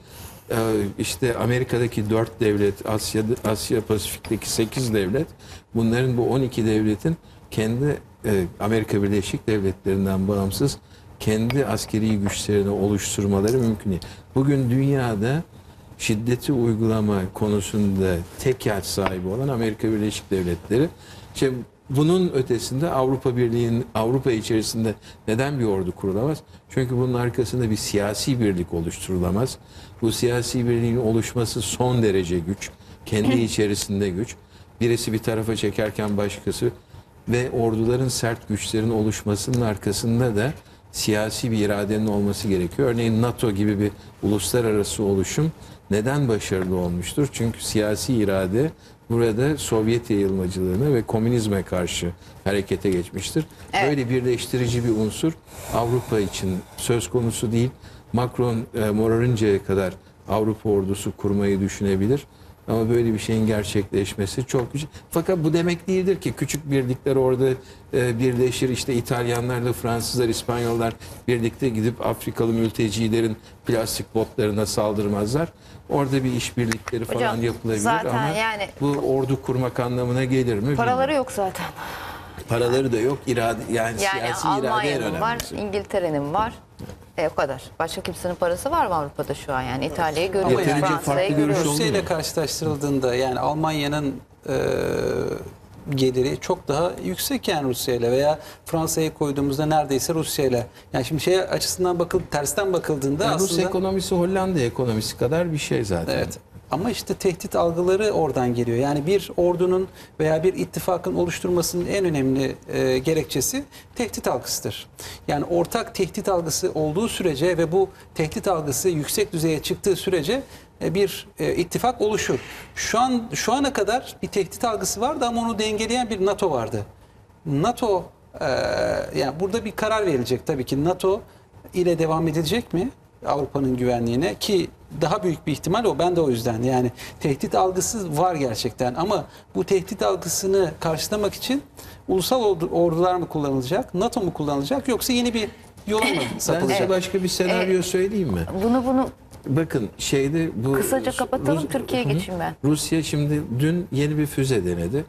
işte Amerika'daki 4 devlet, Asya Pasifik'teki 8 devlet, bunların bu 12 devletin kendi Amerika Birleşik Devletleri'nden bağımsız kendi askeri güçlerini oluşturmaları mümkün değil. Bugün dünyada şiddeti uygulama konusunda tekel sahibi olan Amerika Birleşik Devletleri. Şimdi bunun ötesinde Avrupa Birliği'nin Avrupa içerisinde neden bir ordu kurulamaz? Çünkü bunun arkasında bir siyasi birlik oluşturulamaz. Bu siyasi birliğin oluşması son derece güç. Kendi içerisinde güç. Birisi bir tarafa çekerken başkası ve orduların sert güçlerin oluşmasının arkasında da siyasi bir iradenin olması gerekiyor. Örneğin NATO gibi bir uluslararası oluşum neden başarılı olmuştur? Çünkü siyasi irade burada Sovyet yayılmacılığına ve komünizme karşı harekete geçmiştir. Evet. Böyle birleştirici bir unsur Avrupa için söz konusu değil. Macron morarıncaya kadar Avrupa ordusu kurmayı düşünebilir. Ama böyle bir şeyin gerçekleşmesi çok güzel. Fakat bu demek değildir ki küçük birlikler orada birleşir. İşte İtalyanlarla Fransızlar, İspanyollar birlikte gidip Afrikalı mültecilerin plastik botlarına saldırmazlar. Orada bir işbirlikleri falan Hocam, yapılabilir zaten ama yani bu ordu kurmak anlamına gelir mi? paraları bilmiyorum. yok zaten. Paraları da yok. İrade, yani siyasi irade en Almanya'nın var, önemlisi. İngiltere'nin var. O kadar. Başka kimsenin parası var mı Avrupa'da şu an? Yani İtalya'yı Ama görüyoruz, yeterince Fransa'yı farklı görüş görüyoruz. olmuyor. Rusya ile karşılaştırıldığında yani Almanya'nın geliri çok daha yüksek yani Rusya ile veya Fransa'ya koyduğumuzda neredeyse Rusya ile. Yani şimdi şey açısından tersten bakıldığında Yani Rus aslında ekonomisi Hollanda ekonomisi kadar bir şey zaten. evet. Ama işte tehdit algıları oradan geliyor. Yani bir ordunun veya bir ittifakın oluşturmasının en önemli gerekçesi tehdit algısıdır. Yani ortak tehdit algısı olduğu sürece ve bu tehdit algısı yüksek düzeye çıktığı sürece bir ittifak oluşur. Şu ana kadar bir tehdit algısı vardı ama onu dengeleyen bir NATO vardı. NATO yani burada bir karar verilecek tabii ki. NATO ile devam edilecek mi? Avrupa'nın güvenliğine ki daha büyük bir ihtimal o. Ben de o yüzden yani tehdit algısı var gerçekten ama bu tehdit algısını karşılamak için ulusal ordular mı kullanılacak, NATO mu kullanılacak yoksa yeni bir yola mı Ben sapılacak? size başka bir senaryo söyleyeyim mi? Bunu Bakın şeyde bu kısaca kapatalım, Rus- Türkiye'ye Hı hı. geçeyim ben. Rusya şimdi dün yeni bir füze denedi.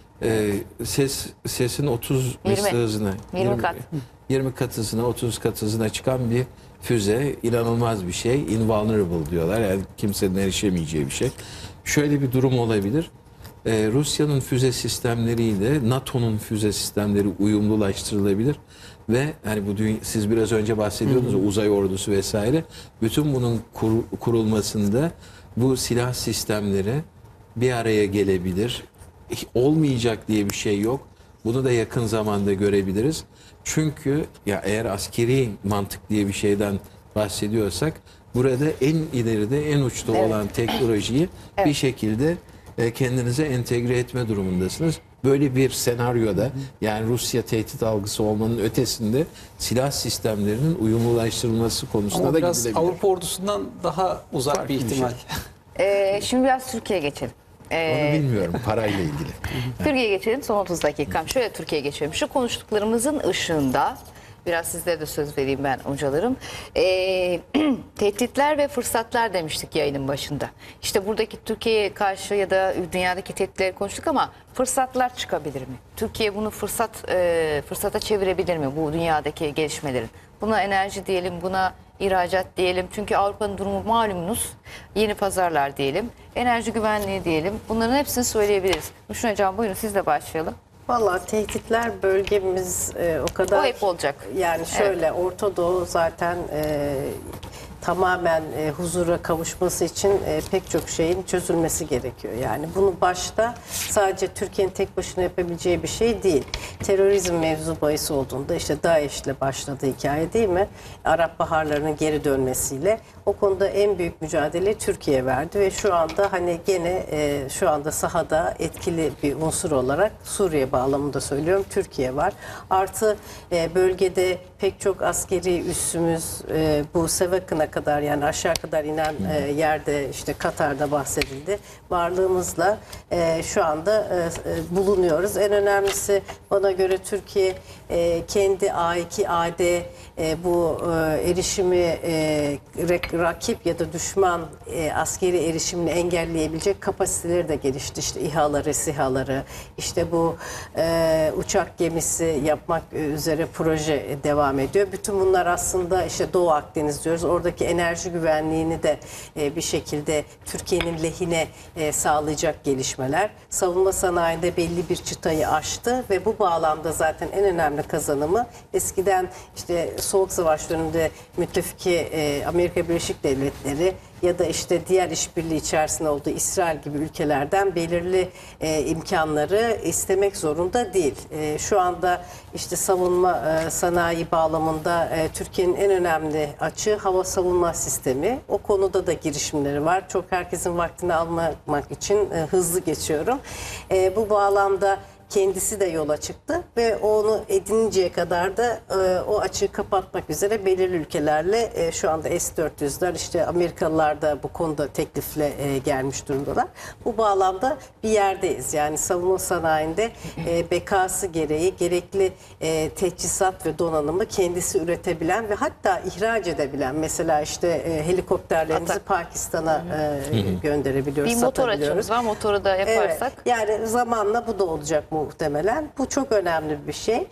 Sesin 30 misli hızına 20 kat. 20 kat hızına 30 kat hızına çıkan bir füze, inanılmaz bir şey. Invulnerable diyorlar. Yani kimsenin erişemeyeceği bir şey. Şöyle bir durum olabilir. Rusya'nın füze sistemleriyle NATO'nun füze sistemleri uyumlulaştırılabilir ve hani bu siz biraz önce bahsediyordunuz uzay ordusu vesaire. Bütün bunun kurulmasında bu silah sistemleri bir araya gelebilir. Olmayacak diye bir şey yok. Bunu da yakın zamanda görebiliriz. Çünkü ya eğer askeri mantık diye bir şeyden bahsediyorsak burada en ileride en uçta olan teknolojiyi bir şekilde kendinize entegre etme durumundasınız. Böyle bir senaryoda yani Rusya tehdit algısı olmanın ötesinde silah sistemlerinin uyumlulaştırılması konusunda Ama da biraz gidilebilir. Avrupa ordusundan daha uzak Farklı bir bir ihtimal. Şimdi biraz Türkiye'ye geçelim. Onu bilmiyorum parayla ilgili. Türkiye'ye geçelim, son 30 dakikam. Şöyle Türkiye'ye geçelim. Şu konuştuklarımızın ışığında, biraz sizlere de söz vereyim ben hocalarım. Tehditler ve fırsatlar demiştik yayının başında. İşte buradaki Türkiye'ye karşı ya da dünyadaki tehditleri konuştuk ama fırsatlar çıkabilir mi? Türkiye bunu fırsata çevirebilir mi bu dünyadaki gelişmelerin? Buna enerji diyelim, buna ihracat diyelim. Çünkü Avrupa'nın durumu malumunuz. Yeni pazarlar diyelim. Enerji güvenliği diyelim. Bunların hepsini söyleyebiliriz. Müşün Hocam buyurun sizle başlayalım. Vallahi tehditler bölgemiz o kadar... O hep olacak. Yani şöyle Orta Doğu zaten tamamen huzura kavuşması için pek çok şeyin çözülmesi gerekiyor. Yani bunu başta sadece Türkiye'nin tek başına yapabileceği bir şey değil. Terörizm mevzu bahis olduğunda işte DAEŞ'le başladı hikaye değil mi? Arap Baharlarının geri dönmesiyle o konuda en büyük mücadele Türkiye verdi ve şu anda hani gene şu anda sahada etkili bir unsur olarak Suriye bağlamında söylüyorum Türkiye var. Artı bölgede pek çok askeri üssümüz bu Sevakın'a kadar yani aşağı kadar inen yerde işte Katar'da bahsedildi. Varlığımızla şu anda bulunuyoruz. En önemlisi bana göre Türkiye kendi A2, AD bu erişimi rakip ya da düşman askeri erişimini engelleyebilecek kapasiteleri de gelişti. İşte İHA'ları, SİHA'ları, işte bu uçak gemisi yapmak üzere proje devam ediyor. Bütün bunlar aslında işte Doğu Akdeniz diyoruz. Oradaki enerji güvenliğini de bir şekilde Türkiye'nin lehine sağlayacak gelişmeler. Savunma sanayinde belli bir çıtayı aştı ve bu bağlamda zaten en önemli kazanımı eskiden işte Soğuk Savaş döneminde müttefiki Amerika Birleşik Devletleri ya da işte diğer işbirliği içerisinde olduğu İsrail gibi ülkelerden belirli imkanları istemek zorunda değil. Şu anda işte savunma sanayi bağlamında Türkiye'nin en önemli açığı hava savunma sistemi. O konuda da girişimleri var. Çok herkesin vaktini almamak için hızlı geçiyorum. Bu bağlamda kendisi de yola çıktı ve onu edininceye kadar da o açığı kapatmak üzere belirli ülkelerle şu anda S-400'ler işte Amerikalılar da bu konuda teklifle gelmiş durumdalar. Bu bağlamda bir yerdeyiz. Yani savunma sanayinde bekası gereği gerekli teçhizat ve donanımı kendisi üretebilen ve hatta ihraç edebilen mesela işte helikopterlerimizi Pakistan'a gönderebiliyoruz, Bir motor satabiliyoruz. açığımız var. Motoru da yaparsak. Evet, yani zamanla bu da olacak muhtemelen. Bu çok önemli bir şey.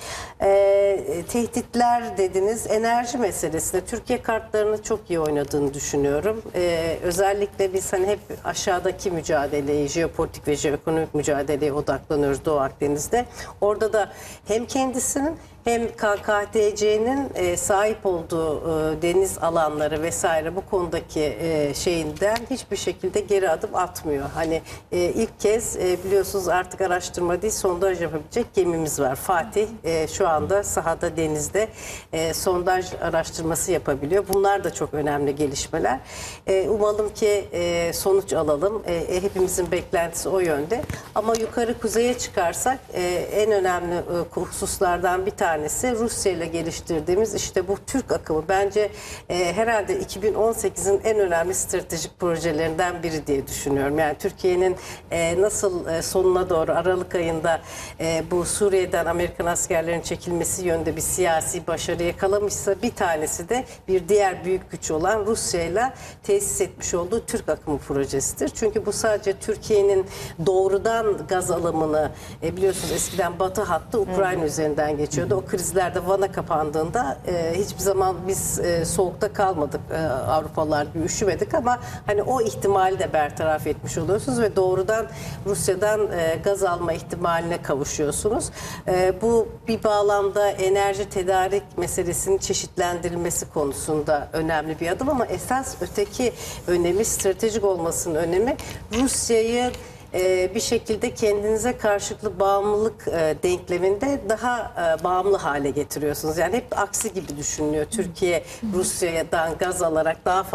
Tehditler dediniz. Enerji meselesinde Türkiye kartlarını çok iyi oynadığını düşünüyorum. Özellikle biz hani hep aşağıdaki mücadeleyi, jeopolitik ve jeoekonomik mücadeleye odaklanıyoruz Doğu Akdeniz'de. Orada da hem kendisinin hem KKTC'nin sahip olduğu deniz alanları vesaire bu konudaki şeyinden hiçbir şekilde geri adım atmıyor. Hani ilk kez biliyorsunuz artık araştırma değil sondaj yapabilecek gemimiz var. Fatih şu anda sahada denizde sondaj araştırması yapabiliyor. Bunlar da çok önemli gelişmeler. Umalım ki sonuç alalım. Hepimizin beklentisi o yönde. Ama yukarı kuzeye çıkarsak en önemli hususlardan bir tanesi Rusya ile geliştirdiğimiz işte bu Türk akımı. Bence herhalde 2018'in en önemli stratejik projelerinden biri diye düşünüyorum. Yani Türkiye'nin nasıl sonuna doğru Aralık ayında bu Suriye'den Amerikan askerlerinin çekilmesi yönünde bir siyasi başarı yakalamışsa bir tanesi de bir diğer büyük güç olan Rusya ile tesis etmiş olduğu Türk akımı projesidir. Çünkü bu sadece Türkiye'nin doğrudan gaz alımını biliyorsunuz eskiden Batı hattı Ukrayna üzerinden geçiyordu. O krizlerde Van'a kapandığında hiçbir zaman biz soğukta kalmadık. Avrupalılar gibi üşümedik ama hani o ihtimali de bertaraf etmiş oluyorsunuz ve doğrudan Rusya'dan gaz alma ihtimaline kavuşuyorsunuz. Bu bir bağlamda enerji tedarik meselesinin çeşitlendirilmesi konusunda önemli bir adım ama esas öteki önemi, stratejik olmasının önemi Rusya'yı bir şekilde kendinize karşılıklı bağımlılık denkleminde daha bağımlı hale getiriyorsunuz. Yani hep aksi gibi düşünülüyor. Türkiye Rusya'dan gaz alarak daha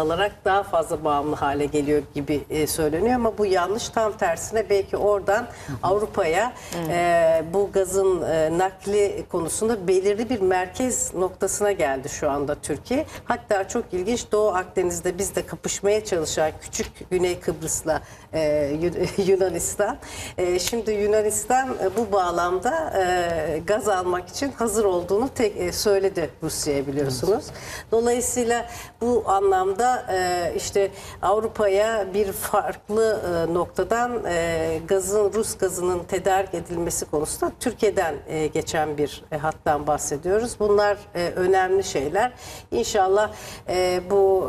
fazla bağımlı hale geliyor gibi söyleniyor ama bu yanlış. Tam tersine belki oradan Avrupa'ya bu gazın nakli konusunda belirli bir merkez noktasına geldi şu anda Türkiye. Hatta çok ilginç, Doğu Akdeniz'de bizde kapışmaya çalışan küçük Güney Kıbrıs'la Yunanistan. Şimdi Yunanistan bu bağlamda gaz almak için hazır olduğunu söyledi Rusya'ya, biliyorsunuz. Dolayısıyla bu anlamda işte Avrupa'ya bir farklı noktadan Rus gazının tedarik edilmesi konusunda Türkiye'den geçen bir hattan bahsediyoruz. Bunlar önemli şeyler. İnşallah bu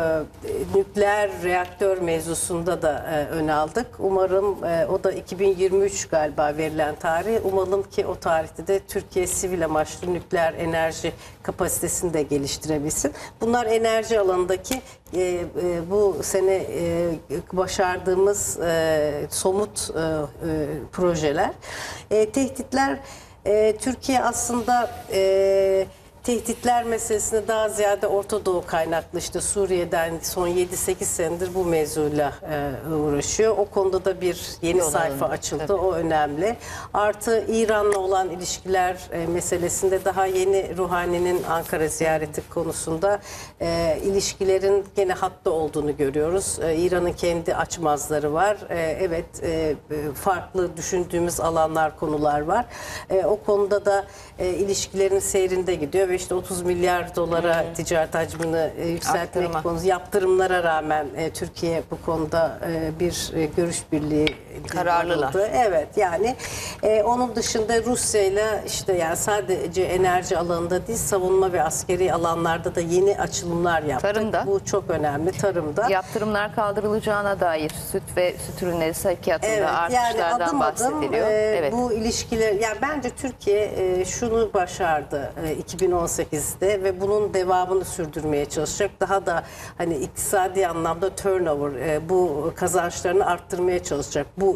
nükleer reaktör mevzusunda da ön aldık. Umarım o da 2023 galiba verilen tarih. Umalım ki o tarihte de Türkiye sivil amaçlı nükleer enerji kapasitesini de geliştirebilsin. Bunlar enerji alanındaki bu sene başardığımız somut projeler. Tehditler, Türkiye aslında tehditler meselesine daha ziyade Orta Doğu kaynaklı, işte Suriye'den son 7-8 senedir bu mevzuyla uğraşıyor. O konuda da bir yeni sayfa açıldı. Tabii. O önemli. Artı İran'la olan ilişkiler meselesinde daha yeni Ruhani'nin Ankara ziyareti konusunda ilişkilerin gene hatta olduğunu görüyoruz. İran'ın kendi açmazları var. Evet, farklı düşündüğümüz alanlar, konular var. O konuda da ilişkilerin seyrinde gidiyor ve işte 30 milyar dolara ticaret hacmini yükseltmek konusu, yaptırımlara rağmen Türkiye bu konuda bir görüş birliği kararlılar. Evet, yani onun dışında Rusya ile işte yani sadece enerji alanında değil, savunma ve askeri alanlarda da yeni açılımlar yaptık. Tarımda. Bu çok önemli. Tarımda. Yaptırımlar kaldırılacağına dair süt ve süt ürünleri sevkiyatında Evet, artışlardan yani adım bahsediliyor. Evet. Bu ilişkiler, yani bence Türkiye şunu başardı 2018'de ve bunun devamını sürdürmeye çalışacak. Daha da hani iktisadi anlamda turnover, bu kazançlarını arttırmaya çalışacak. Bu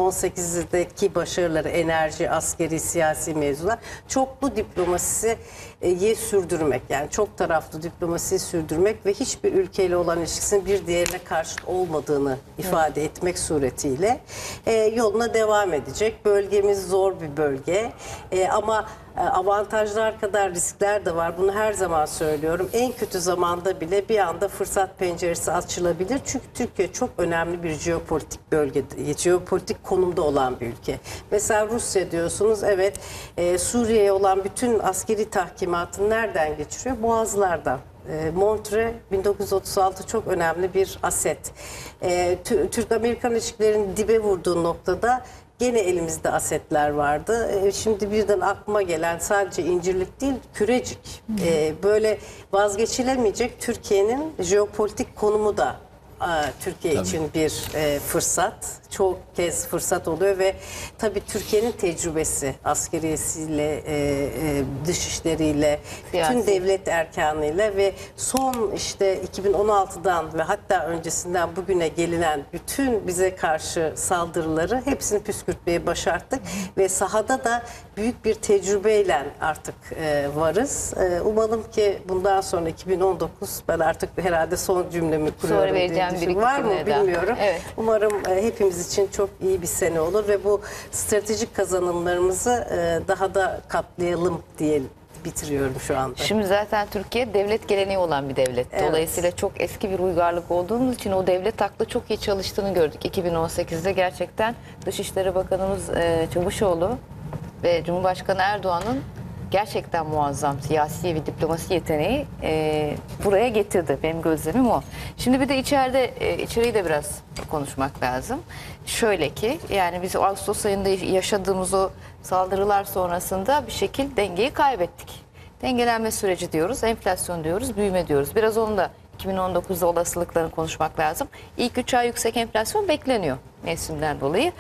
2018'deki başarıları, enerji, askeri, siyasi mevzular, çoklu diplomasiyi sürdürmek, yani çok taraflı diplomasiyi sürdürmek ve hiçbir ülkeyle olan ilişkisinin bir diğerine karşıt olmadığını ifade etmek suretiyle yoluna devam edecek. Bölgemiz zor bir bölge ama avantajlar kadar riskler de var. Bunu her zaman söylüyorum. En kötü zamanda bile bir anda fırsat penceresi açılabilir. Çünkü Türkiye çok önemli bir jeopolitik bölgede, jeopolitik konumda olan bir ülke. Mesela Rusya diyorsunuz, evet, Suriye'ye olan bütün askeri tahkimatını nereden geçiriyor? Boğazlardan. Montre 1936 çok önemli bir aset. Türk-Amerikan ilişkilerinin dibe vurduğu noktada gene elimizde asetler vardı. Şimdi birden aklıma gelen sadece incirlik değil, Kürecik. Böyle vazgeçilemeyecek Türkiye'nin jeopolitik konumu da Türkiye için bir fırsat. Çok kez fırsat oluyor ve tabii Türkiye'nin tecrübesi askeriyesiyle, dışişleriyle, bütün devlet erkanıyla ve son işte 2016'dan ve hatta öncesinden bugüne gelinen bütün bize karşı saldırıları hepsini püskürtmeye başardık ve sahada da büyük bir tecrübeyle artık varız. Umalım ki bundan sonra 2019, ben artık herhalde son cümlemi kuruyorum diye düşünüyorum. Var mı bilmiyorum. Evet. Umarım hepimiz için çok iyi bir sene olur ve bu stratejik kazanımlarımızı daha da katlayalım diye bitiriyorum şu anda. Şimdi zaten Türkiye devlet geleneği olan bir devlet. Evet. Dolayısıyla çok eski bir uygarlık olduğumuz için o devlet aklı çok iyi çalıştığını gördük. 2018'de gerçekten Dışişleri Bakanımız Çavuşoğlu ve Cumhurbaşkanı Erdoğan'ın gerçekten muazzam siyasi ve diplomasi yeteneği buraya getirdi. Benim gözlemim o. Şimdi bir de içeriği de biraz konuşmak lazım. Şöyle ki, yani biz Ağustos ayında yaşadığımız o saldırılar sonrasında bir şekilde dengeyi kaybettik. Dengelenme süreci diyoruz, enflasyon diyoruz, büyüme diyoruz. Biraz onu da 2019'da olasılıklarını konuşmak lazım. İlk 3 ay yüksek enflasyon bekleniyor mevsimden dolayı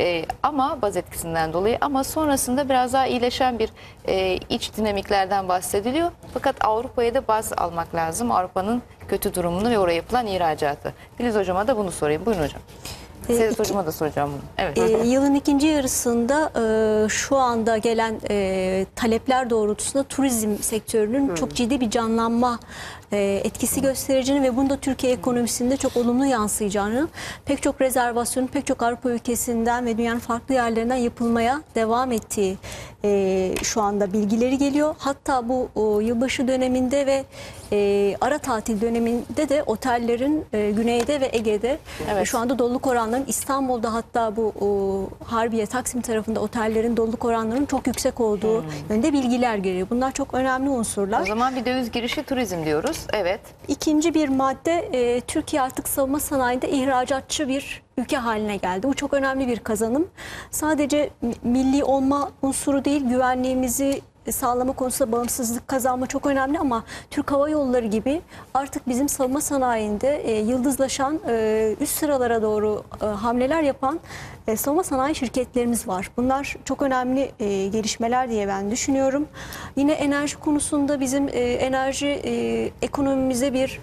ama baz etkisinden dolayı, ama sonrasında biraz daha iyileşen bir iç dinamiklerden bahsediliyor. Fakat Avrupa'ya da baz almak lazım. Avrupa'nın kötü durumunu ve oraya yapılan ihracatı. Filiz Hocam'a da bunu sorayım. Buyurun hocam. Sedat Hocam'a da soracağım bunu. Evet. Yılın ikinci yarısında şu anda gelen talepler doğrultusunda turizm sektörünün çok ciddi bir canlanma etkisi göstereceğini ve bunu da Türkiye ekonomisinde çok olumlu yansıyacağını, pek çok rezervasyonun pek çok Avrupa ülkesinden ve dünyanın farklı yerlerinden yapılmaya devam ettiği şu anda bilgileri geliyor. Hatta bu yılbaşı döneminde ve ara tatil döneminde de otellerin güneyde ve Ege'de şu anda doluluk oranlarının, İstanbul'da hatta bu Harbiye, Taksim tarafında otellerin doluluk oranlarının çok yüksek olduğu yönünde bilgiler geliyor. Bunlar çok önemli unsurlar. O zaman bir döviz girişi turizm diyoruz. Evet. İkinci bir madde, Türkiye artık savunma sanayinde ihracatçı bir ülke haline geldi. Bu çok önemli bir kazanım. Sadece milli olma unsuru değil, güvenliğimizi sağlama konusunda bağımsızlık kazanma çok önemli ama Türk Hava Yolları gibi artık bizim savunma sanayinde yıldızlaşan, üst sıralara doğru hamleler yapan savunma sanayi şirketlerimiz var. Bunlar çok önemli gelişmeler diye ben düşünüyorum. Yine enerji konusunda bizim enerji ekonomimize bir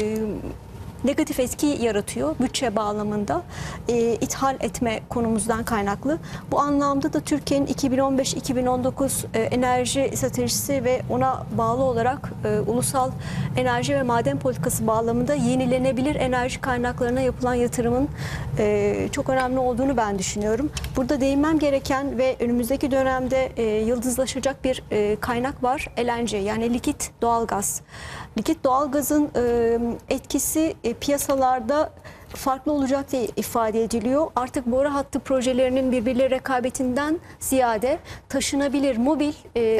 negatif etki yaratıyor bütçe bağlamında, ithal etme konumuzdan kaynaklı. Bu anlamda da Türkiye'nin 2015-2019 enerji stratejisi ve ona bağlı olarak ulusal enerji ve maden politikası bağlamında yenilenebilir enerji kaynaklarına yapılan yatırımın çok önemli olduğunu ben düşünüyorum. Burada değinmem gereken ve önümüzdeki dönemde yıldızlaşacak bir kaynak var. LNG, yani likit doğalgaz. Likit doğalgazın etkisi piyasalarda farklı olacak diye ifade ediliyor. Artık boru hattı projelerinin birbirleri rekabetinden ziyade taşınabilir mobil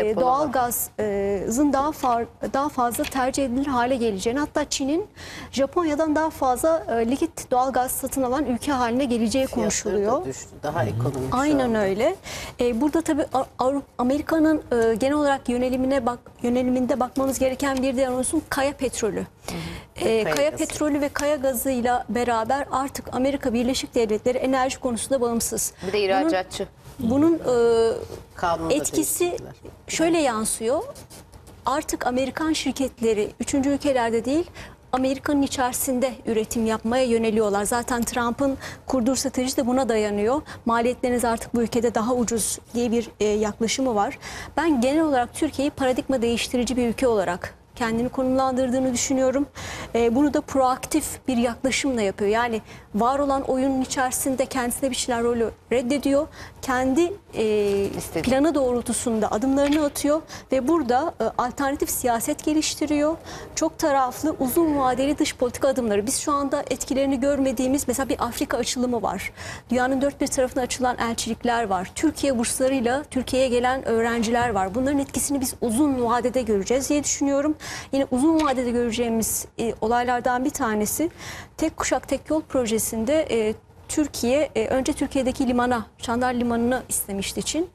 doğalgazın daha fazla tercih edilir hale geleceğini, hatta Çin'in Japonya'dan daha fazla likit doğalgaz satın alan ülke haline geleceği konuşuluyor. Düştü, daha ekonomik. Aynen öyle. Burada tabii Amerika'nın genel olarak yöneliminde bakmamız gereken bir diğer unsur kaya petrolü. Kaya petrolü ve kaya gazıyla beraber artık Amerika Birleşik Devletleri enerji konusunda bağımsız. Bir de ihracatçı. Bunun Kanunu da etkisi değiştirdiler. şöyle yansıyor. Artık Amerikan şirketleri üçüncü ülkelerde değil, Amerika'nın içerisinde üretim yapmaya yöneliyorlar. Zaten Trump'ın kurduğu strateji de buna dayanıyor. Maliyetleriniz artık bu ülkede daha ucuz diye bir yaklaşımı var. Ben genel olarak Türkiye'yi paradigma değiştirici bir ülke olarak kendini konumlandırdığını düşünüyorum. Bunu da proaktif bir yaklaşımla yapıyor. Yani var olan oyunun içerisinde kendisine biçilen rolü reddediyor. Kendi planı doğrultusunda adımlarını atıyor ve burada alternatif siyaset geliştiriyor. Çok taraflı, uzun vadeli dış politika adımları. Biz şu anda etkilerini görmediğimiz mesela bir Afrika açılımı var. Dünyanın dört bir tarafına açılan elçilikler var. Türkiye burslarıyla Türkiye'ye gelen öğrenciler var. Bunların etkisini biz uzun vadede göreceğiz diye düşünüyorum. Yine uzun vadede göreceğimiz olaylardan bir tanesi Tek Kuşak Tek Yol projesinde Türkiye önce Türkiye'deki limana, Çandar Limanı'nı istemişti Çin.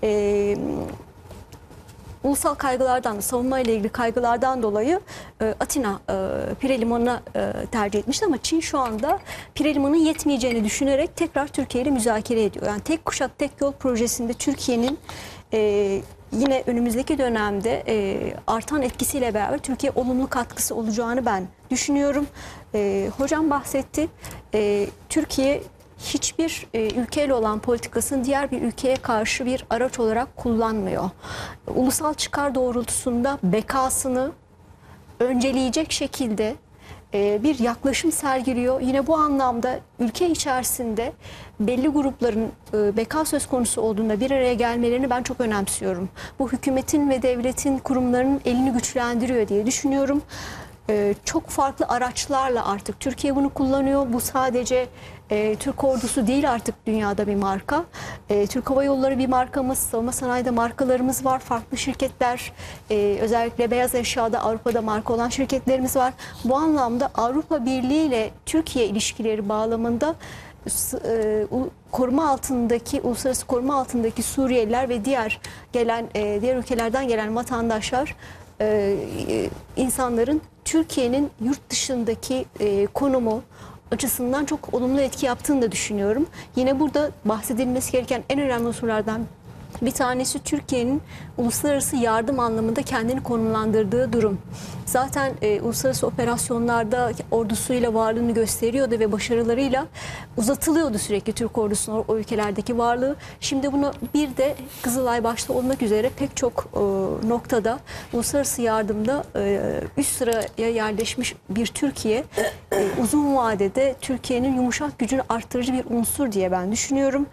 Ulusal kaygılardan, savunma ile ilgili kaygılardan dolayı Atina Pire Limanı'na tercih etmişti ama Çin şu anda Pire Limanı'nın yetmeyeceğini düşünerek tekrar Türkiye ile müzakere ediyor. Yani Tek Kuşak Tek Yol projesinde Türkiye'nin yine önümüzdeki dönemde artan etkisiyle beraber Türkiye olumlu katkısı olacağını ben düşünüyorum. Hocam bahsetti. Türkiye hiçbir ülkeyle olan politikasını diğer bir ülkeye karşı bir araç olarak kullanmıyor. Ulusal çıkar doğrultusunda bekasını önceleyecek şekilde bir yaklaşım sergiliyor. Yine bu anlamda ülke içerisinde belli grupların beka söz konusu olduğunda bir araya gelmelerini ben çok önemsiyorum. Bu hükümetin ve devletin kurumlarının elini güçlendiriyor diye düşünüyorum. Çok farklı araçlarla artık Türkiye bunu kullanıyor. Bu sadece Türk ordusu değil, artık dünyada bir marka. Türk Hava Yolları bir markamız, savunma sanayide markalarımız var. Farklı şirketler, özellikle beyaz eşyada Avrupa'da marka olan şirketlerimiz var. Bu anlamda Avrupa Birliği ile Türkiye ilişkileri bağlamında koruma altındaki, uluslararası koruma altındaki Suriyeliler ve diğer ülkelerden gelen vatandaşlar, insanların Türkiye'nin yurt dışındaki konumu açısından çok olumlu etki yaptığını da düşünüyorum. Yine burada bahsedilmesi gereken en önemli unsurlardan Bir tanesi Türkiye'nin uluslararası yardım anlamında kendini konumlandırdığı durum. Zaten uluslararası operasyonlarda ordusuyla varlığını gösteriyordu ve başarılarıyla uzatılıyordu sürekli Türk ordusunun o ülkelerdeki varlığı. Şimdi bunu bir de Kızılay başta olmak üzere pek çok noktada uluslararası yardımda üst sıraya yerleşmiş bir Türkiye uzun vadede Türkiye'nin yumuşak gücünü arttırıcı bir unsur diye ben düşünüyorum.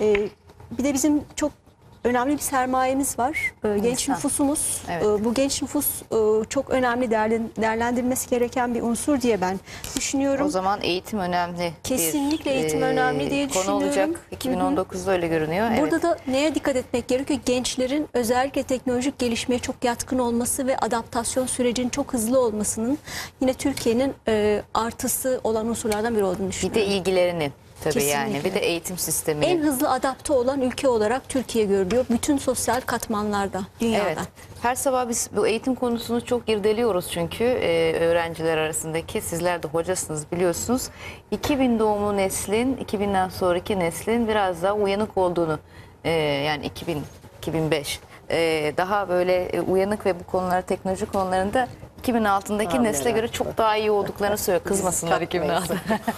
Bir de bizim çok önemli bir sermayemiz var. Genç nüfusumuz. Evet. Bu genç nüfus çok önemli değerlendirilmesi gereken bir unsur diye ben düşünüyorum. O zaman eğitim önemli. Kesinlikle eğitim önemli diye konu düşünüyorum. olacak. 2019'da öyle görünüyor. Burada Evet. da neye dikkat etmek gerekiyor? Gençlerin özellikle teknolojik gelişmeye çok yatkın olması ve adaptasyon sürecinin çok hızlı olmasının yine Türkiye'nin artısı olan unsurlardan biri olduğunu Bir düşünüyorum. de ilgilerinin tabii yani. Kesinlikle. Bir de eğitim sisteminin. En hızlı adapte olan ülke olarak Türkiye görülüyor. Bütün sosyal katmanlarda, dünyada. Evet. Her sabah biz bu eğitim konusunu çok irdeliyoruz çünkü öğrenciler arasındaki. Sizler de hocasınız biliyorsunuz. 2000 doğumlu neslin, 2000'den sonraki neslin biraz daha uyanık olduğunu, yani 2005 daha böyle uyanık ve bu konular, teknoloji konularında 2000 altındaki nesle göre çok daha iyi olduklarını söylüyor. Kızmasınlar 2000 altı.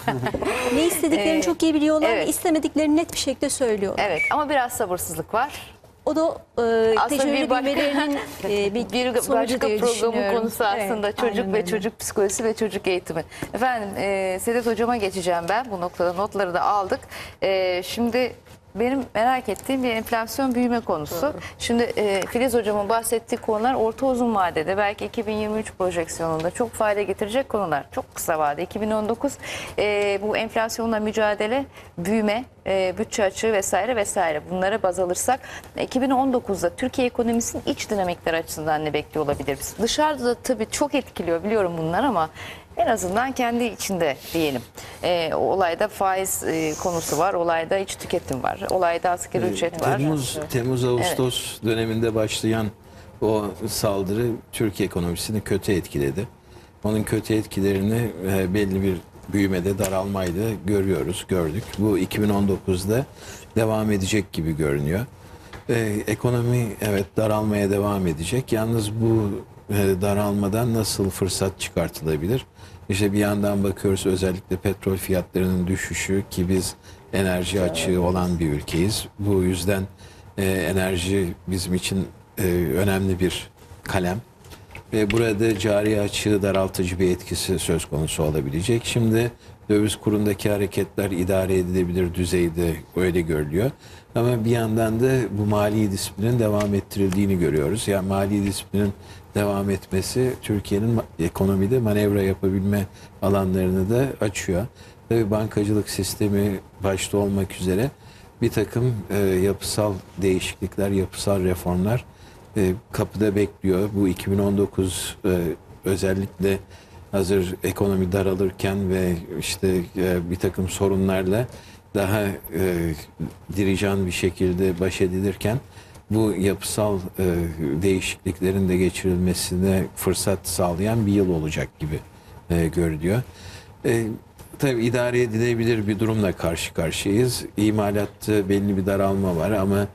Ne istediklerini çok iyi biliyorlar evet. ve istemediklerini net bir şekilde söylüyorlar. Evet ama biraz sabırsızlık var. O da Aslında tecrübe bir başka- büyümelerinin bir sonucu başka diye programın düşünüyorum. konusu aslında Evet, çocuk aynen ve öyle. çocuk psikolojisi ve çocuk eğitimi. Efendim Sedat Hocama geçeceğim ben. Bu noktada notları da aldık. Şimdi benim merak ettiğim bir enflasyon büyüme konusu. Şimdi Filiz Hocamın bahsettiği konular orta uzun vadede belki 2023 projeksiyonunda çok fayda getirecek konular. Çok kısa vade 2019 bu enflasyonla mücadele, büyüme, bütçe açığı vesaire vesaire bunlara baz alırsak 2019'da Türkiye ekonomisinin iç dinamikleri açısından ne bekliyor olabiliriz? Dışarıda da tabii çok etkiliyor biliyorum bunlar ama en azından kendi içinde diyelim. Olayda faiz konusu var, olayda iç tüketim var, olayda asgari ücret var. Temmuz-Ağustos döneminde başlayan o saldırı Türkiye ekonomisini kötü etkiledi. Onun kötü etkilerini belli bir büyümede daralmayla gördük. Bu 2019'da devam edecek gibi görünüyor. Ekonomi evet daralmaya devam edecek. Yalnız bu daralmadan nasıl fırsat çıkartılabilir? İşte bir yandan bakıyoruz özellikle petrol fiyatlarının düşüşü ki biz enerji açığı olan bir ülkeyiz. Bu yüzden enerji bizim için önemli bir kalem. Ve burada cari açığı daraltıcı bir etkisi söz konusu olabilecek. Şimdi döviz kurundaki hareketler idare edilebilir düzeyde öyle görülüyor. Ama bir yandan da bu mali disiplinin devam ettirildiğini görüyoruz. Yani mali disiplinin devam etmesi Türkiye'nin ekonomide manevra yapabilme alanlarını da açıyor. Tabii bankacılık sistemi başta olmak üzere bir takım yapısal değişiklikler, yapısal reformlar kapıda bekliyor. Bu 2019 özellikle hazır ekonomi daralırken ve işte bir takım sorunlarla daha dirijan bir şekilde baş edilirken bu yapısal değişikliklerin de geçirilmesine fırsat sağlayan bir yıl olacak gibi görülüyor. Tabii idare edilebilir bir durumla karşı karşıyayız. İmalatta belli bir daralma var ama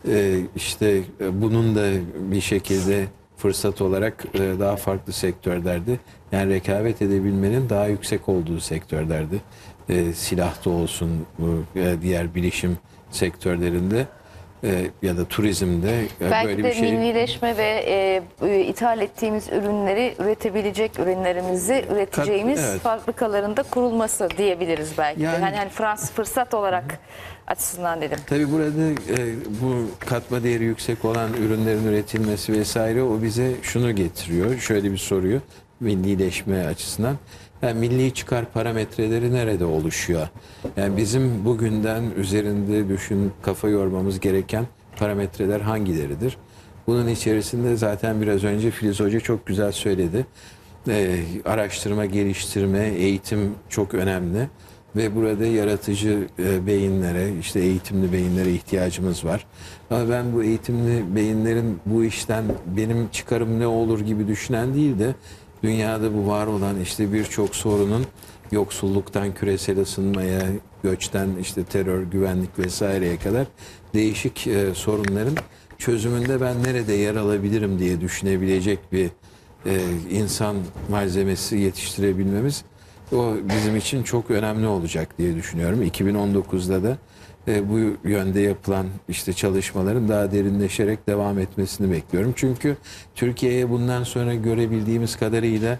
işte bunun da bir şekilde fırsat olarak daha farklı sektörlerde yani rekabet edebilmenin daha yüksek olduğu sektörlerde silahta olsun diğer bilişim sektörlerinde ya da turizmde Belki böyle de bir şey. millileşme ve ithal ettiğimiz ürünleri üretebilecek ürünlerimizi üreteceğimiz Evet. fabrikalarında kurulması diyebiliriz belki. Yani- Hani Fransız fırsat olarak açısından dedim. Tabii burada bu katma değeri yüksek olan ürünlerin üretilmesi vesaire o bize şunu getiriyor. Şöyle bir soruyu millileşme açısından. Yani milli çıkar parametreleri nerede oluşuyor? Yani bizim bugünden üzerinde kafa yormamız gereken parametreler hangileridir? Bunun içerisinde zaten biraz önce Filiz Hoca çok güzel söyledi. Araştırma, geliştirme, eğitim çok önemli. Ve burada yaratıcı beyinlere, işte eğitimli beyinlere ihtiyacımız var. Ama ben bu eğitimli beyinlerin bu işten benim çıkarım ne olur gibi düşünen değil de dünyada bu var olan işte birçok sorunun yoksulluktan küresel ısınmaya, göçten işte terör, güvenlik vesaireye kadar değişik sorunların çözümünde ben nerede yer alabilirim diye düşünebilecek bir insan malzemesi yetiştirebilmemiz o bizim için çok önemli olacak diye düşünüyorum. 2019'da da bu yönde yapılan işte çalışmaların daha derinleşerek devam etmesini bekliyorum. Çünkü Türkiye'ye bundan sonra görebildiğimiz kadarıyla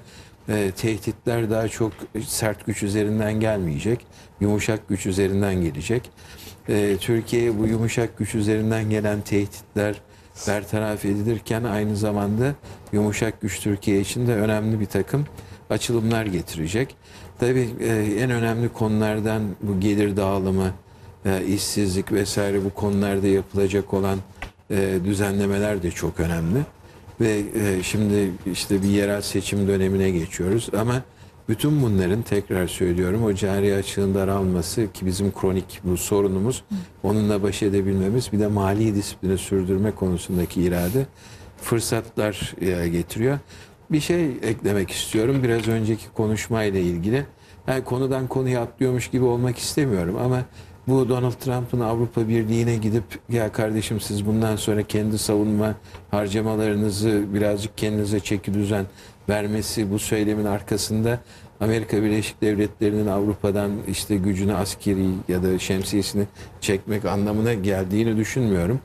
tehditler daha çok sert güç üzerinden gelmeyecek, yumuşak güç üzerinden gelecek. Türkiye'ye bu yumuşak güç üzerinden gelen tehditler bertaraf edilirken aynı zamanda yumuşak güç Türkiye için de önemli bir takım açılımlar getirecek. Tabii en önemli konulardan bu gelir dağılımı, işsizlik vesaire bu konularda yapılacak olan düzenlemeler de çok önemli. Ve şimdi işte bir yerel seçim dönemine geçiyoruz ama bütün bunların tekrar söylüyorum o cari açığın daralması ki bizim kronik bu sorunumuz onunla baş edebilmemiz bir de mali disiplini sürdürme konusundaki irade fırsatlar getiriyor. Bir şey eklemek istiyorum biraz önceki konuşmayla ilgili. Yani konudan konuya atlıyormuş gibi olmak istemiyorum ama bu Donald Trump'ın Avrupa Birliği'ne gidip ya kardeşim siz bundan sonra kendi savunma harcamalarınızı birazcık kendinize çeki düzen vermesi bu söylemin arkasında Amerika Birleşik Devletleri'nin Avrupa'dan işte gücünü askeri ya da şemsiyesini çekmek anlamına geldiğini düşünmüyorum.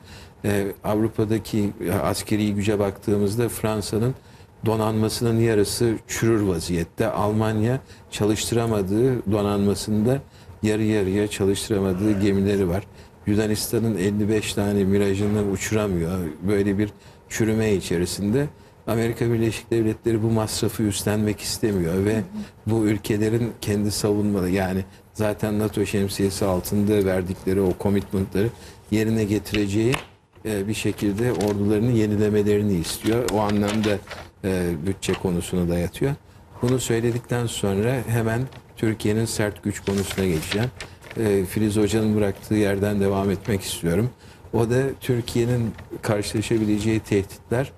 Avrupa'daki askeri güce baktığımızda Fransa'nın donanmasının yarısı çürür vaziyette. Almanya çalıştıramadığı donanmasında yarı yarıya çalıştıramadığı gemileri var. Yunanistan'ın 55 tane Miraj'ını uçuramıyor. Böyle bir çürüme içerisinde Amerika Birleşik Devletleri bu masrafı üstlenmek istemiyor ve bu ülkelerin kendi savunmalı yani zaten NATO şemsiyesi altında verdikleri o commitment'ları yerine getireceği bir şekilde ordularını yenilemelerini istiyor. O anlamda bütçe konusunu dayatıyor. Bunu söyledikten sonra hemen Türkiye'nin sert güç konusuna geçeceğim. Filiz Hoca'nın bıraktığı yerden devam etmek istiyorum. O da Türkiye'nin karşılaşabileceği tehditler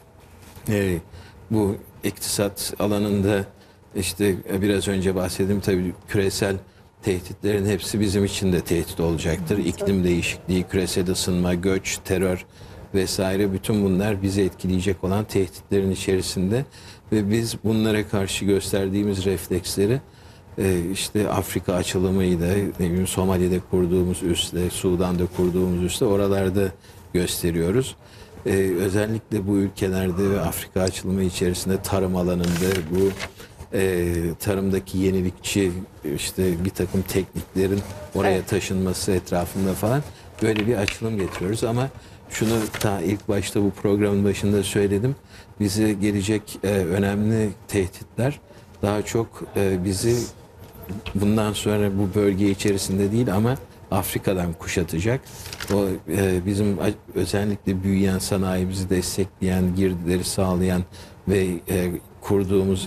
bu iktisat alanında işte biraz önce bahsettiğim tabii küresel tehditlerin hepsi bizim için de tehdit olacaktır. İklim değişikliği, küresel ısınma, göç, terör vesaire bütün bunlar bizi etkileyecek olan tehditlerin içerisinde ve biz bunlara karşı gösterdiğimiz refleksleri işte Afrika açılımıyla, ne bileyim Somali'de kurduğumuz üsle, Sudan'da kurduğumuz üsle oralarda gösteriyoruz. Özellikle bu ülkelerde ve Afrika açılımı içerisinde tarım alanında bu tarımdaki yenilikçi işte bir takım tekniklerin oraya taşınması etrafında falan böyle bir açılım getiriyoruz ama şunu ta ilk başta bu programın başında söyledim. Bize gelecek önemli tehditler daha çok bizi bundan sonra bu bölge içerisinde değil ama Afrika'dan kuşatacak. O bizim özellikle büyüyen sanayimizi destekleyen, girdileri sağlayan ve kurduğumuz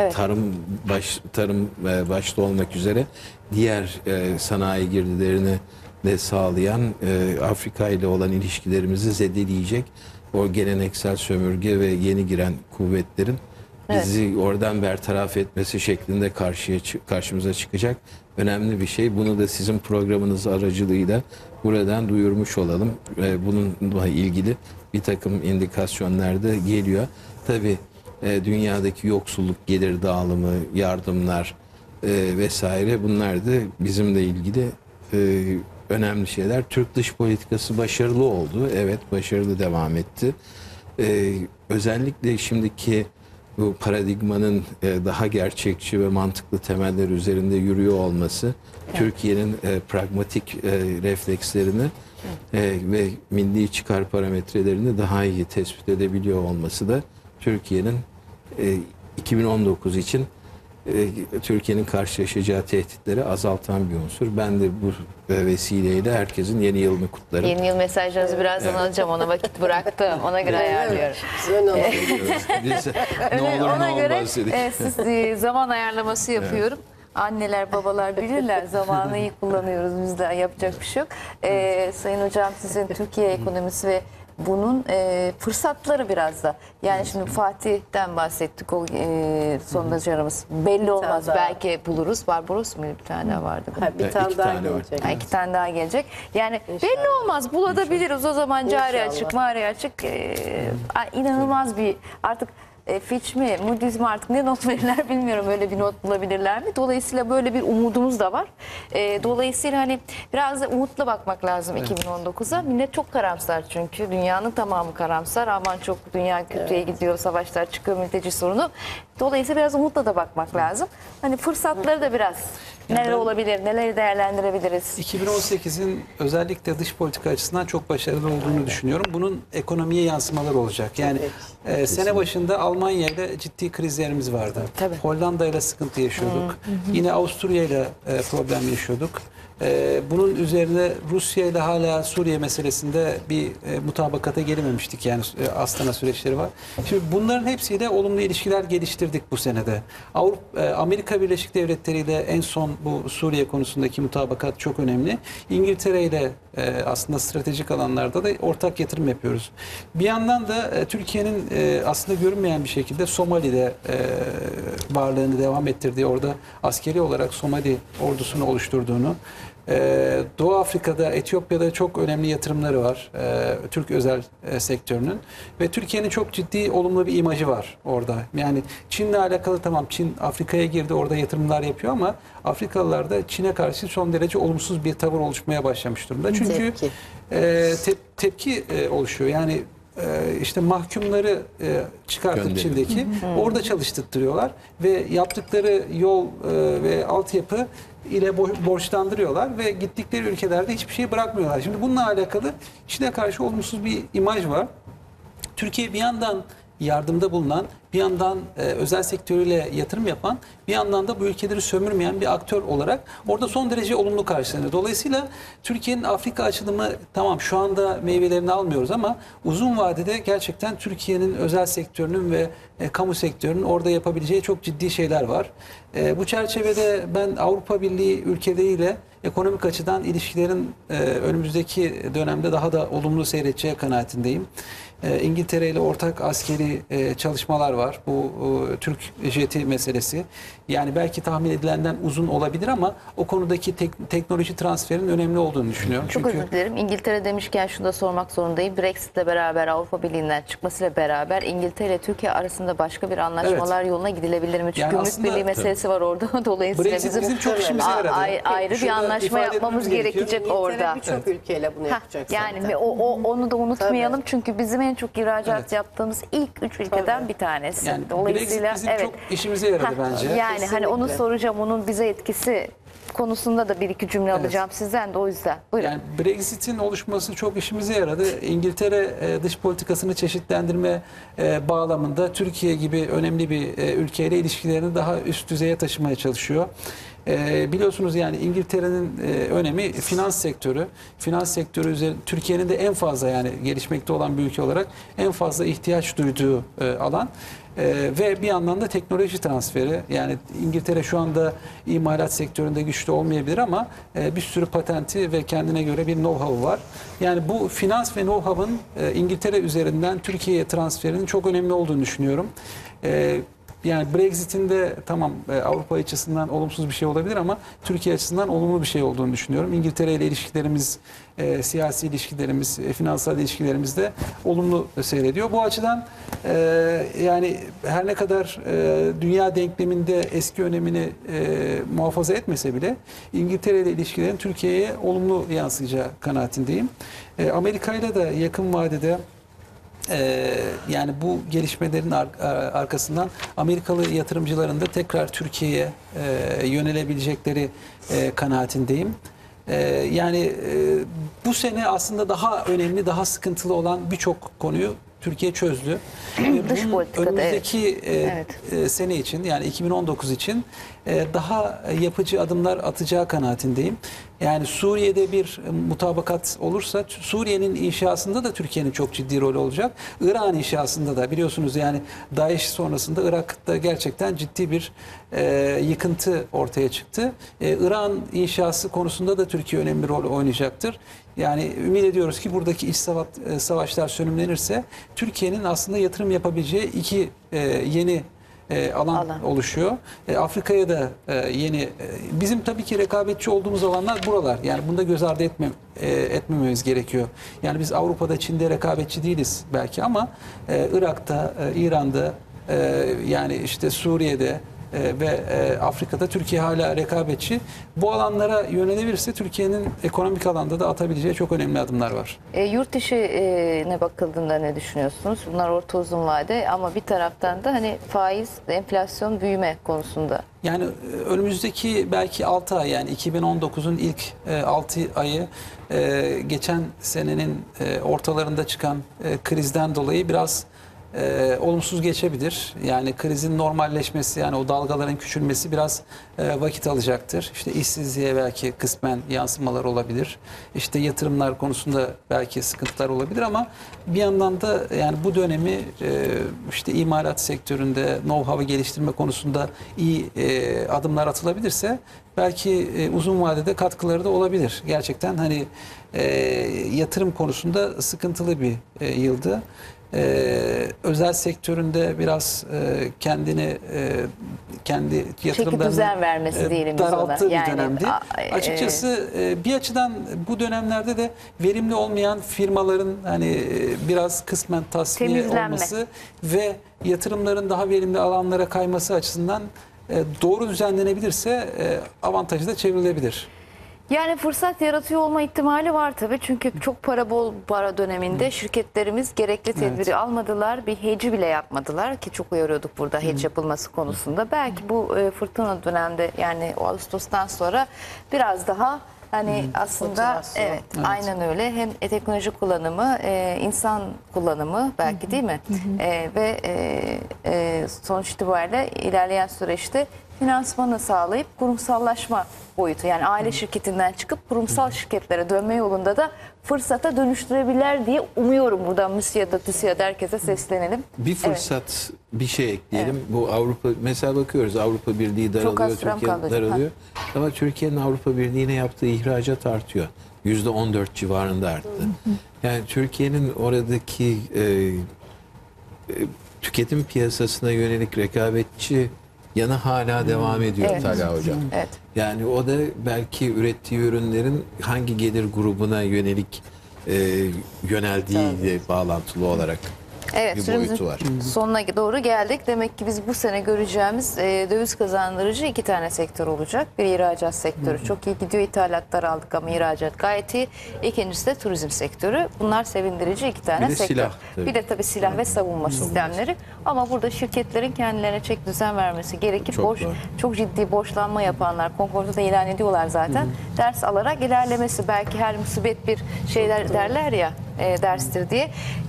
tarım başta olmak üzere diğer sanayi girdilerini de sağlayan Afrika ile olan ilişkilerimizi zedeleyecek o geleneksel sömürge ve yeni giren kuvvetlerin bizi oradan bertaraf etmesi şeklinde karşımıza çıkacak önemli bir şey. Bunu da sizin programınız aracılığıyla buradan duyurmuş olalım. Bununla ilgili bir takım indikasyonlar da geliyor. Tabii dünyadaki yoksulluk, gelir dağılımı, yardımlar vesaire bunlar da bizimle ilgili önemli şeyler. Türk dış politikası başarılı oldu. Evet, başarılı devam etti. Özellikle şimdiki bu paradigmanın daha gerçekçi ve mantıklı temeller üzerinde yürüyor olması, Türkiye'nin pragmatik reflekslerini ve milli çıkar parametrelerini daha iyi tespit edebiliyor olması da Türkiye'nin 2019 için Türkiye'nin karşılaşacağı tehditleri azaltan bir unsur. Ben de bu vesileyle herkesin yeni yılını kutlarım. Yeni yıl mesajlarınızı birazdan alacağım. Ona vakit bıraktım. Ona göre ayarlıyorum. Biz ne olur Ona ne göre olmaz dedik. zaman ayarlaması yapıyorum. Anneler, babalar bilirler. Zamanı iyi kullanıyoruz. Biz de yapacak bir şey yok. Sayın Hocam sizin Türkiye ekonomisi ve bunun fırsatları biraz da. Yani şimdi Fatih'ten bahsettik, o sondajlarımız belli olmaz, daha. belki buluruz. Barbaros mu bir tane daha vardı? Ha, bir Evet, tane iki daha tane var. gelecek. Ha, 2 tane daha gelecek. Yani belli olmaz, bulabiliriz o zaman, cari İnşallah. açık, mari açık. İnanılmaz bir artık Fitch mi, Moody's mi, artık ne not verirler bilmiyorum, öyle bir not bulabilirler mi? Dolayısıyla böyle bir umudumuz da var. Dolayısıyla hani biraz da umutla bakmak lazım 2019'a. Millet çok karamsar çünkü. Dünyanın tamamı karamsar. Aman çok dünya kötüye gidiyor, savaşlar çıkıyor, mülteci sorunu. Dolayısıyla biraz umutla da bakmak lazım. Hani fırsatları da biraz neler olabilir, neleri değerlendirebiliriz? 2018'in özellikle dış politika açısından çok başarılı olduğunu düşünüyorum. Bunun ekonomiye yansımaları olacak. Yani sene başında Almanya ile ciddi krizlerimiz vardı. Tabii. Hollanda ile sıkıntı yaşıyorduk. Yine Avusturya ile problem yaşıyorduk. Bunun üzerine Rusya ile hala Suriye meselesinde bir mutabakata gelememiştik. Yani Astana süreçleri var. Şimdi bunların hepsiyle olumlu ilişkiler geliştirdik bu senede. Amerika Birleşik Devletleri ile en son bu Suriye konusundaki mutabakat çok önemli. İngiltere ile aslında stratejik alanlarda da ortak yatırım yapıyoruz. Bir yandan da Türkiye'nin aslında görünmeyen bir şekilde Somali'de varlığını devam ettirdiği, orada askeri olarak Somali ordusunu oluşturduğunu, Doğu Afrika'da, Etiyopya'da çok önemli yatırımları var Türk özel sektörünün ve Türkiye'nin çok ciddi olumlu bir imajı var orada. Yani Çin'le alakalı, tamam, Çin Afrika'ya girdi, orada yatırımlar yapıyor ama Afrikalılar da Çin'e karşı son derece olumsuz bir tavır oluşmaya başlamış durumda. Çünkü tepki oluşuyor. Yani işte mahkumları çıkartıp Gönderiyor. Çin'deki orada çalıştırıyorlar ve yaptıkları yol ve altyapı ile borçlandırıyorlar ve gittikleri ülkelerde hiçbir şey bırakmıyorlar. Şimdi bununla alakalı Çin'e karşı olumsuz bir imaj var. Türkiye bir yandan yardımda bulunan, bir yandan özel sektörüyle yatırım yapan, bir yandan da bu ülkeleri sömürmeyen bir aktör olarak orada son derece olumlu karşılanıyor. Dolayısıyla Türkiye'nin Afrika açılımı, tamam, şu anda meyvelerini almıyoruz ama uzun vadede gerçekten Türkiye'nin özel sektörünün ve kamu sektörünün orada yapabileceği çok ciddi şeyler var. Bu çerçevede ben Avrupa Birliği ülkeleriyle ekonomik açıdan ilişkilerin önümüzdeki dönemde daha da olumlu seyredeceği kanaatindeyim. İngiltere ile ortak askeri çalışmalar var. Bu Türk jeti meselesi. Yani belki tahmin edilenden uzun olabilir ama o konudaki teknoloji transferinin önemli olduğunu düşünüyorum. Çok özür dilerim. İngiltere demişken şunu da sormak zorundayım. Brexit'le beraber, Avrupa Birliği'nden çıkmasıyla beraber İngiltere ile Türkiye arasında başka bir anlaşmalar yoluna gidilebilir mi? Çünkü Yani gümrük aslında birliği meselesi var orada. Dolayısıyla Brexit bizim çok işimize yaradı. ayrı bir Şurada anlaşma ifade yapmamız etmemiz gerekiyor. gerekecek orada. Birçok ülkeyle bunu yapacak Yani zaten. onu da unutmayalım. Tabii. Çünkü bizim en çok ihracat Evet. yaptığımız ilk 3 ülkeden Tabii. bir tanesi. Yani Dolayısıyla Brexit bizim çok işimize yaradı bence. Yani hani onu Kesinlikle. soracağım, onun bize etkisi konusunda da bir iki cümle alacağım sizden de, o yüzden. Buyurun. Yani Brexit'in oluşması çok işimize yaradı. İngiltere dış politikasını çeşitlendirme bağlamında Türkiye gibi önemli bir ülkeyle ilişkilerini daha üst düzeye taşımaya çalışıyor. Biliyorsunuz yani İngiltere'nin önemi finans sektörü. Finans sektörü üzerinde Türkiye'nin de en fazla, yani gelişmekte olan bir ülke olarak en fazla ihtiyaç duyduğu alan. Ve bir yandan da teknoloji transferi. Yani İngiltere şu anda imalat sektöründe güçlü olmayabilir ama bir sürü patenti ve kendine göre bir know-how'u var. Yani bu finans ve know-how'ın İngiltere üzerinden Türkiye'ye transferinin çok önemli olduğunu düşünüyorum. Yani Brexit'in de tamam Avrupa açısından olumsuz bir şey olabilir ama Türkiye açısından olumlu bir şey olduğunu düşünüyorum. İngiltere ile ilişkilerimiz, siyasi ilişkilerimiz, finansal ilişkilerimiz de olumlu seyrediyor. Bu açıdan yani her ne kadar dünya denkleminde eski önemini muhafaza etmese bile İngiltere ile ilişkilerin Türkiye'ye olumlu yansıyacağı kanaatindeyim. Amerika ile de yakın vadede yani bu gelişmelerin arkasından Amerikalı yatırımcıların da tekrar Türkiye'ye yönelebilecekleri kanaatindeyim. Yani bu sene aslında daha önemli, daha sıkıntılı olan birçok konuyu Türkiye çözdü. Dış politikada, önümüzdeki sene için, yani 2019 için daha yapıcı adımlar atacağı kanaatindeyim. Yani Suriye'de bir mutabakat olursa Suriye'nin inşasında da Türkiye'nin çok ciddi rol olacak. İran inşasında da biliyorsunuz yani DAEŞ sonrasında Irak'ta gerçekten ciddi bir yıkıntı ortaya çıktı. İran inşası konusunda da Türkiye önemli rol oynayacaktır. Yani ümit ediyoruz ki buradaki iç savaşlar sönümlenirse Türkiye'nin aslında yatırım yapabileceği iki yeni alan oluşuyor. Afrika'ya da yeni bizim tabii ki rekabetçi olduğumuz alanlar buralar. Yani bunda göz ardı etmememiz gerekiyor. Yani biz Avrupa'da, Çin'de rekabetçi değiliz belki ama Irak'ta, İran'da yani işte Suriye'de ve Afrika'da Türkiye hala rekabetçi. Bu alanlara yönelebilirse Türkiye'nin ekonomik alanda da atabileceği çok önemli adımlar var. Yurt dışı ne bakıldığında ne düşünüyorsunuz? Bunlar orta uzun vade ama bir taraftan da hani faiz, enflasyon, büyüme konusunda. Yani önümüzdeki belki 6 ay yani 2019'un ilk 6 ayı geçen senenin ortalarında çıkan krizden dolayı biraz olumsuz geçebilir. Yani krizin normalleşmesi yani o dalgaların küçülmesi biraz vakit alacaktır. İşte işsizliğe belki kısmen yansımalar olabilir. İşte yatırımlar konusunda belki sıkıntılar olabilir ama bir yandan da yani bu dönemi işte imalat sektöründe know-how'ı geliştirme konusunda iyi adımlar atılabilirse belki uzun vadede katkıları da olabilir. Gerçekten hani yatırım konusunda sıkıntılı bir yıldı. Özel sektöründe biraz kendini kendi yatırımlarını çeki düzen vermesi diyelim biz ona. daralttığı bir Yani, dönemdi. Açıkçası bir açıdan bu dönemlerde de verimli olmayan firmaların hani biraz kısmen tasfiye Temizlenme. olması ve yatırımların daha verimli alanlara kayması açısından doğru düzenlenebilirse avantajı da çevrilebilir. Yani fırsat yaratıyor olma ihtimali var tabii. Çünkü çok bol para döneminde şirketlerimiz gerekli tedbiri almadılar. Bir hedge'i bile yapmadılar ki çok uyarıyorduk burada hedge yapılması konusunda. Belki bu fırtına dönemde yani o Ağustos'tan sonra biraz daha hani aslında evet, aynen öyle. Hem teknoloji kullanımı, insan kullanımı belki değil mi? Ve sonuç itibariyle ilerleyen süreçte finansmanı sağlayıp kurumsallaşma boyutu yani aile şirketinden çıkıp kurumsal şirketlere dönme yolunda da fırsata dönüştürebilirler diye umuyorum. Buradan MÜSİAD'a, TÜSİAD'a herkese seslenelim. Bir fırsat bir şey ekleyelim. Bu Avrupa mesela bakıyoruz Avrupa Birliği daralıyor, sürem Türkiye kaldı. daralıyor. Ama Türkiye'nin Avrupa Birliği'ne yaptığı ihracat artıyor. %14 civarında arttı. Yani Türkiye'nin oradaki tüketim piyasasına yönelik rekabetçi yanı hala devam ediyor Evet. Talha Hocam. Evet. Yani o da belki ürettiği ürünlerin hangi gelir grubuna yönelik yöneldiğiyle bağlantılı olarak Evet, bir süremizin boyutu var. sonuna doğru geldik. Demek ki biz bu sene göreceğimiz döviz kazandırıcı 2 tane sektör olacak. Bir ihracat sektörü çok iyi gidiyor. İthalatlar aldık ama ihracat gayet iyi. İkincisi de turizm sektörü. Bunlar sevindirici 2 tane Bir de sektör. silah, tabii. Bir de tabii silah ve savunma sistemleri. Ama burada şirketlerin kendilerine çek düzen vermesi gerekir. Çok doğru. Çok ciddi borçlanma yapanlar, konkorda da ilan ediyorlar zaten. Ders alarak ilerlemesi. Belki her musibet bir şeyler derler ya, derstir diye.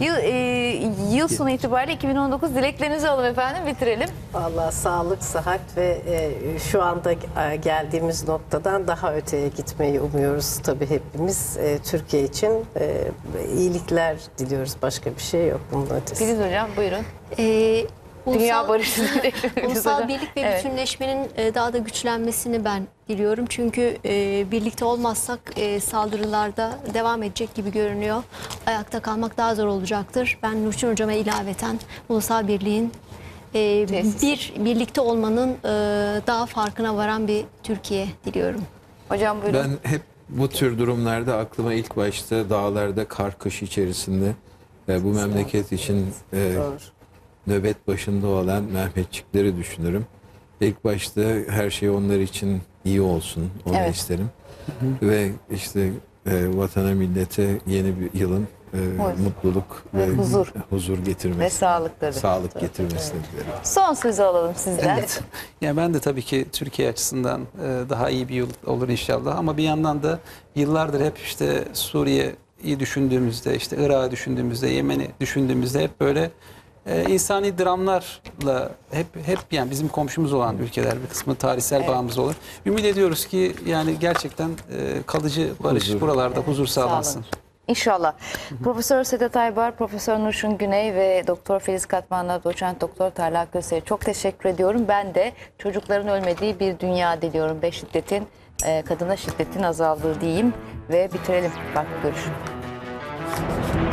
Yıl sonu itibariyle 2019 dileklerinizi alalım efendim, bitirelim. Vallahi sağlık, sıhhat ve şu anda geldiğimiz noktadan daha öteye gitmeyi umuyoruz tabii hepimiz. Türkiye için iyilikler diliyoruz. Başka bir şey yok bunun ötesi. Filiz Hocam buyurun. Dünya Ulusal- barışı dileklerimiz Ulusal hocam. birlik ve Evet. bütünleşmenin daha da güçlenmesini ben diliyorum. Çünkü birlikte olmazsak saldırılarda devam edecek gibi görünüyor. Ayakta kalmak daha zor olacaktır. Ben Nurçin Hocam'a ilaveten ulusal birliğin birlikte olmanın daha farkına varan bir Türkiye diliyorum. Hocam buyurun. Ben hep bu tür durumlarda aklıma ilk başta dağlarda kar kış içerisinde bu memleket için Doğru. nöbet başında olan Mehmetçikleri düşünürüm. İlk başta her şey onlar için iyi olsun, onu Evet. isterim. Ve işte vatana millete yeni bir yılın mutluluk ve huzur getirmesi, Ve sağlık tabii. sağlık getirmesini dilerim. Son sözü alalım sizden. Yani ben de tabii ki Türkiye açısından daha iyi bir yıl olur inşallah ama bir yandan da yıllardır hep işte Suriye'yi düşündüğümüzde, işte Irak'ı düşündüğümüzde, Yemen'i düşündüğümüzde hep böyle insani dramlarla hep yani bizim komşumuz olan ülkeler bir kısmı tarihsel bağımız olur. Ümit ediyoruz ki yani gerçekten kalıcı barış Huzur. buralarda huzur sağlansın. Sağ olun. İnşallah. Profesör Sedat Aybar, Profesör Nurşin Güney ve Doktor Filiz Katman'la Doçent Doktor Talha Köse'ye çok teşekkür ediyorum. Ben de çocukların ölmediği bir dünya diliyorum ve şiddetin, kadına şiddetin azaldığı diyeyim ve bitirelim. Farklı görüşüm.